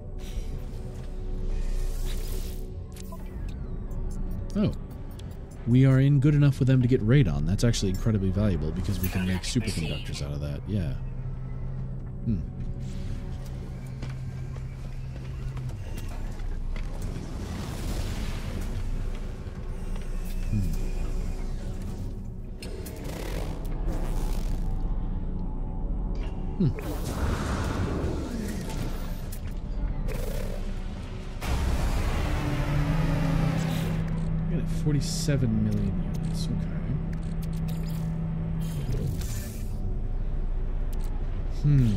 Oh. We are in good enough with them to get radon. That's actually incredibly valuable because we can make superconductors out of that. Yeah. Hmm. Hmm. We got forty-seven million units. Okay. Hmm.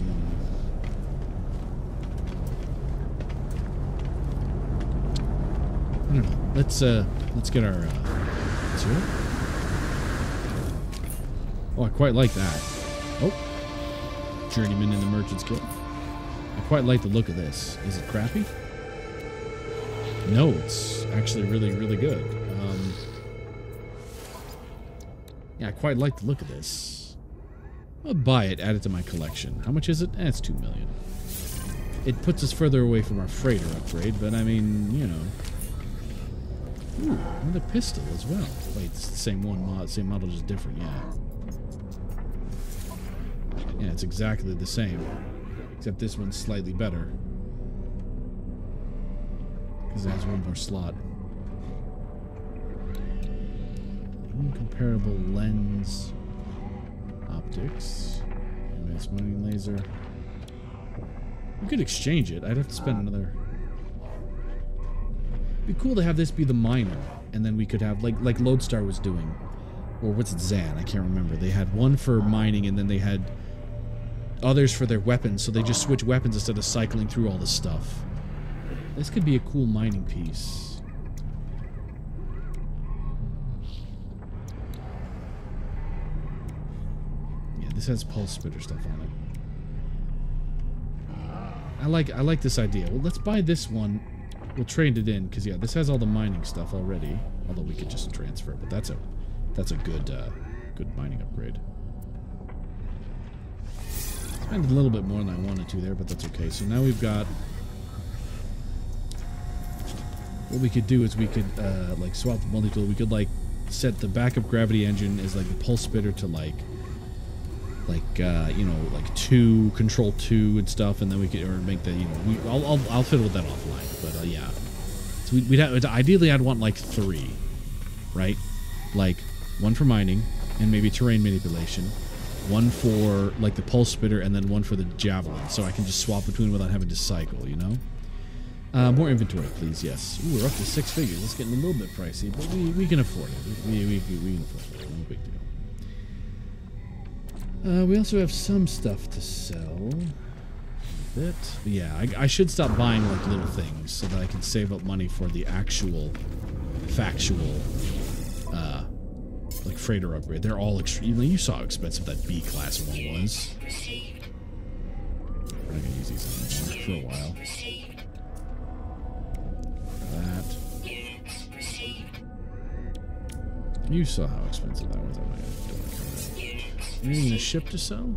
I don't know. Let's uh, let's get our. Uh, let's hear it. Oh, I quite like that. Oh. Journeyman in the Merchant's Guild. I quite like the look of this. Is it crappy? No, it's actually really, really good. Um, yeah, I quite like the look of this. I'll buy it, add it to my collection. How much is it? Eh, it's two million. It puts us further away from our freighter upgrade, but I mean, you know. Ooh, another pistol as well. Wait, it's the same one mod, same model, just different, yeah. Yeah, it's exactly the same, except this one's slightly better because it has one more slot. Incomparable lens optics, advanced mining laser. We could exchange it. I'd have to spend another. It'd be cool to have this be the miner, and then we could have like like Lodestar was doing, or what's it, Zan? I can't remember. They had one for mining, and then they had others for their weapons, so they just switch weapons instead of cycling through all the stuff. This could be a cool mining piece. Yeah, this has pulse spitter stuff on it. I like I like this idea. Well, let's buy this one. We'll trade it in because yeah, this has all the mining stuff already. Although we could just transfer it, but that's a that's a good uh, good mining upgrade. Spent a little bit more than I wanted to there, but that's okay. So now we've got. What we could do is we could uh, like swap the multi-tool. We could like set the backup gravity engine as like the pulse spitter to like, like uh, you know, like two, control two and stuff, and then we could or make the you know we I'll I'll, I'll fiddle with that offline. But uh, yeah, so we'd, we'd have ideally I'd want like three, right? Like one for mining and maybe terrain manipulation. One for like the pulse spitter and then one for the javelin, so I can just swap between without having to cycle, you know? Uh, more inventory, please, yes. Ooh, we're up to six figures. It's getting a little bit pricey, but we, we can afford it. We, we, we, we can afford it. No big deal. Uh, we also have some stuff to sell. A bit. But yeah, I, I should stop buying like little things so that I can save up money for the actual, factual, uh, like freighter upgrade. They're all extreme. You saw how expensive that B class one was. Received. We're not gonna use these anymore for a while. Received. That. Units received. You saw how expensive that was. I might have to cover that. Units Anything in a received. ship to sell?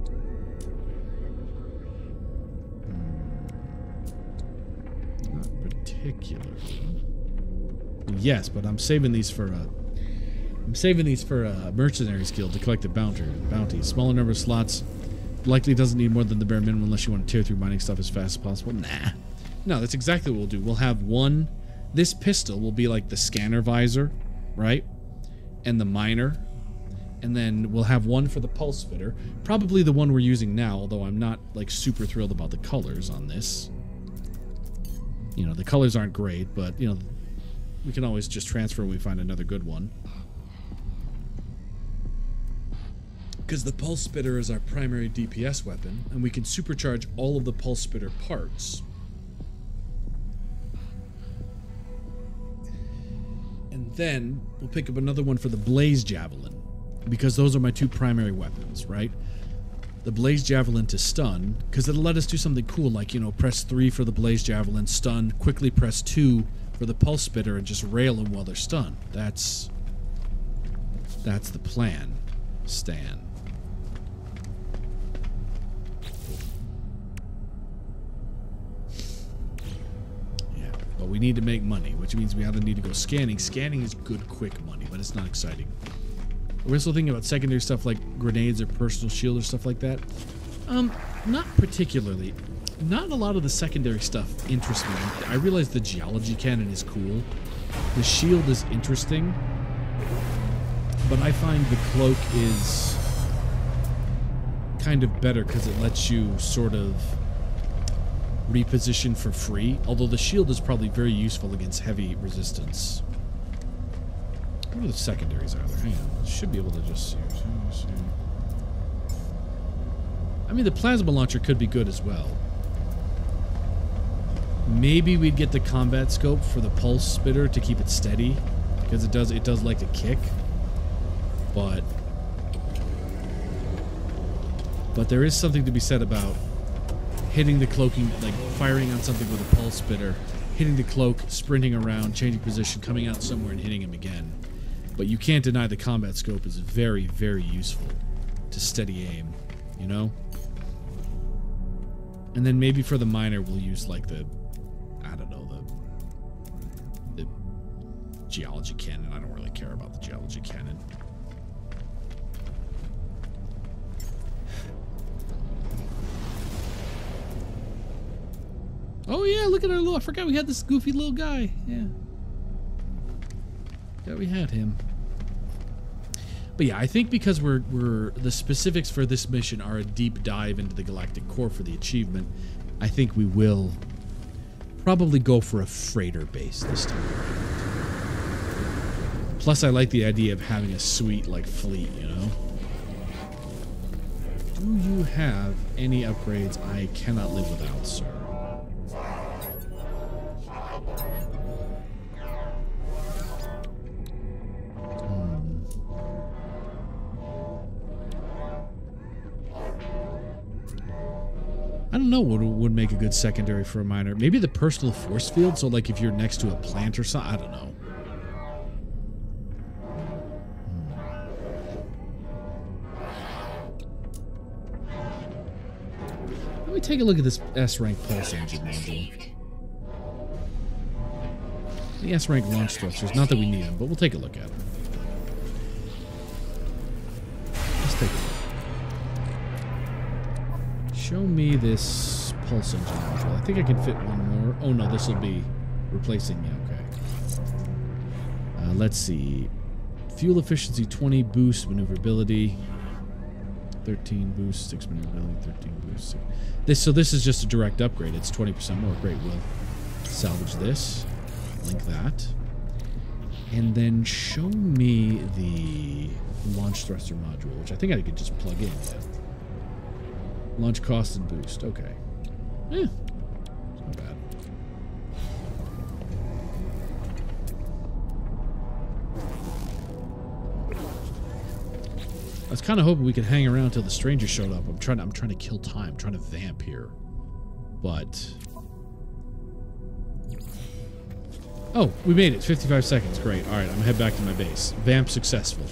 Hmm. Not particularly. Yes, but I'm saving these for uh I'm saving these for a Mercenaries Guild to collect the bounty bounties. Smaller number of slots likely doesn't need more than the bare minimum unless you want to tear through mining stuff as fast as possible. Nah. No, that's exactly what we'll do. We'll have one. This pistol will be like the scanner visor, right? And the miner. And then we'll have one for the pulse spitter. Probably the one we're using now, although I'm not like super thrilled about the colors on this. You know, the colors aren't great, but you know, we can always just transfer when we find another good one. Because the pulse spitter is our primary D P S weapon, and we can supercharge all of the pulse spitter parts. And then we'll pick up another one for the Blaze Javelin, because those are my two primary weapons, right? The Blaze Javelin to stun, because it'll let us do something cool, like, you know, press three for the Blaze Javelin, stun, quickly press two for the pulse spitter and just rail them while they're stunned. That's that's the plan, Stan. Yeah, but we need to make money, which means we either need to go scanning. Scanning is good, quick money, but it's not exciting. We're still thinking about secondary stuff like grenades or personal shield or stuff like that. Um, not particularly. Not a lot of the secondary stuff interests me. I realize the geology cannon is cool. The shield is interesting. But I find the cloak is kind of better because it lets you sort of reposition for free. Although the shield is probably very useful against heavy resistance. What are the secondaries are there? Hang on. Should be able to just see. I mean, the plasma launcher could be good as well. Maybe we'd get the combat scope for the pulse spitter to keep it steady, because it does it does like to kick. But but there is something to be said about hitting the cloaking, like firing on something with a pulse spitter, hitting the cloak, sprinting around, changing position, coming out somewhere and hitting him again. But you can't deny the combat scope is very, very useful to steady aim, you know? And then maybe for the miner we'll use like the, I don't know, the, the geology cannon. I don't really care about the geology cannon. Oh yeah, look at our little, I forgot we had this goofy little guy. Yeah. Yeah, we had him. But yeah, I think because we're we're the specifics for this mission are a deep dive into the galactic core for the achievement, I think we will probably go for a freighter base this time. Plus I like the idea of having a sweet like fleet, you know? Do you have any upgrades I cannot live without, sir? I don't know what would make a good secondary for a miner. Maybe the personal force field, so like if you're next to a plant or something, I don't know. Hmm. Let me take a look at this S-rank pulse engine module. The S-rank launch thrusters, not that we need them, but we'll take a look at them. Let's take a look. Show me this pulse engine module. I think I can fit one more. Oh no, this will be replacing me. Okay. Uh, let's see. Fuel efficiency twenty, boost maneuverability thirteen, boost six maneuverability, thirteen boost. Six. This so this is just a direct upgrade. It's twenty percent more. Great. We'll salvage this. Link that. And then show me the launch thruster module, which I think I could just plug in. Yeah. Launch cost and boost. Okay. Eh. It's not bad. I was kind of hoping we could hang around until the stranger showed up. I'm trying to, I'm trying to kill time. I'm trying to vamp here. But... Oh, we made it. fifty-five seconds. Great. Alright, I'm gonna head back to my base. Vamp successful.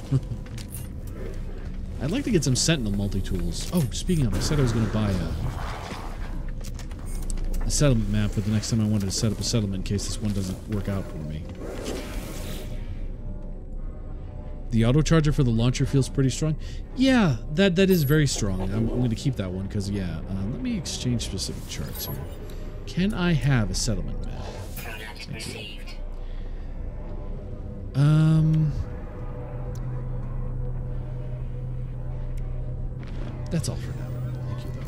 I'd like to get some Sentinel multi-tools. Oh, speaking of, I said I was going to buy a, a settlement map for the next time I wanted to set up a settlement in case this one doesn't work out for me. The auto charger for the launcher feels pretty strong. Yeah, that that is very strong. I'm, I'm going to keep that one because, yeah. Uh, let me exchange specific charts here. Can I have a settlement map? Thank you. Um... That's all for now. Thank you,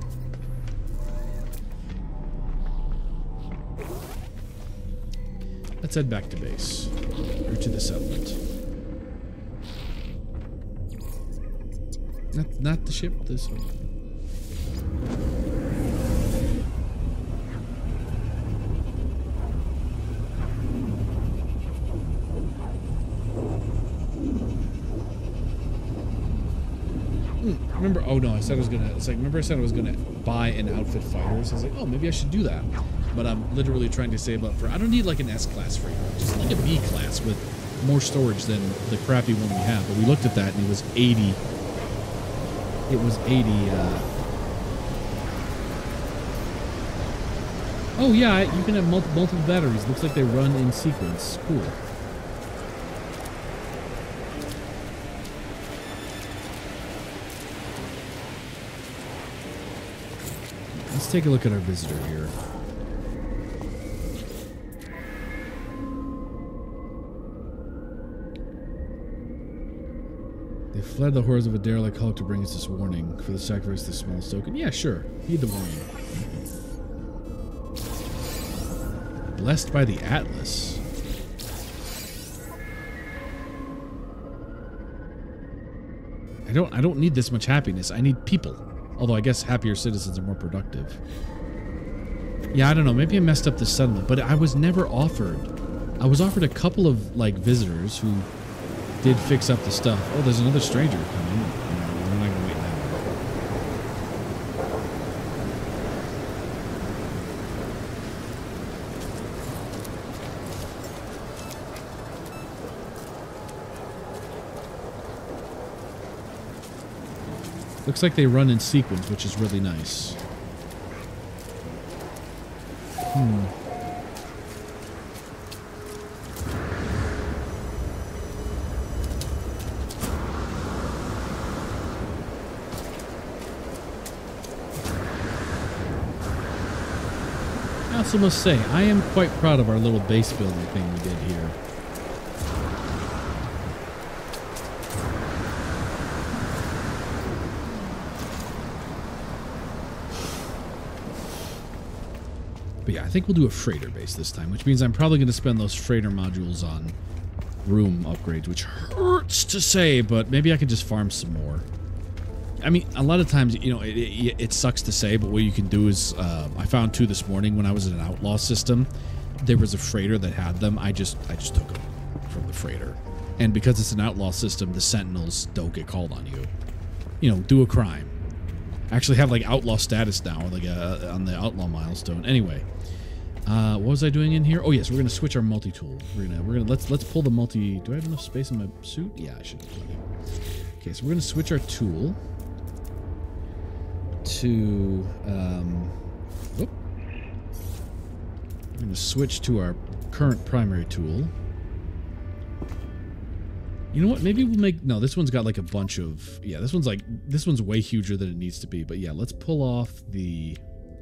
though. Let's head back to base. Or to the settlement. Not, not the ship, this one. Remember, oh no, I said I was gonna, it's like, remember I said I was gonna buy and outfit fighters? I was like, oh, maybe I should do that. but I'm literally trying to save up for... I don't need like an S-class freighter. Just like a B-class with more storage than the crappy one we have. But we looked at that and it was eighty... It was eighty... Uh, oh yeah, you can have multi multiple batteries. Looks like they run in sequence. Cool. Let's take a look at our visitor here. They fled the horrors of a derelict hulk to bring us this warning for the sacrifice of the smallest token. Yeah, sure. Heed the warning. Blessed by the Atlas. I don't I don't need this much happiness. I need people. Although I guess happier citizens are more productive. Yeah, I don't know. Maybe I messed up the settlement, but I was never offered. I was offered a couple of like visitors who did fix up the stuff. Oh, there's another stranger coming. No, we're not gonna wait now. Looks like they run in sequence, which is really nice. Hmm. I also must say, I am quite proud of our little base building thing we did here. But yeah, I think we'll do a freighter base this time, which means I'm probably going to spend those freighter modules on room upgrades, which hurts to say, but maybe I can just farm some more. I mean, a lot of times, you know, it, it, it sucks to say, but what you can do is, uh, I found two this morning when I was in an outlaw system. There was a freighter that had them. I just, I just took them from the freighter, and because it's an outlaw system, the sentinels don't get called on you. You know, do a crime. Actually have like outlaw status now, like uh, on the outlaw milestone. Anyway, uh, what was I doing in here? Oh yes, we're gonna switch our multi-tool. We're gonna, we're gonna let's let's pull the multi. Do I have enough space in my suit? Yeah, I should have plenty. Okay, so we're gonna switch our tool to. Um, whoop. We're gonna switch to our current primary tool. You know what? Maybe we'll make... No, this one's got like a bunch of... Yeah, this one's like... This one's way huger than it needs to be. But yeah, let's pull off the...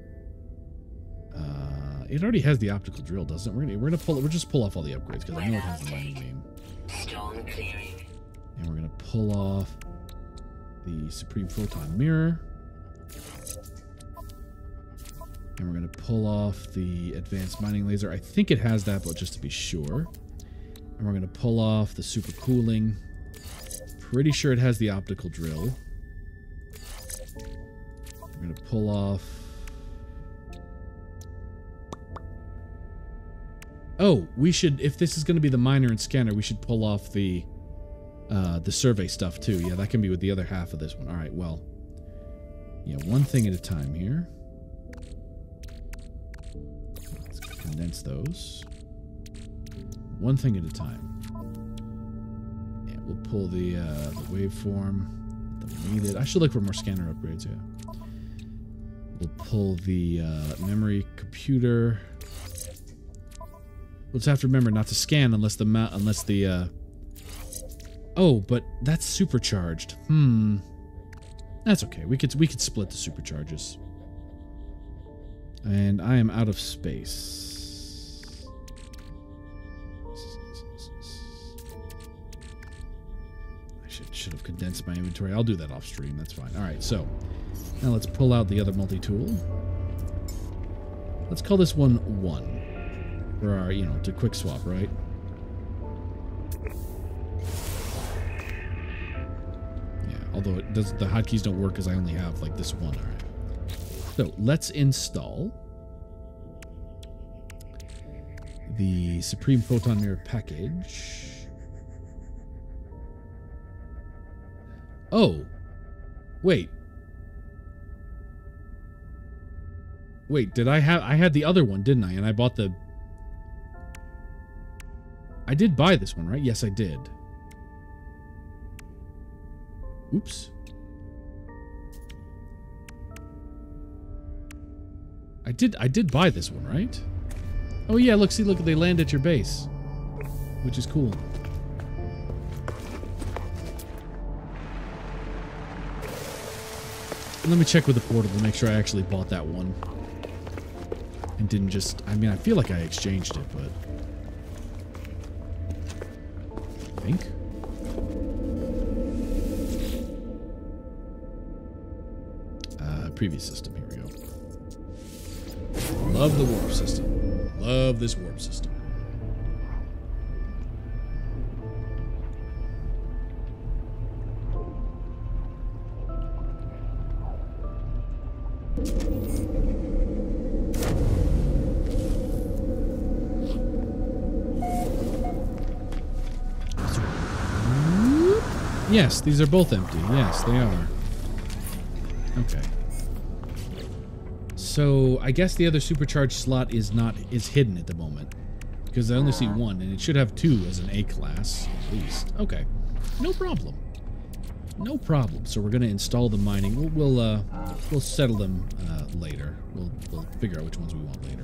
Uh, it already has the optical drill, doesn't it? We're gonna, we're gonna pull... We'll just pull off all the upgrades because I know it has the mining beam. Storm clearing. And we're gonna pull off the Supreme Photon Mirror. And we're gonna pull off the Advanced Mining Laser. I think it has that, but just to be sure. And we're going to pull off the super cooling. Pretty sure it has the optical drill. We're going to pull off... Oh, we should, if this is going to be the miner and scanner, we should pull off the uh, the survey stuff too. Yeah, that can be with the other half of this one. All right, well. Yeah, one thing at a time here. Let's condense those. One thing at a time. Yeah, we'll pull the, uh, the waveform. Don't need it. I should look for more scanner upgrades, yeah. We'll pull the uh, memory computer. We'll just have to remember not to scan unless the mount, unless the. Uh... Oh, but that's supercharged. Hmm. That's okay. We could we could split the supercharges. And I am out of space. Should have condensed my inventory. I'll do that off stream. That's fine. All right, so now let's pull out the other multi-tool. Let's call this one one for our, you know, to quick swap, right? Yeah, although it does, the hotkeys don't work because I only have like this one. All right. So let's install the Supreme Photon Mirror package. Oh, wait. Wait, did I have... I had the other one, didn't I? And I bought the... I did buy this one, right? Yes, I did. Oops. I did I did buy this one, right? Oh yeah, look, see, look, they land at your base. Which is cool. Let me check with the portal to make sure I actually bought that one. And didn't just... I mean, I feel like I exchanged it, but... I think. Uh, previous system. Here we go. Love the warp system. Love this warp system. Yes, these are both empty. Yes, they are. Okay. So I guess the other supercharged slot is not is hidden at the moment because I only see one, and it should have two as an A class at least. Okay, no problem. No problem. So we're gonna install the mining. We'll we'll uh, we'll settle them uh, later. We'll we'll figure out which ones we want later.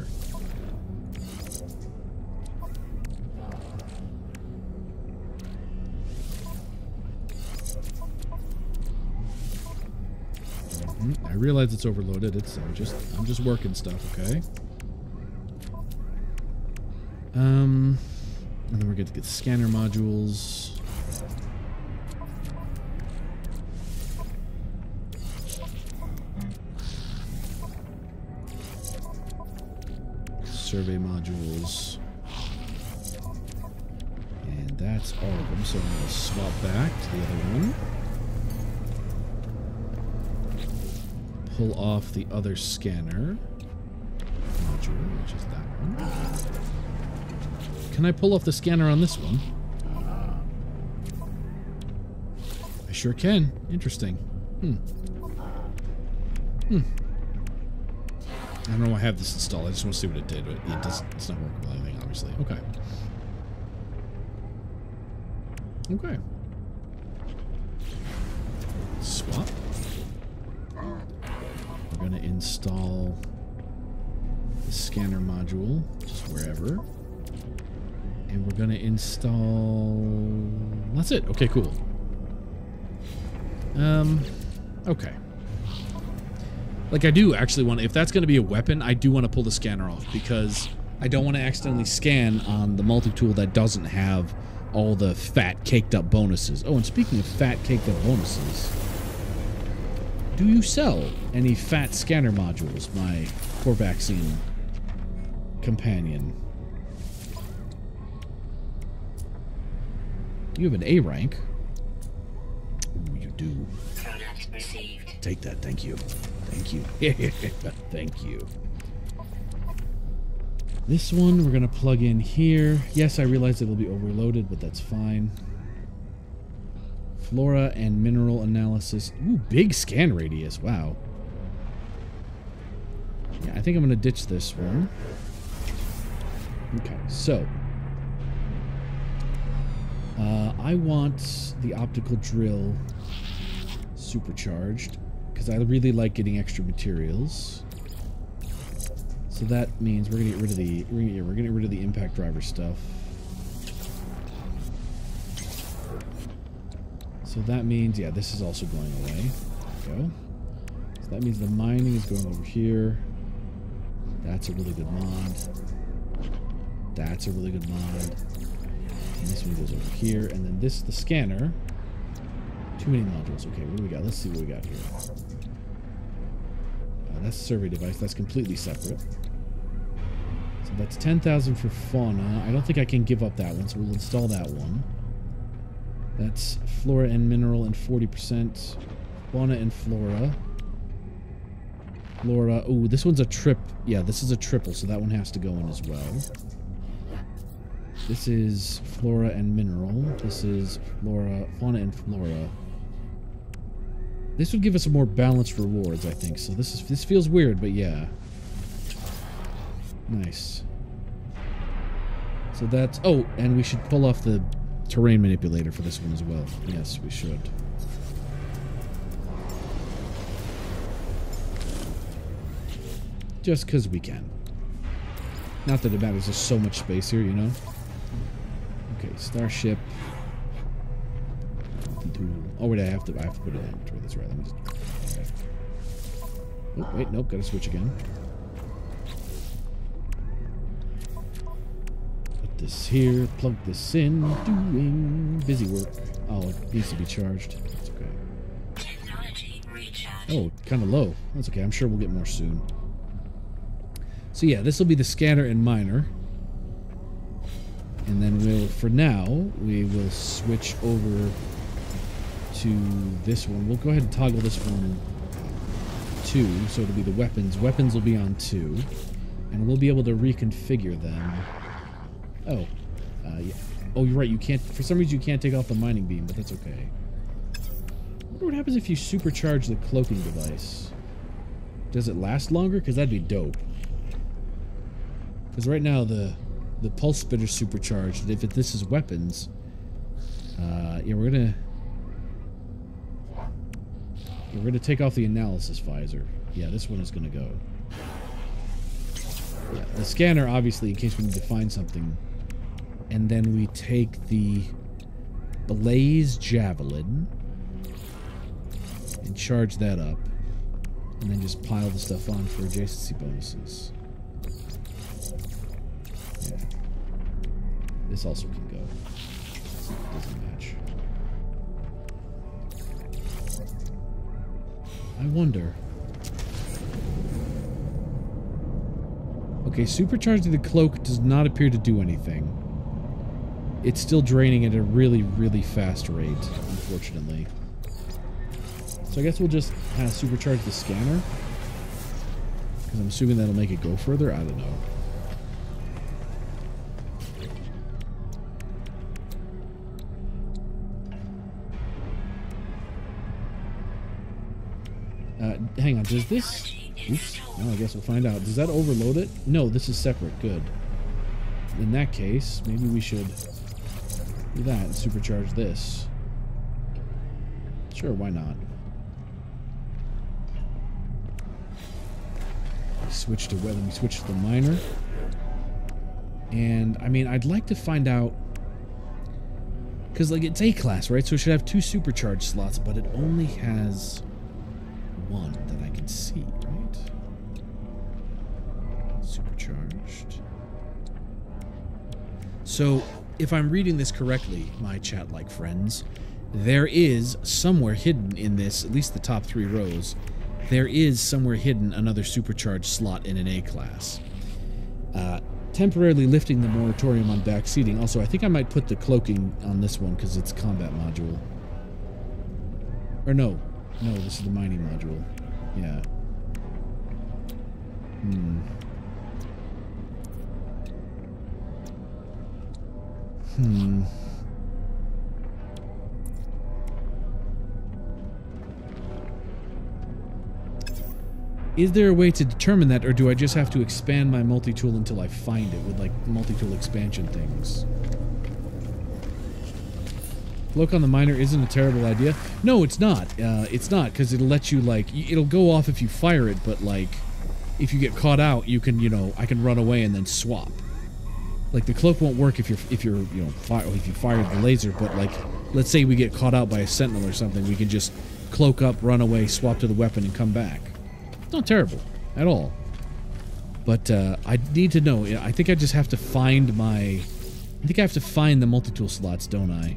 I realize it's overloaded. It's I'm just I'm just working stuff, okay? Um, and then we're going to get scanner modules. Survey modules. And that's all of them. So I'm going to swap back to the other one. Pull off the other scanner module, which is that one. Can I pull off the scanner on this one? I sure can. Interesting. Hmm. Hmm. I don't know why I have this installed. I just want to see what it did, but it does, it's not working with anything, obviously. Okay. Okay. Swap. We're going to install the scanner module, just wherever. And we're going to install... That's it. Okay, cool. Um, okay. Like, I do actually want to... If that's going to be a weapon, I do want to pull the scanner off, because I don't want to accidentally scan on the multi-tool that doesn't have all the fat, caked-up bonuses. Oh, and speaking of fat, caked-up bonuses... Do you sell any fat scanner modules, my Corvaxian companion? You have an A rank. Ooh, you do. Product received. Take that, thank you. Thank you. Thank you. This one we're gonna plug in here. Yes, I realize it'll be overloaded, but that's fine. Flora and mineral analysis. Ooh, big scan radius. Wow. Yeah, I think I'm going to ditch this one. Okay, so. Uh, I want the optical drill supercharged because I really like getting extra materials. So that means we're going to get rid of the we're going to get rid of the impact driver stuff. So that means, yeah, this is also going away. There we go. So that means the mining is going over here. That's a really good mod. That's a really good mod. And this one goes over here. And then this, the scanner. Too many modules. Okay, what do we got? Let's see what we got here. Uh, that's a survey device. That's completely separate. So that's ten thousand for fauna. I don't think I can give up that one, so we'll install that one. That's flora and mineral and forty percent. Fauna and flora. Flora. Oh, this one's a trip. Yeah, this is a triple, so that one has to go in as well. This is flora and mineral. This is flora, fauna and flora. This would give us a more balanced rewards, I think. So this is this feels weird, but yeah. Nice. So that's... Oh, and we should pull off the terrain manipulator for this one as well. Yes, we should. Just because we can. Not that it matters, there's so much space here, you know? Okay, starship. Oh, wait, I have to, I have to put it in inventory. That's right. Let me just... Okay. Oh, wait, nope, gotta switch again. Put this here, plug this in, doing busy work. Oh, it needs to be charged. That's okay. Technology recharge. Oh, kind of low. That's okay, I'm sure we'll get more soon. So yeah, this will be the scanner and miner. And then we'll, for now, we will switch over to this one. We'll go ahead and toggle this one two, so it'll be the weapons. Weapons will be on two, and we'll be able to reconfigure them. Oh, uh, yeah. Oh, you're right. You can't. For some reason, you can't take off the mining beam, but that's okay. I wonder what happens if you supercharge the cloaking device. Does it last longer? Because that'd be dope. Because right now the the pulse spitter's supercharged. And if it, this is weapons, uh, yeah, we're gonna. We're going to take off the analysis visor. Yeah, this one is going to go. Yeah, the scanner, obviously, in case we need to find something. And then we take the Blaze Javelin and charge that up. And then just pile the stuff on for adjacency bonuses. Yeah. This also can go. It doesn't match. I wonder. Okay, supercharging the cloak does not appear to do anything. It's still draining at a really, really fast rate, unfortunately. So I guess we'll just kind of supercharge the scanner. Because I'm assuming that'll make it go further. I don't know. Uh, hang on, does this... Oops. Well, I guess we'll find out. Does that overload it? No, this is separate. Good. In that case, maybe we should do that and supercharge this. Sure, why not? We switch to whether we switch to the miner. And, I mean, I'd like to find out... Because, like, it's A-class, right? So it should have two supercharge slots, but it only has... one that I can see, right? Supercharged. So, if I'm reading this correctly, my chat-like friends, there is somewhere hidden in this, at least the top three rows, there is somewhere hidden another supercharged slot in an A-class. Uh, temporarily lifting the moratorium on back seating. Also, I think I might put the cloaking on this one because it's combat module. Or no. No, this is the mining module. Yeah. Hmm. Hmm. Is there a way to determine that, or do I just have to expand my multi-tool until I find it with, like, multi-tool expansion things? Look on the miner isn't a terrible idea. No, it's not. Uh, it's not, because it'll let you, like, it'll go off if you fire it, but, like, if you get caught out, you can, you know, I can run away and then swap. Like, the cloak won't work if you're, if you're, you know, fire, if you fired the laser, but, like, let's say we get caught out by a sentinel or something, we can just cloak up, run away, swap to the weapon, and come back. It's not terrible at all. But, uh, I need to know. I think I just have to find my... I think I have to find the multi-tool slots, don't I?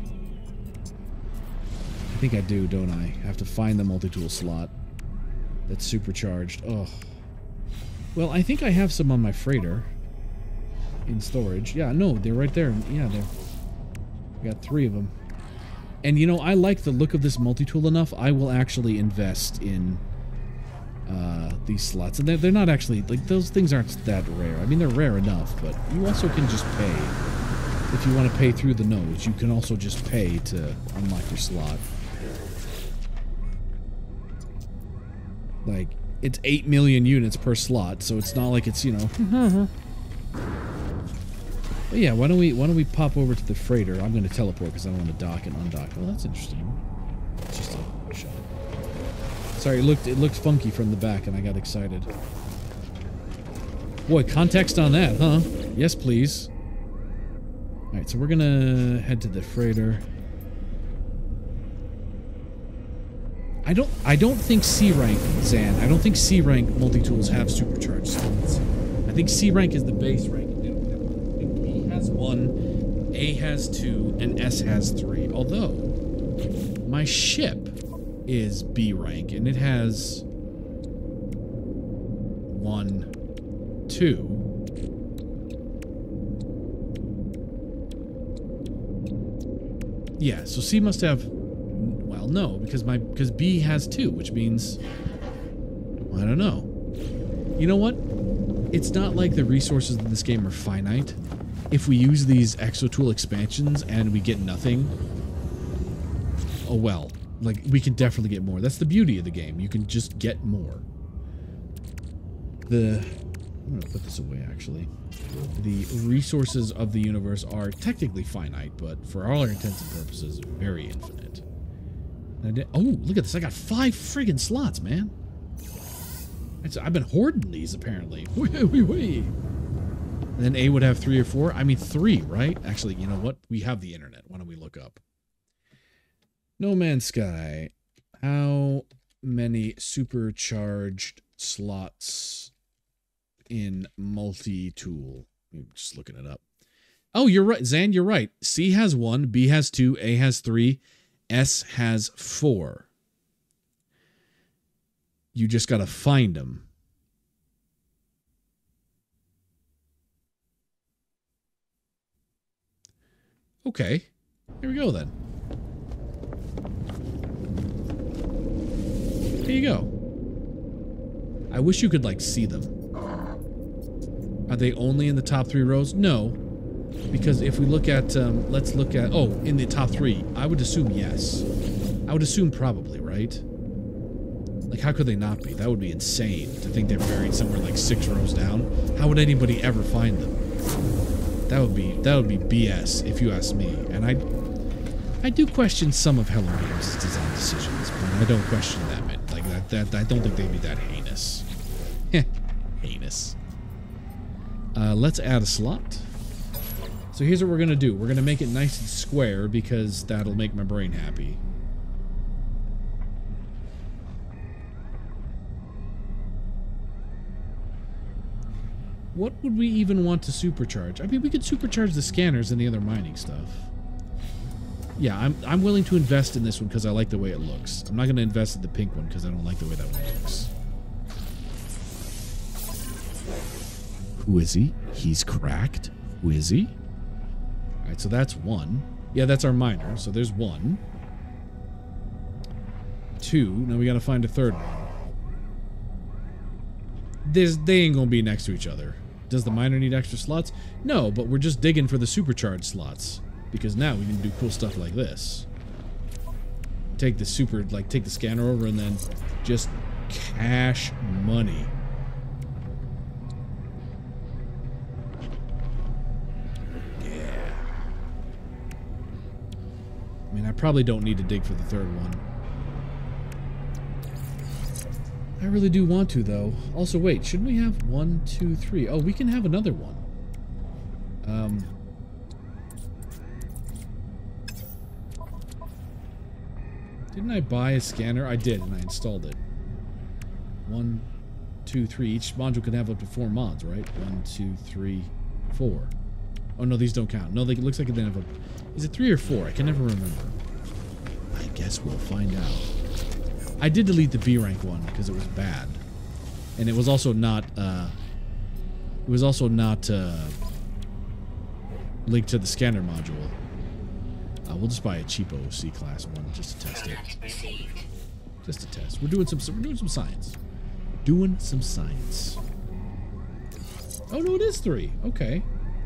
I think I do, don't I? I have to find the multi-tool slot that's supercharged. Oh. Well, I think I have some on my freighter in storage. Yeah, no, they're right there. Yeah, they're... I got three of them. And, you know, I like the look of this multi-tool enough, I will actually invest in uh, these slots. And they're, they're not actually... Like, those things aren't that rare. I mean, they're rare enough, but you also can just pay. If you want to pay through the nose, you can also just pay to unlock your slot. Like, it's eight million units per slot, so it's not like it's, you know, But yeah, why don't we why don't we pop over to the freighter? I'm going to teleport because I don't want to dock and undock. Well, that's interesting. It's just a shot. Sorry, it looked it looked funky from the back, and I got excited. Boy, context on that, huh? Yes, please. All right, so we're gonna head to the freighter. I don't I don't think C rank, Zan. I don't think C rank multi-tools have supercharged slots. I think C rank is the base rank. B has one, A has two, and S has three. Although my ship is B rank and it has one, two. Yeah, so C must have. Well, no, because my because B has two, which means I don't know. You know what? It's not like the resources in this game are finite. If we use these Exotool expansions and we get nothing, oh well. Like, we can definitely get more. That's the beauty of the game. You can just get more. The I'm gonna put this away, actually. The resources of the universe are technically finite, but for all our intents and purposes, very infinite. I did, oh, look at this. I got five friggin' slots, man. It's, I've been hoarding these, apparently. Wee, wee, wee. And then A would have three or four. I mean, three, right? Actually, you know what? We have the internet. Why don't we look up? No Man's Sky. How many supercharged slots in multi-tool? I'm just looking it up. Oh, you're right. Zan, you're right. C has one, B has two, A has three, S has four. You just got to find them. Okay. Here we go, then. There you go. I wish you could, like, see them. Are they only in the top three rows? No. Because if we look at, um, let's look at, oh, in the top three, I would assume yes. I would assume probably, right? Like, how could they not be? That would be insane to think they're buried somewhere like six rows down. How would anybody ever find them? That would be, that would be B S, if you ask me. And I, I do question some of Hello Games' design decisions, but I don't question them. Like, that, that, I don't think they'd be that heinous. Heh, heinous. Uh, let's add a slot. So here's what we're going to do. We're going to make it nice and square because that'll make my brain happy. What would we even want to supercharge? I mean, we could supercharge the scanners and the other mining stuff. Yeah, I'm, I'm willing to invest in this one because I like the way it looks. I'm not going to invest in the pink one because I don't like the way that one looks. Who is he? He's cracked. Who is he? Alright, so that's one. Yeah, that's our miner. So there's one. Two. Now we gotta find a third one. There's, they ain't gonna be next to each other. Does the miner need extra slots? No, but we're just digging for the supercharged slots. Because now we can do cool stuff like this. Take the super, like, take the scanner over and then just cash money. I mean, I probably don't need to dig for the third one. I really do want to, though. Also, wait, shouldn't we have one, two, three? Oh, we can have another one. Um... Didn't I buy a scanner? I did, and I installed it. One, two, three. Each module can have up to four mods, right? One, two, three, four. Oh, no, these don't count. No, they, it looks like they have a... Is it three or four? I can never remember. I guess we'll find out. I did delete the B rank one because it was bad. And it was also not, uh... It was also not, uh... linked to the scanner module. Uh, we'll just buy a cheapo C-class one just to test it. Just to test. We're doing some, we're doing some science. Doing some science. Oh, no, it is three. Okay.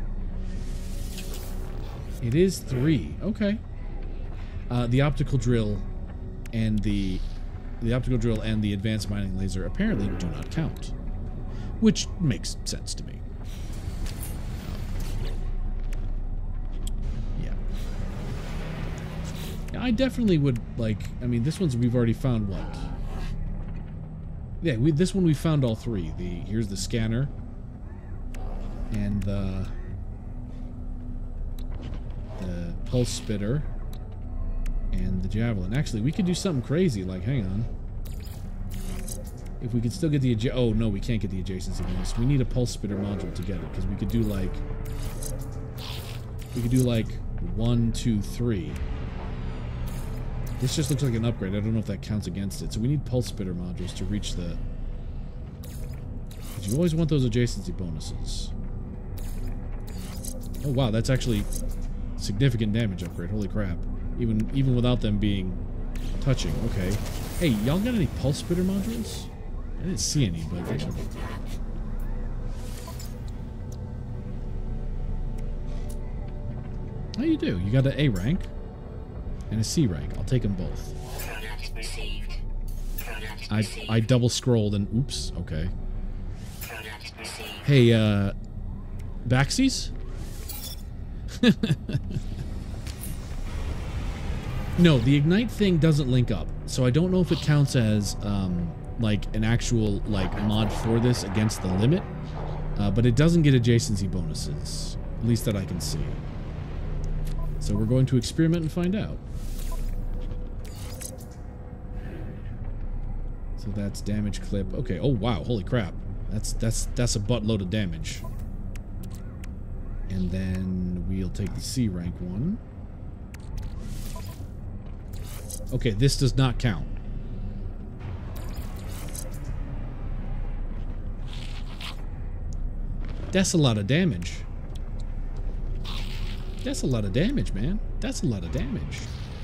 It is three. Okay. Uh, the optical drill and the the optical drill and the advanced mining laser apparently do not count, which makes sense to me. I definitely would, like, I mean, this one's, we've already found what? Yeah, we, this one we found all three. The Here's the scanner. And the, the pulse spitter. And the javelin. Actually, we could do something crazy, like, hang on. If we could still get the, oh no, we can't get the adjacency bonus. We need a pulse spitter module to get it, because we could do like, we could do like one, two, three. This just looks like an upgrade. I don't know if that counts against it. So we need pulse spitter modules to reach the, because you always want those adjacency bonuses. Oh wow, that's actually significant damage upgrade. Holy crap. Even even without them being touching. Okay. Hey, y'all got any pulse spitter modules? I didn't see any, but they should. How you do? You got an A rank and a C rank. I'll take them both. Product received. Product I received. I double scrolled and oops. Okay. Product received. Hey, uh, backsies? No, the ignite thing doesn't link up, so I don't know if it counts as um, like an actual like mod for this against the limit, uh, but it doesn't get adjacency bonuses, at least that I can see. So we're going to experiment and find out. So that's damage clip. Okay. Oh wow! Holy crap! That's that's that's a buttload of damage. And then we'll take the C rank one. Okay, this does not count. That's a lot of damage. That's a lot of damage, man. That's a lot of damage.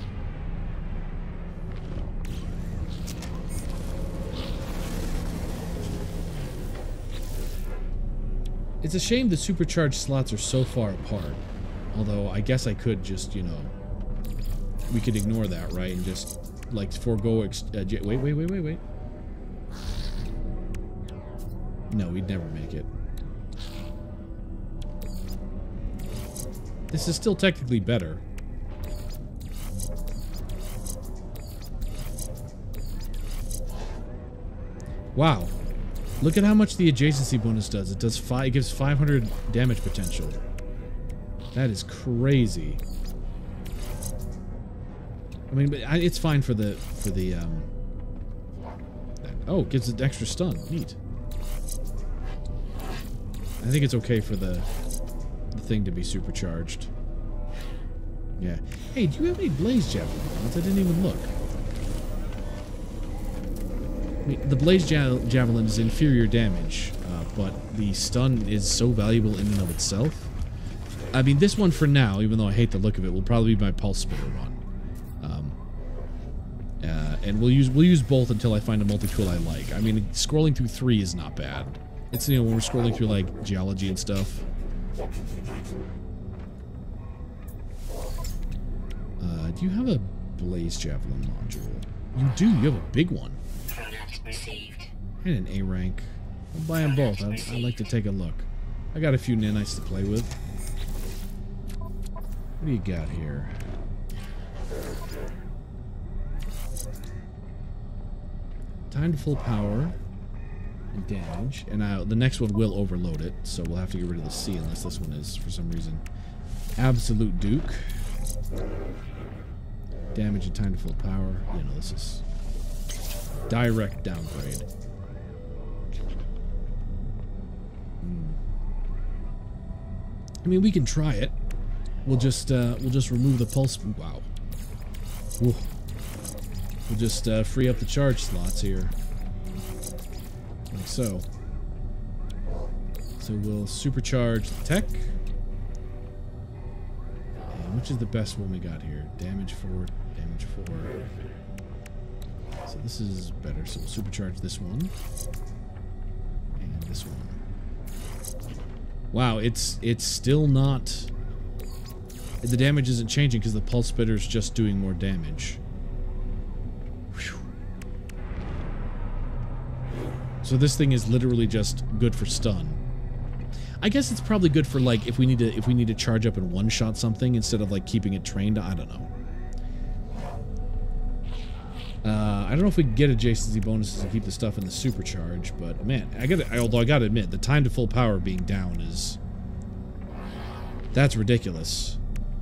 It's a shame the supercharged slots are so far apart. Although, I guess I could just, you know... We could ignore that, right? And just, like, forego... Ex uh, wait, wait, wait, wait, wait. No, we'd never make it. This is still technically better. Wow. Look at how much the adjacency bonus does. It does five. It gives five hundred damage potential. That is crazy. I mean, but it's fine for the for the. Um, oh, it gives it extra stun. Neat. I think it's okay for the the thing to be supercharged. Yeah. Hey, do you have any blaze javelin rounds? I didn't even look. I mean, the blaze ja javelin is inferior damage, uh, but the stun is so valuable in and of itself. I mean, this one for now, even though I hate the look of it, will probably be my pulse spitter one. Um, uh, and we'll use we'll use both until I find a multi-tool I like. I mean, scrolling through three is not bad. It's, you know, when we're scrolling through like geology and stuff. Uh, do you have a blaze javelin module? You do. You have a big one. Product received. And an A rank. I'll buy them both. I, I like to take a look. I got a few nanites to play with. What do you got here? Time to full power and damage. And I, the next one will overload it, so we'll have to get rid of the C unless this one is, for some reason, absolute Duke. Damage and time to full power. You know, this is direct downgrade. Hmm. I mean, we can try it. We'll just uh, we'll just remove the pulse. Wow. Whew. We'll just uh, free up the charge slots here, like so. So we'll supercharge the tech. And which is the best one we got here? Damage four, damage four. So this is better. So we'll supercharge this one and this one. Wow, it's it's still not. The damage isn't changing because the pulse spitter is just doing more damage. Whew. So this thing is literally just good for stun. I guess it's probably good for like if we need to if we need to charge up and one shot something instead of like keeping it trained. I don't know. Uh, I don't know if we can get adjacency bonuses and keep the stuff in the supercharge, but man, I gotta, although I gotta admit, the time to full power being down is, that's ridiculous.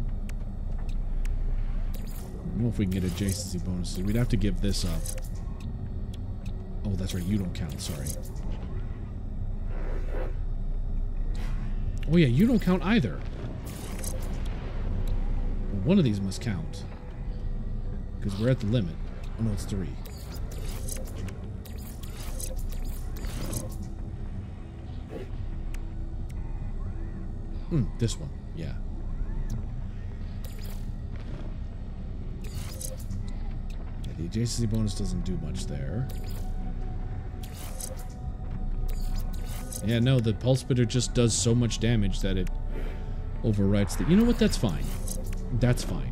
I don't know if we can get adjacency bonuses. We'd have to give this up. Oh, that's right, you don't count, sorry. Oh yeah, you don't count either. Well, one of these must count. Because we're at the limit. Oh no, it's three. Hmm, this one, yeah. Yeah, the adjacency bonus doesn't do much there. Yeah, no, the pulse spitter just does so much damage that it overwrites the... You know what? That's fine. That's fine.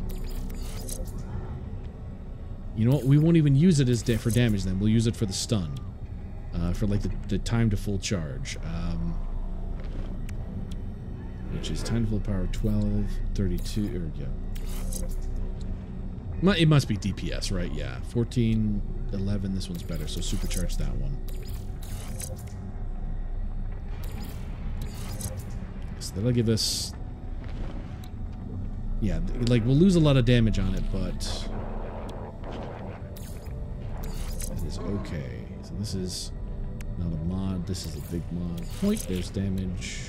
You know what? We won't even use it as da for damage then. We'll use it for the stun. Uh, for, like, the, the time to full charge. Um, which is time to full power twelve, thirty-two... Or, yeah. It must be D P S, right? Yeah. fourteen, eleven, this one's better, so supercharge that one. So that'll give us... Yeah, like, we'll lose a lot of damage on it, but... That is okay. So this is not a mod, this is a big mod. Point, there's damage.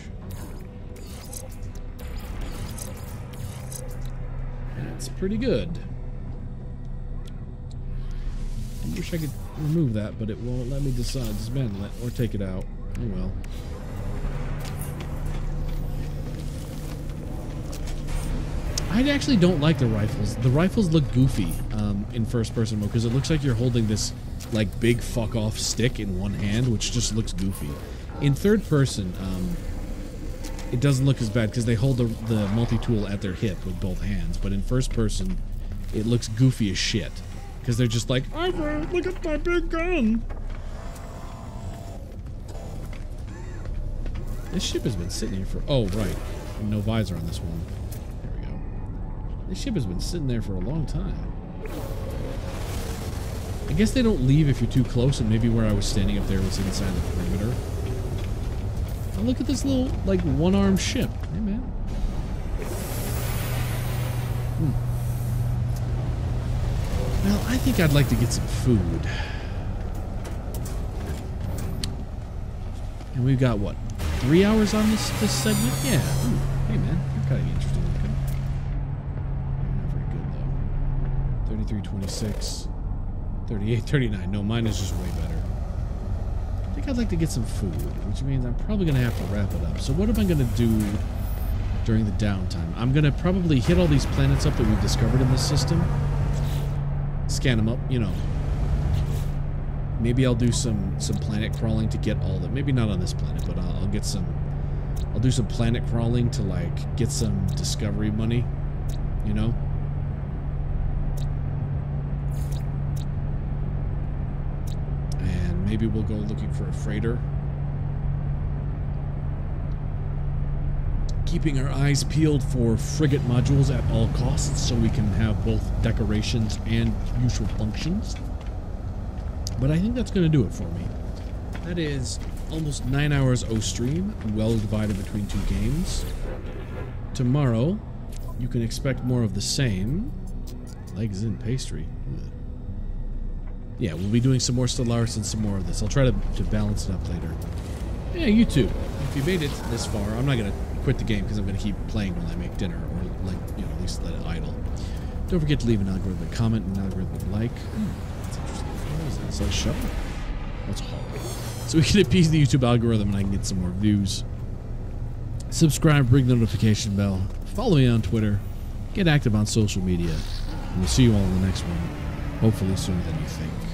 That's pretty good. I wish I could remove that, but it won't let me decide, dismantle it, or take it out. Oh well. I actually don't like the rifles. The rifles look goofy um, in first-person mode because it looks like you're holding this like big fuck-off stick in one hand, which just looks goofy. In third-person, um, it doesn't look as bad because they hold the, the multi-tool at their hip with both hands. But in first-person, it looks goofy as shit because they're just like, Ivor, look at my big gun. This ship has been sitting here for... Oh, right. No visor on this one. This ship has been sitting there for a long time. I guess they don't leave if you're too close, and maybe where I was standing up there was inside the perimeter. Oh, look at this little, like, one-armed ship. Hey, man. Hmm. Well, I think I'd like to get some food. And we've got, what, three hours on this, this segment? Yeah. Ooh. Hey, man. You're kind of interesting. thirty-three, twenty-six, thirty-eight, thirty-nine. No, mine is just way better. I think I'd like to get some food, which means I'm probably going to have to wrap it up. So what am I going to do during the downtime? I'm going to probably hit all these planets up that we've discovered in this system. Scan them up, you know. Maybe I'll do some, some planet crawling to get all that. Maybe not on this planet, but I'll, I'll get some... I'll do some planet crawling to, like, get some discovery money, you know? Maybe we'll go looking for a freighter. Keeping our eyes peeled for frigate modules at all costs so we can have both decorations and useful functions. But I think that's going to do it for me. That is almost nine hours O stream, well divided between two games. Tomorrow, you can expect more of the same. Legs in pastry. Ugh. Yeah, we'll be doing some more Stellaris and some more of this. I'll try to, to balance it up later. Yeah, you too. If you made it this far, I'm not going to quit the game because I'm going to keep playing while I make dinner, or like, you know, at least let it idle. Don't forget to leave an algorithmic comment and an algorithmic like. Hmm, that's interesting. What is that? Is that a show? That's horrible. So we can appease the YouTube algorithm and I can get some more views. Subscribe, ring the notification bell, follow me on Twitter, get active on social media, and we'll see you all in the next one, hopefully sooner than you think.